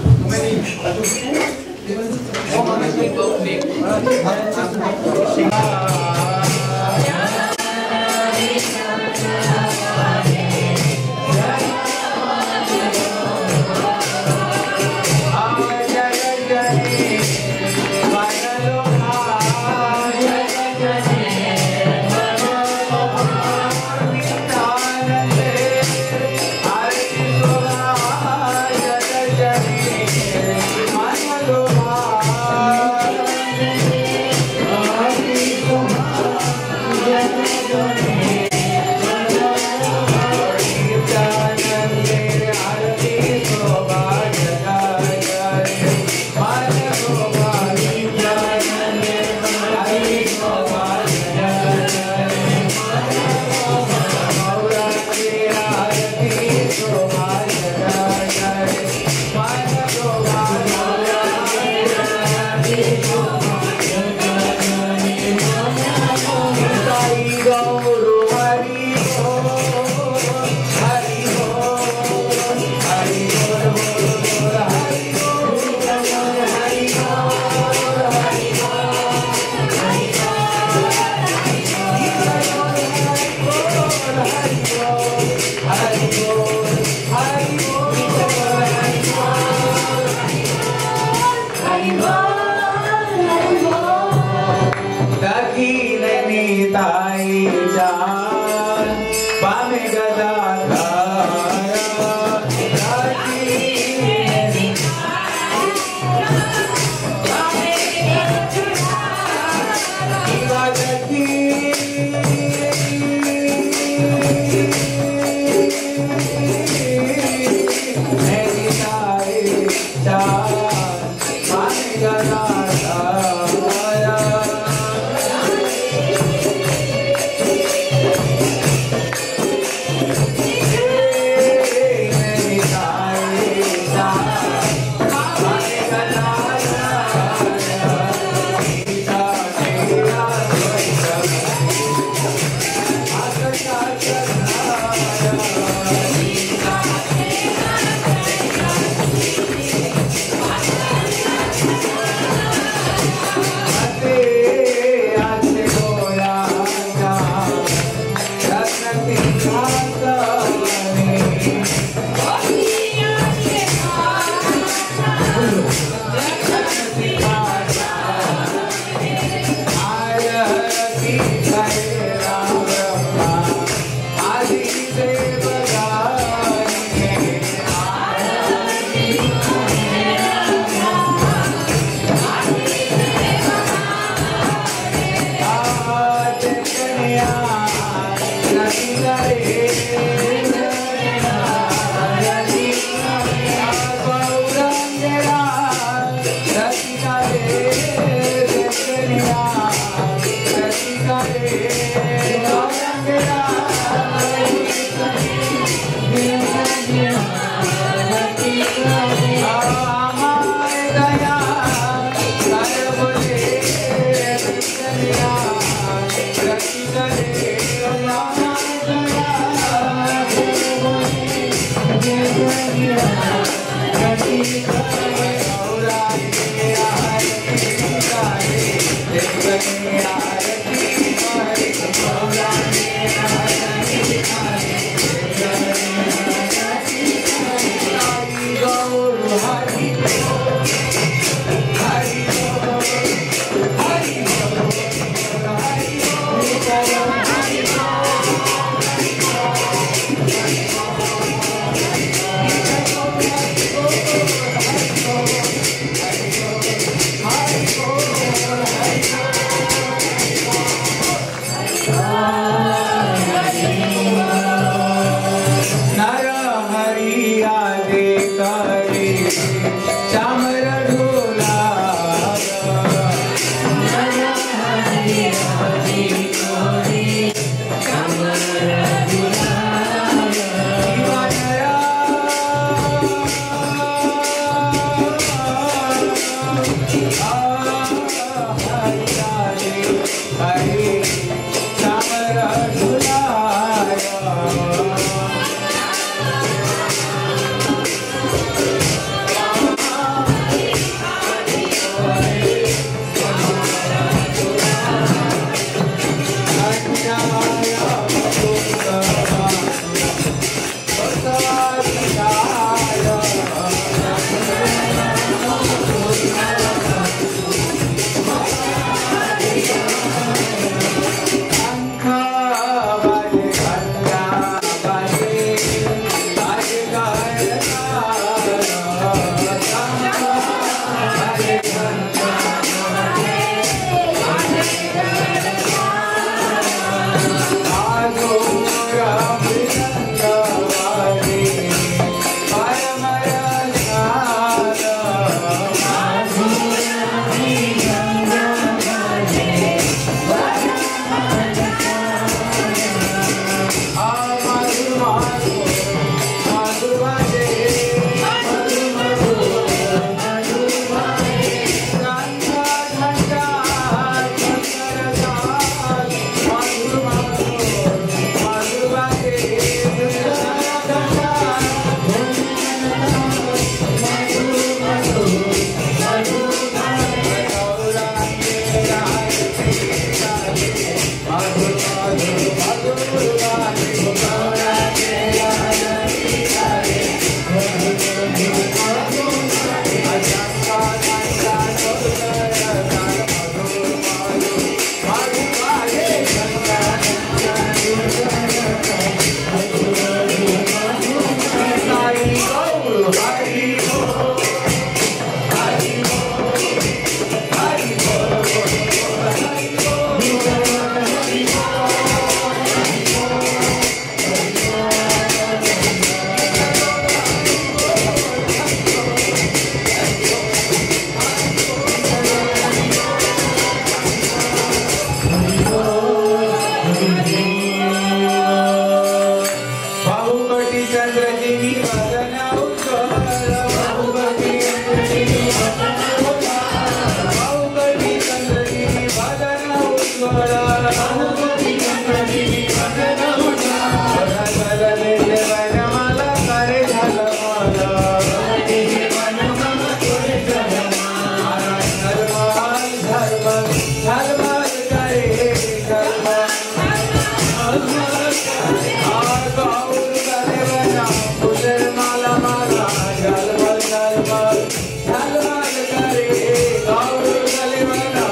झलमल झलमल करे गौर गलिवना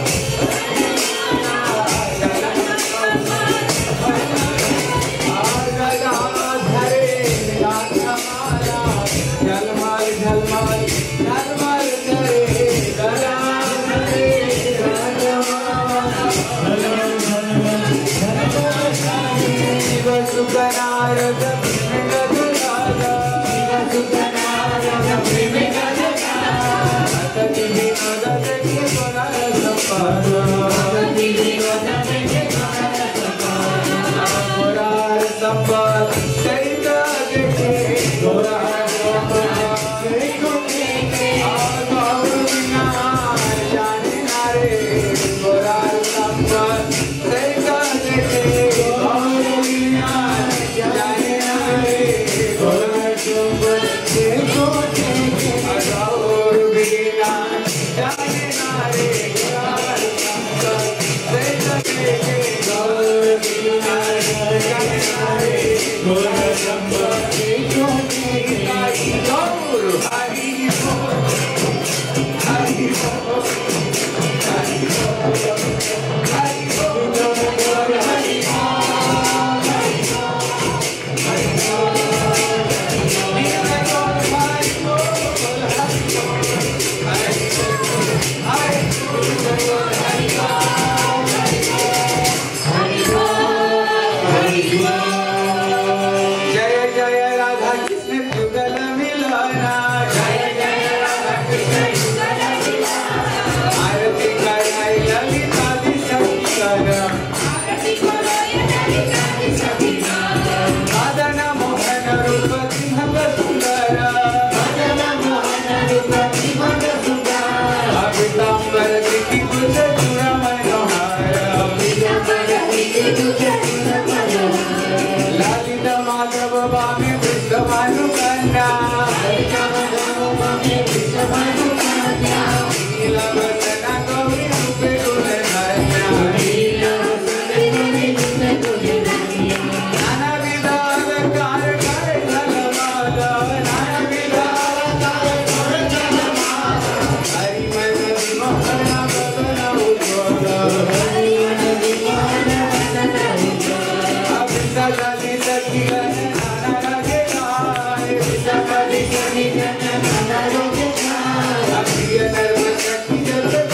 झलमल झलमल झलमल करे गला सुखनारद Thank you.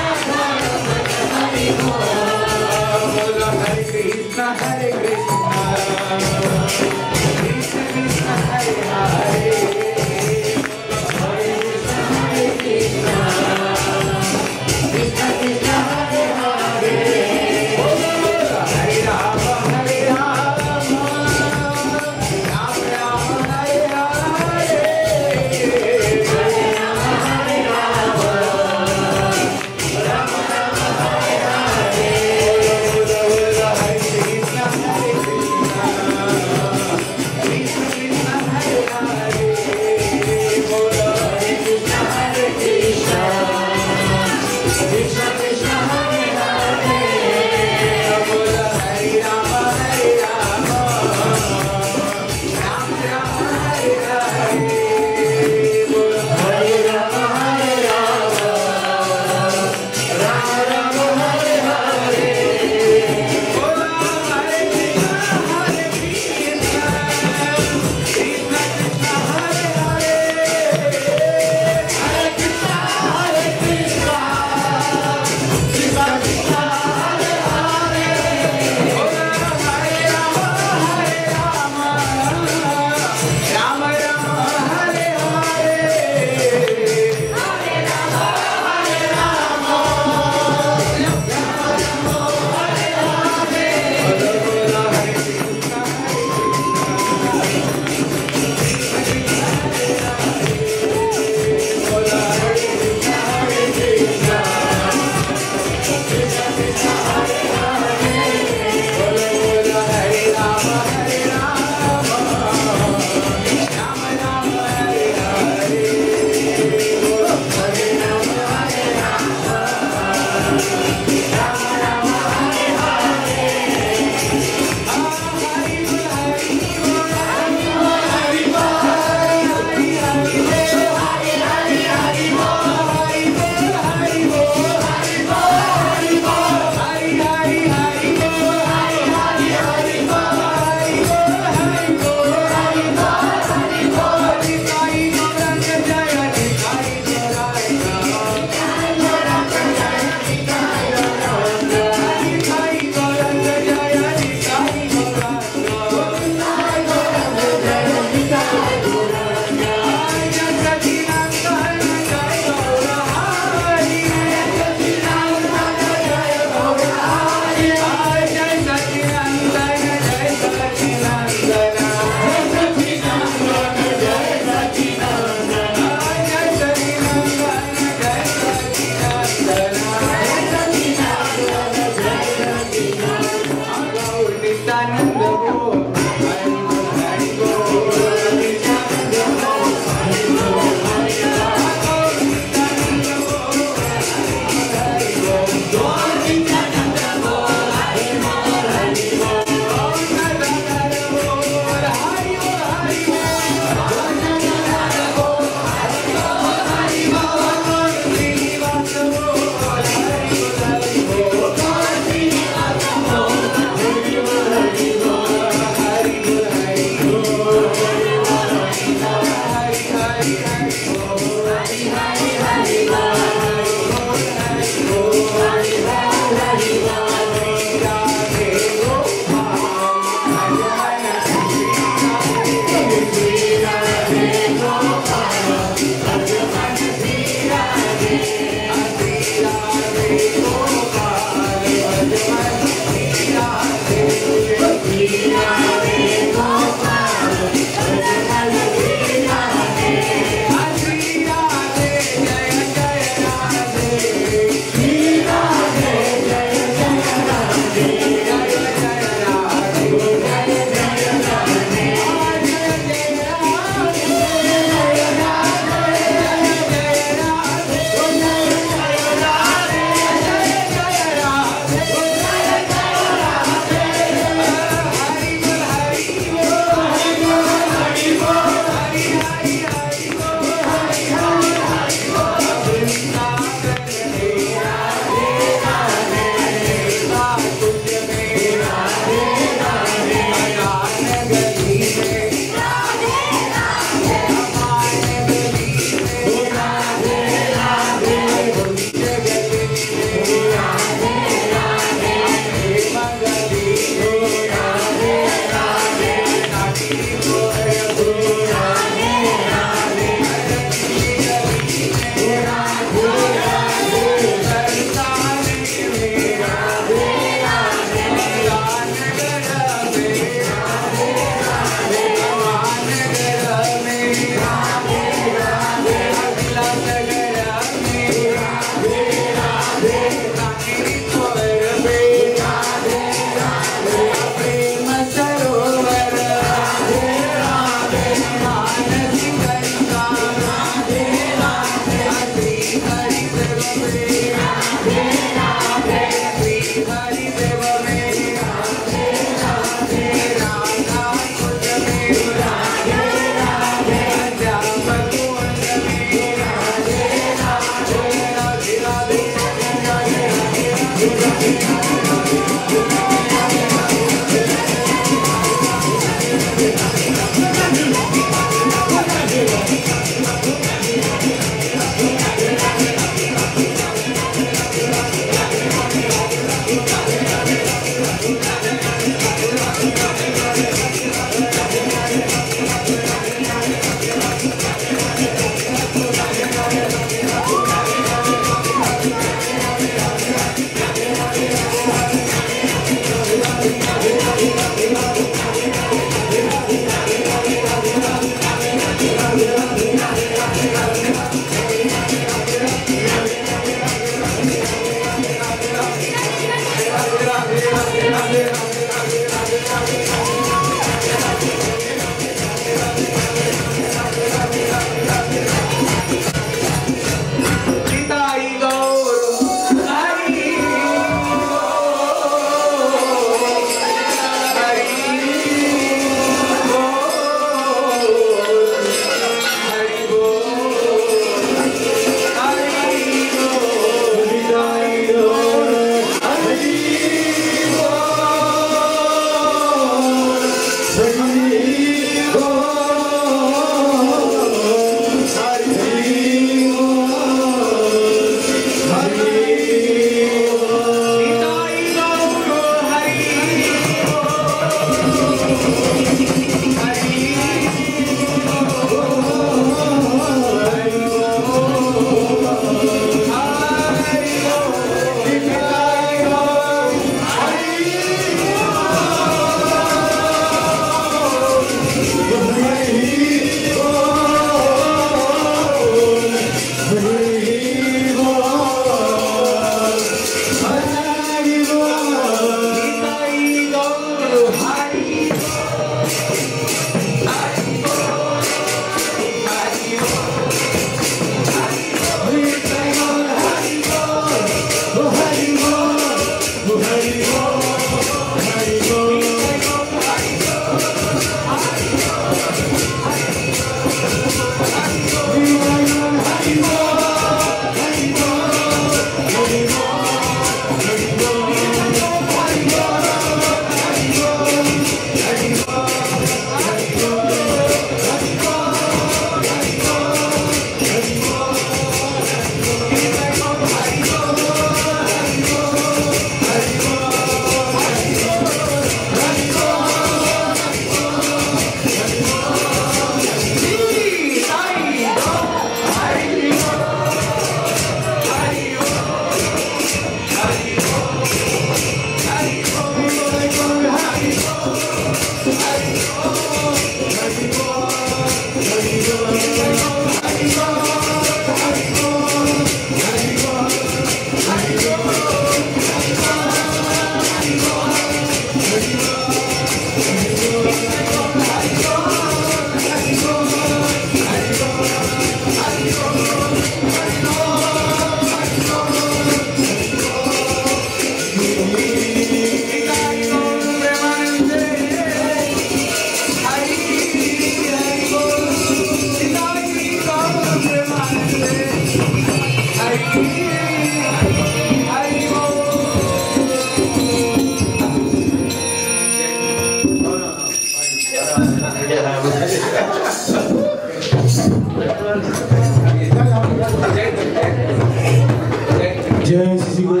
जय श्री गुरु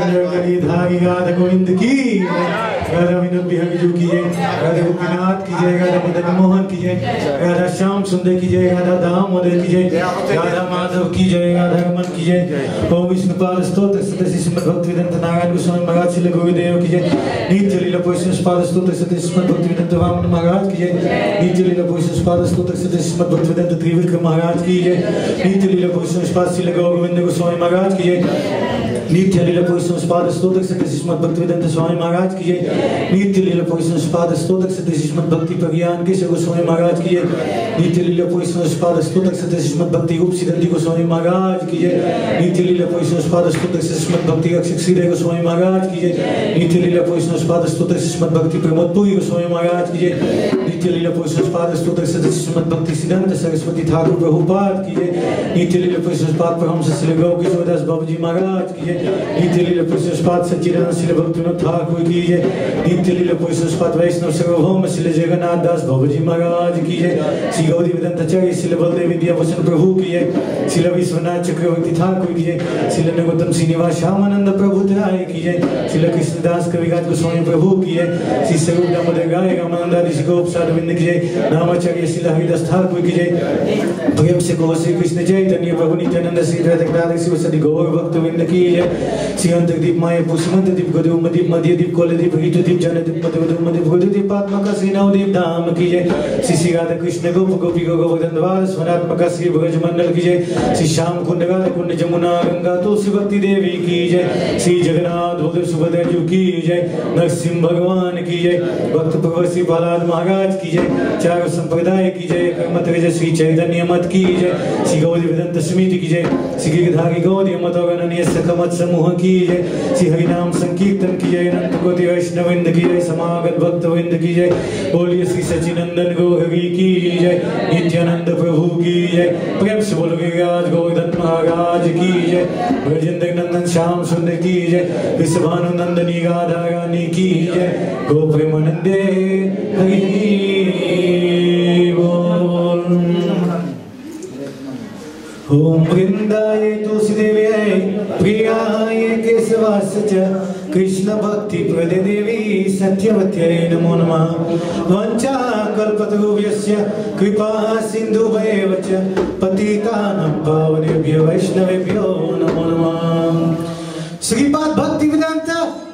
धारी राधा गोविंद की राधा विनोद बिहारी जी की जय, राधा गोपीनाथ की जय, राधा मदन मोहन की जय, राधा श्याम सुंदर की जय, राधा दामोदर की जय, राधा माधव की जय, राधा रमन की जय। ओम विष्णुपाद स्तोत्र सतसी श्रीमद् भक्तिवेदांत नारायण गोस्वामी महाराज श्री गुरुदेव की जय। नित्य लीला विष्णुपाद स्तोत्र सतसी श्रीमद् भक्तिवेदांत वामन महाराज की जय। नित्य लीला विष्णुपाद स्तोत्र सतसी श्रीमद् भक्तिवेदांत त्रिविक्रम महाराज की जय। नित्य लीला विष्णुपाद श्री गोविंद गोस्वामी महाराज की जय। नित्य लीला विष्णुपाद स्तोत्र सतसी श्रीमद् भक्तिवेदांत स्वामी महाराज की जय। नित्य लीला विष्णुपाद स्तोत्र सतसी श्रीमद् भक्ति प्रज्ञान केशव गोस्वामी महाराज की जय। नित्य लीला विष्णुपाद स्तोत्र सतसी श्रीमद् भक्ति रूप सिद्धि गोस्वामी महाराज की जय। नित्य लीला विष्णुपाद स्तोत्र सतसी श्रीमद् भक्ति रक्षक श्रीधर गोस्वामी महाराज की जय। नित्य लीला विष्णुपाद स्तोत्र सतसी श्रीमद् भक्ति प्रमोदपुरी गोस्वामी महाराज की जय। नित्य लीला विष्णुपाद स्तोत्र सतसी श्रीमद् भक्ति सिद्धांत सरस्वती ठाकुर प्रभुपाद की जय। नित्य लीला विष्णुपाद परमहंस श्री गौ किशोरदास बाबूजी महाराज की जय। नित्य लीला विष्णुपाद सच्चिदानंद श्री भक्तिविनोद ठाकुर की जय। नित्य लीला विष्णुपाद वैष्णव सार्वभौम श्री जगन्नाथ दास बाबूजी महाराज की जय। श्री गौरी वेदांताचार्य श्री बलदेव विद्याभूषण प्रभु की जय। श्री विश्वनाथ चक्रवर्ती ठाकुर की जय। श्री नगोत्तम श्रीनिवास श्यामानंद प्रभु राय की जय। श्री कृष्णदास कविराज गोस्वामी प्रभु की जय। श्री स्वरूप दामोदर गाय रामानंद आदि श्री गोप साधुविंद की जय। नामाचार्य श्री हरिदास ठाकुर की जय। प्रेम से कहो श्री कृष्ण चैतन्य प्रभु नित्यानंद श्री राधा शिव सदि गौर भक्तविंद की जय। श्री अंतर्दीप मायापुर सुमंत दीप गौरव दीप मध्य दीप कोल दीप ऋतु दीप जन दीप मध्य दीप गुरु दीप आत्मका श्री नवदीप धाम की जय। श्री राधा कृष्ण गोप गोपी गोवर्धन द्वार स्वरात्मका श्री भगज मंडल की जय। श्री श्याम कुंड राधा कुंड जमुना गंगा तुलसी भक्ति देवी की जय। श्री जगन्नाथ बलदेव सुभद्रा जी की जय। नरसिंह भगवान की जय। भक्त प्रभु श्री प्रहलाद महाराज की जय। चार संप्रदाय की जय। कर्मठ श्री चैतन्य मत की जय। श्री गौरी वेदांत समिति की जय। श्री गिरधारी गौरी मत और अनन्य सकमत समूह की जय। श्री हरिनाम संकीर्तन की जय। अनंत कोटि वैष्णवविंद की जय। समागत भक्तविंद की जय। बोलिए श्री सचिनंदन गौहरी की जय। नित्यानंद प्रभु की जय। प्रेम से बोलो गिरिराज गोवर्धन महाराज की जय। ब्रजेंद्र नंदन श्याम सुंदर की जय। विश्वभानु नंदनी राधा रानी की जय। गो प्रेमानंदे हरि बोल। ओम वृंदाय तुलसीदेव्यै प्रियाय केशवास च कृष्ण भक्ति प्रदे देवी सत्यवत्यै नमो नमः। वंचा कल्पतरुभ्यस्य कृपा सिन्धुभ्यैव च पतितानां पावनेभ्यो वैष्णवेभ्यो नमो नमः। श्रीपाद भक्ति वेदांत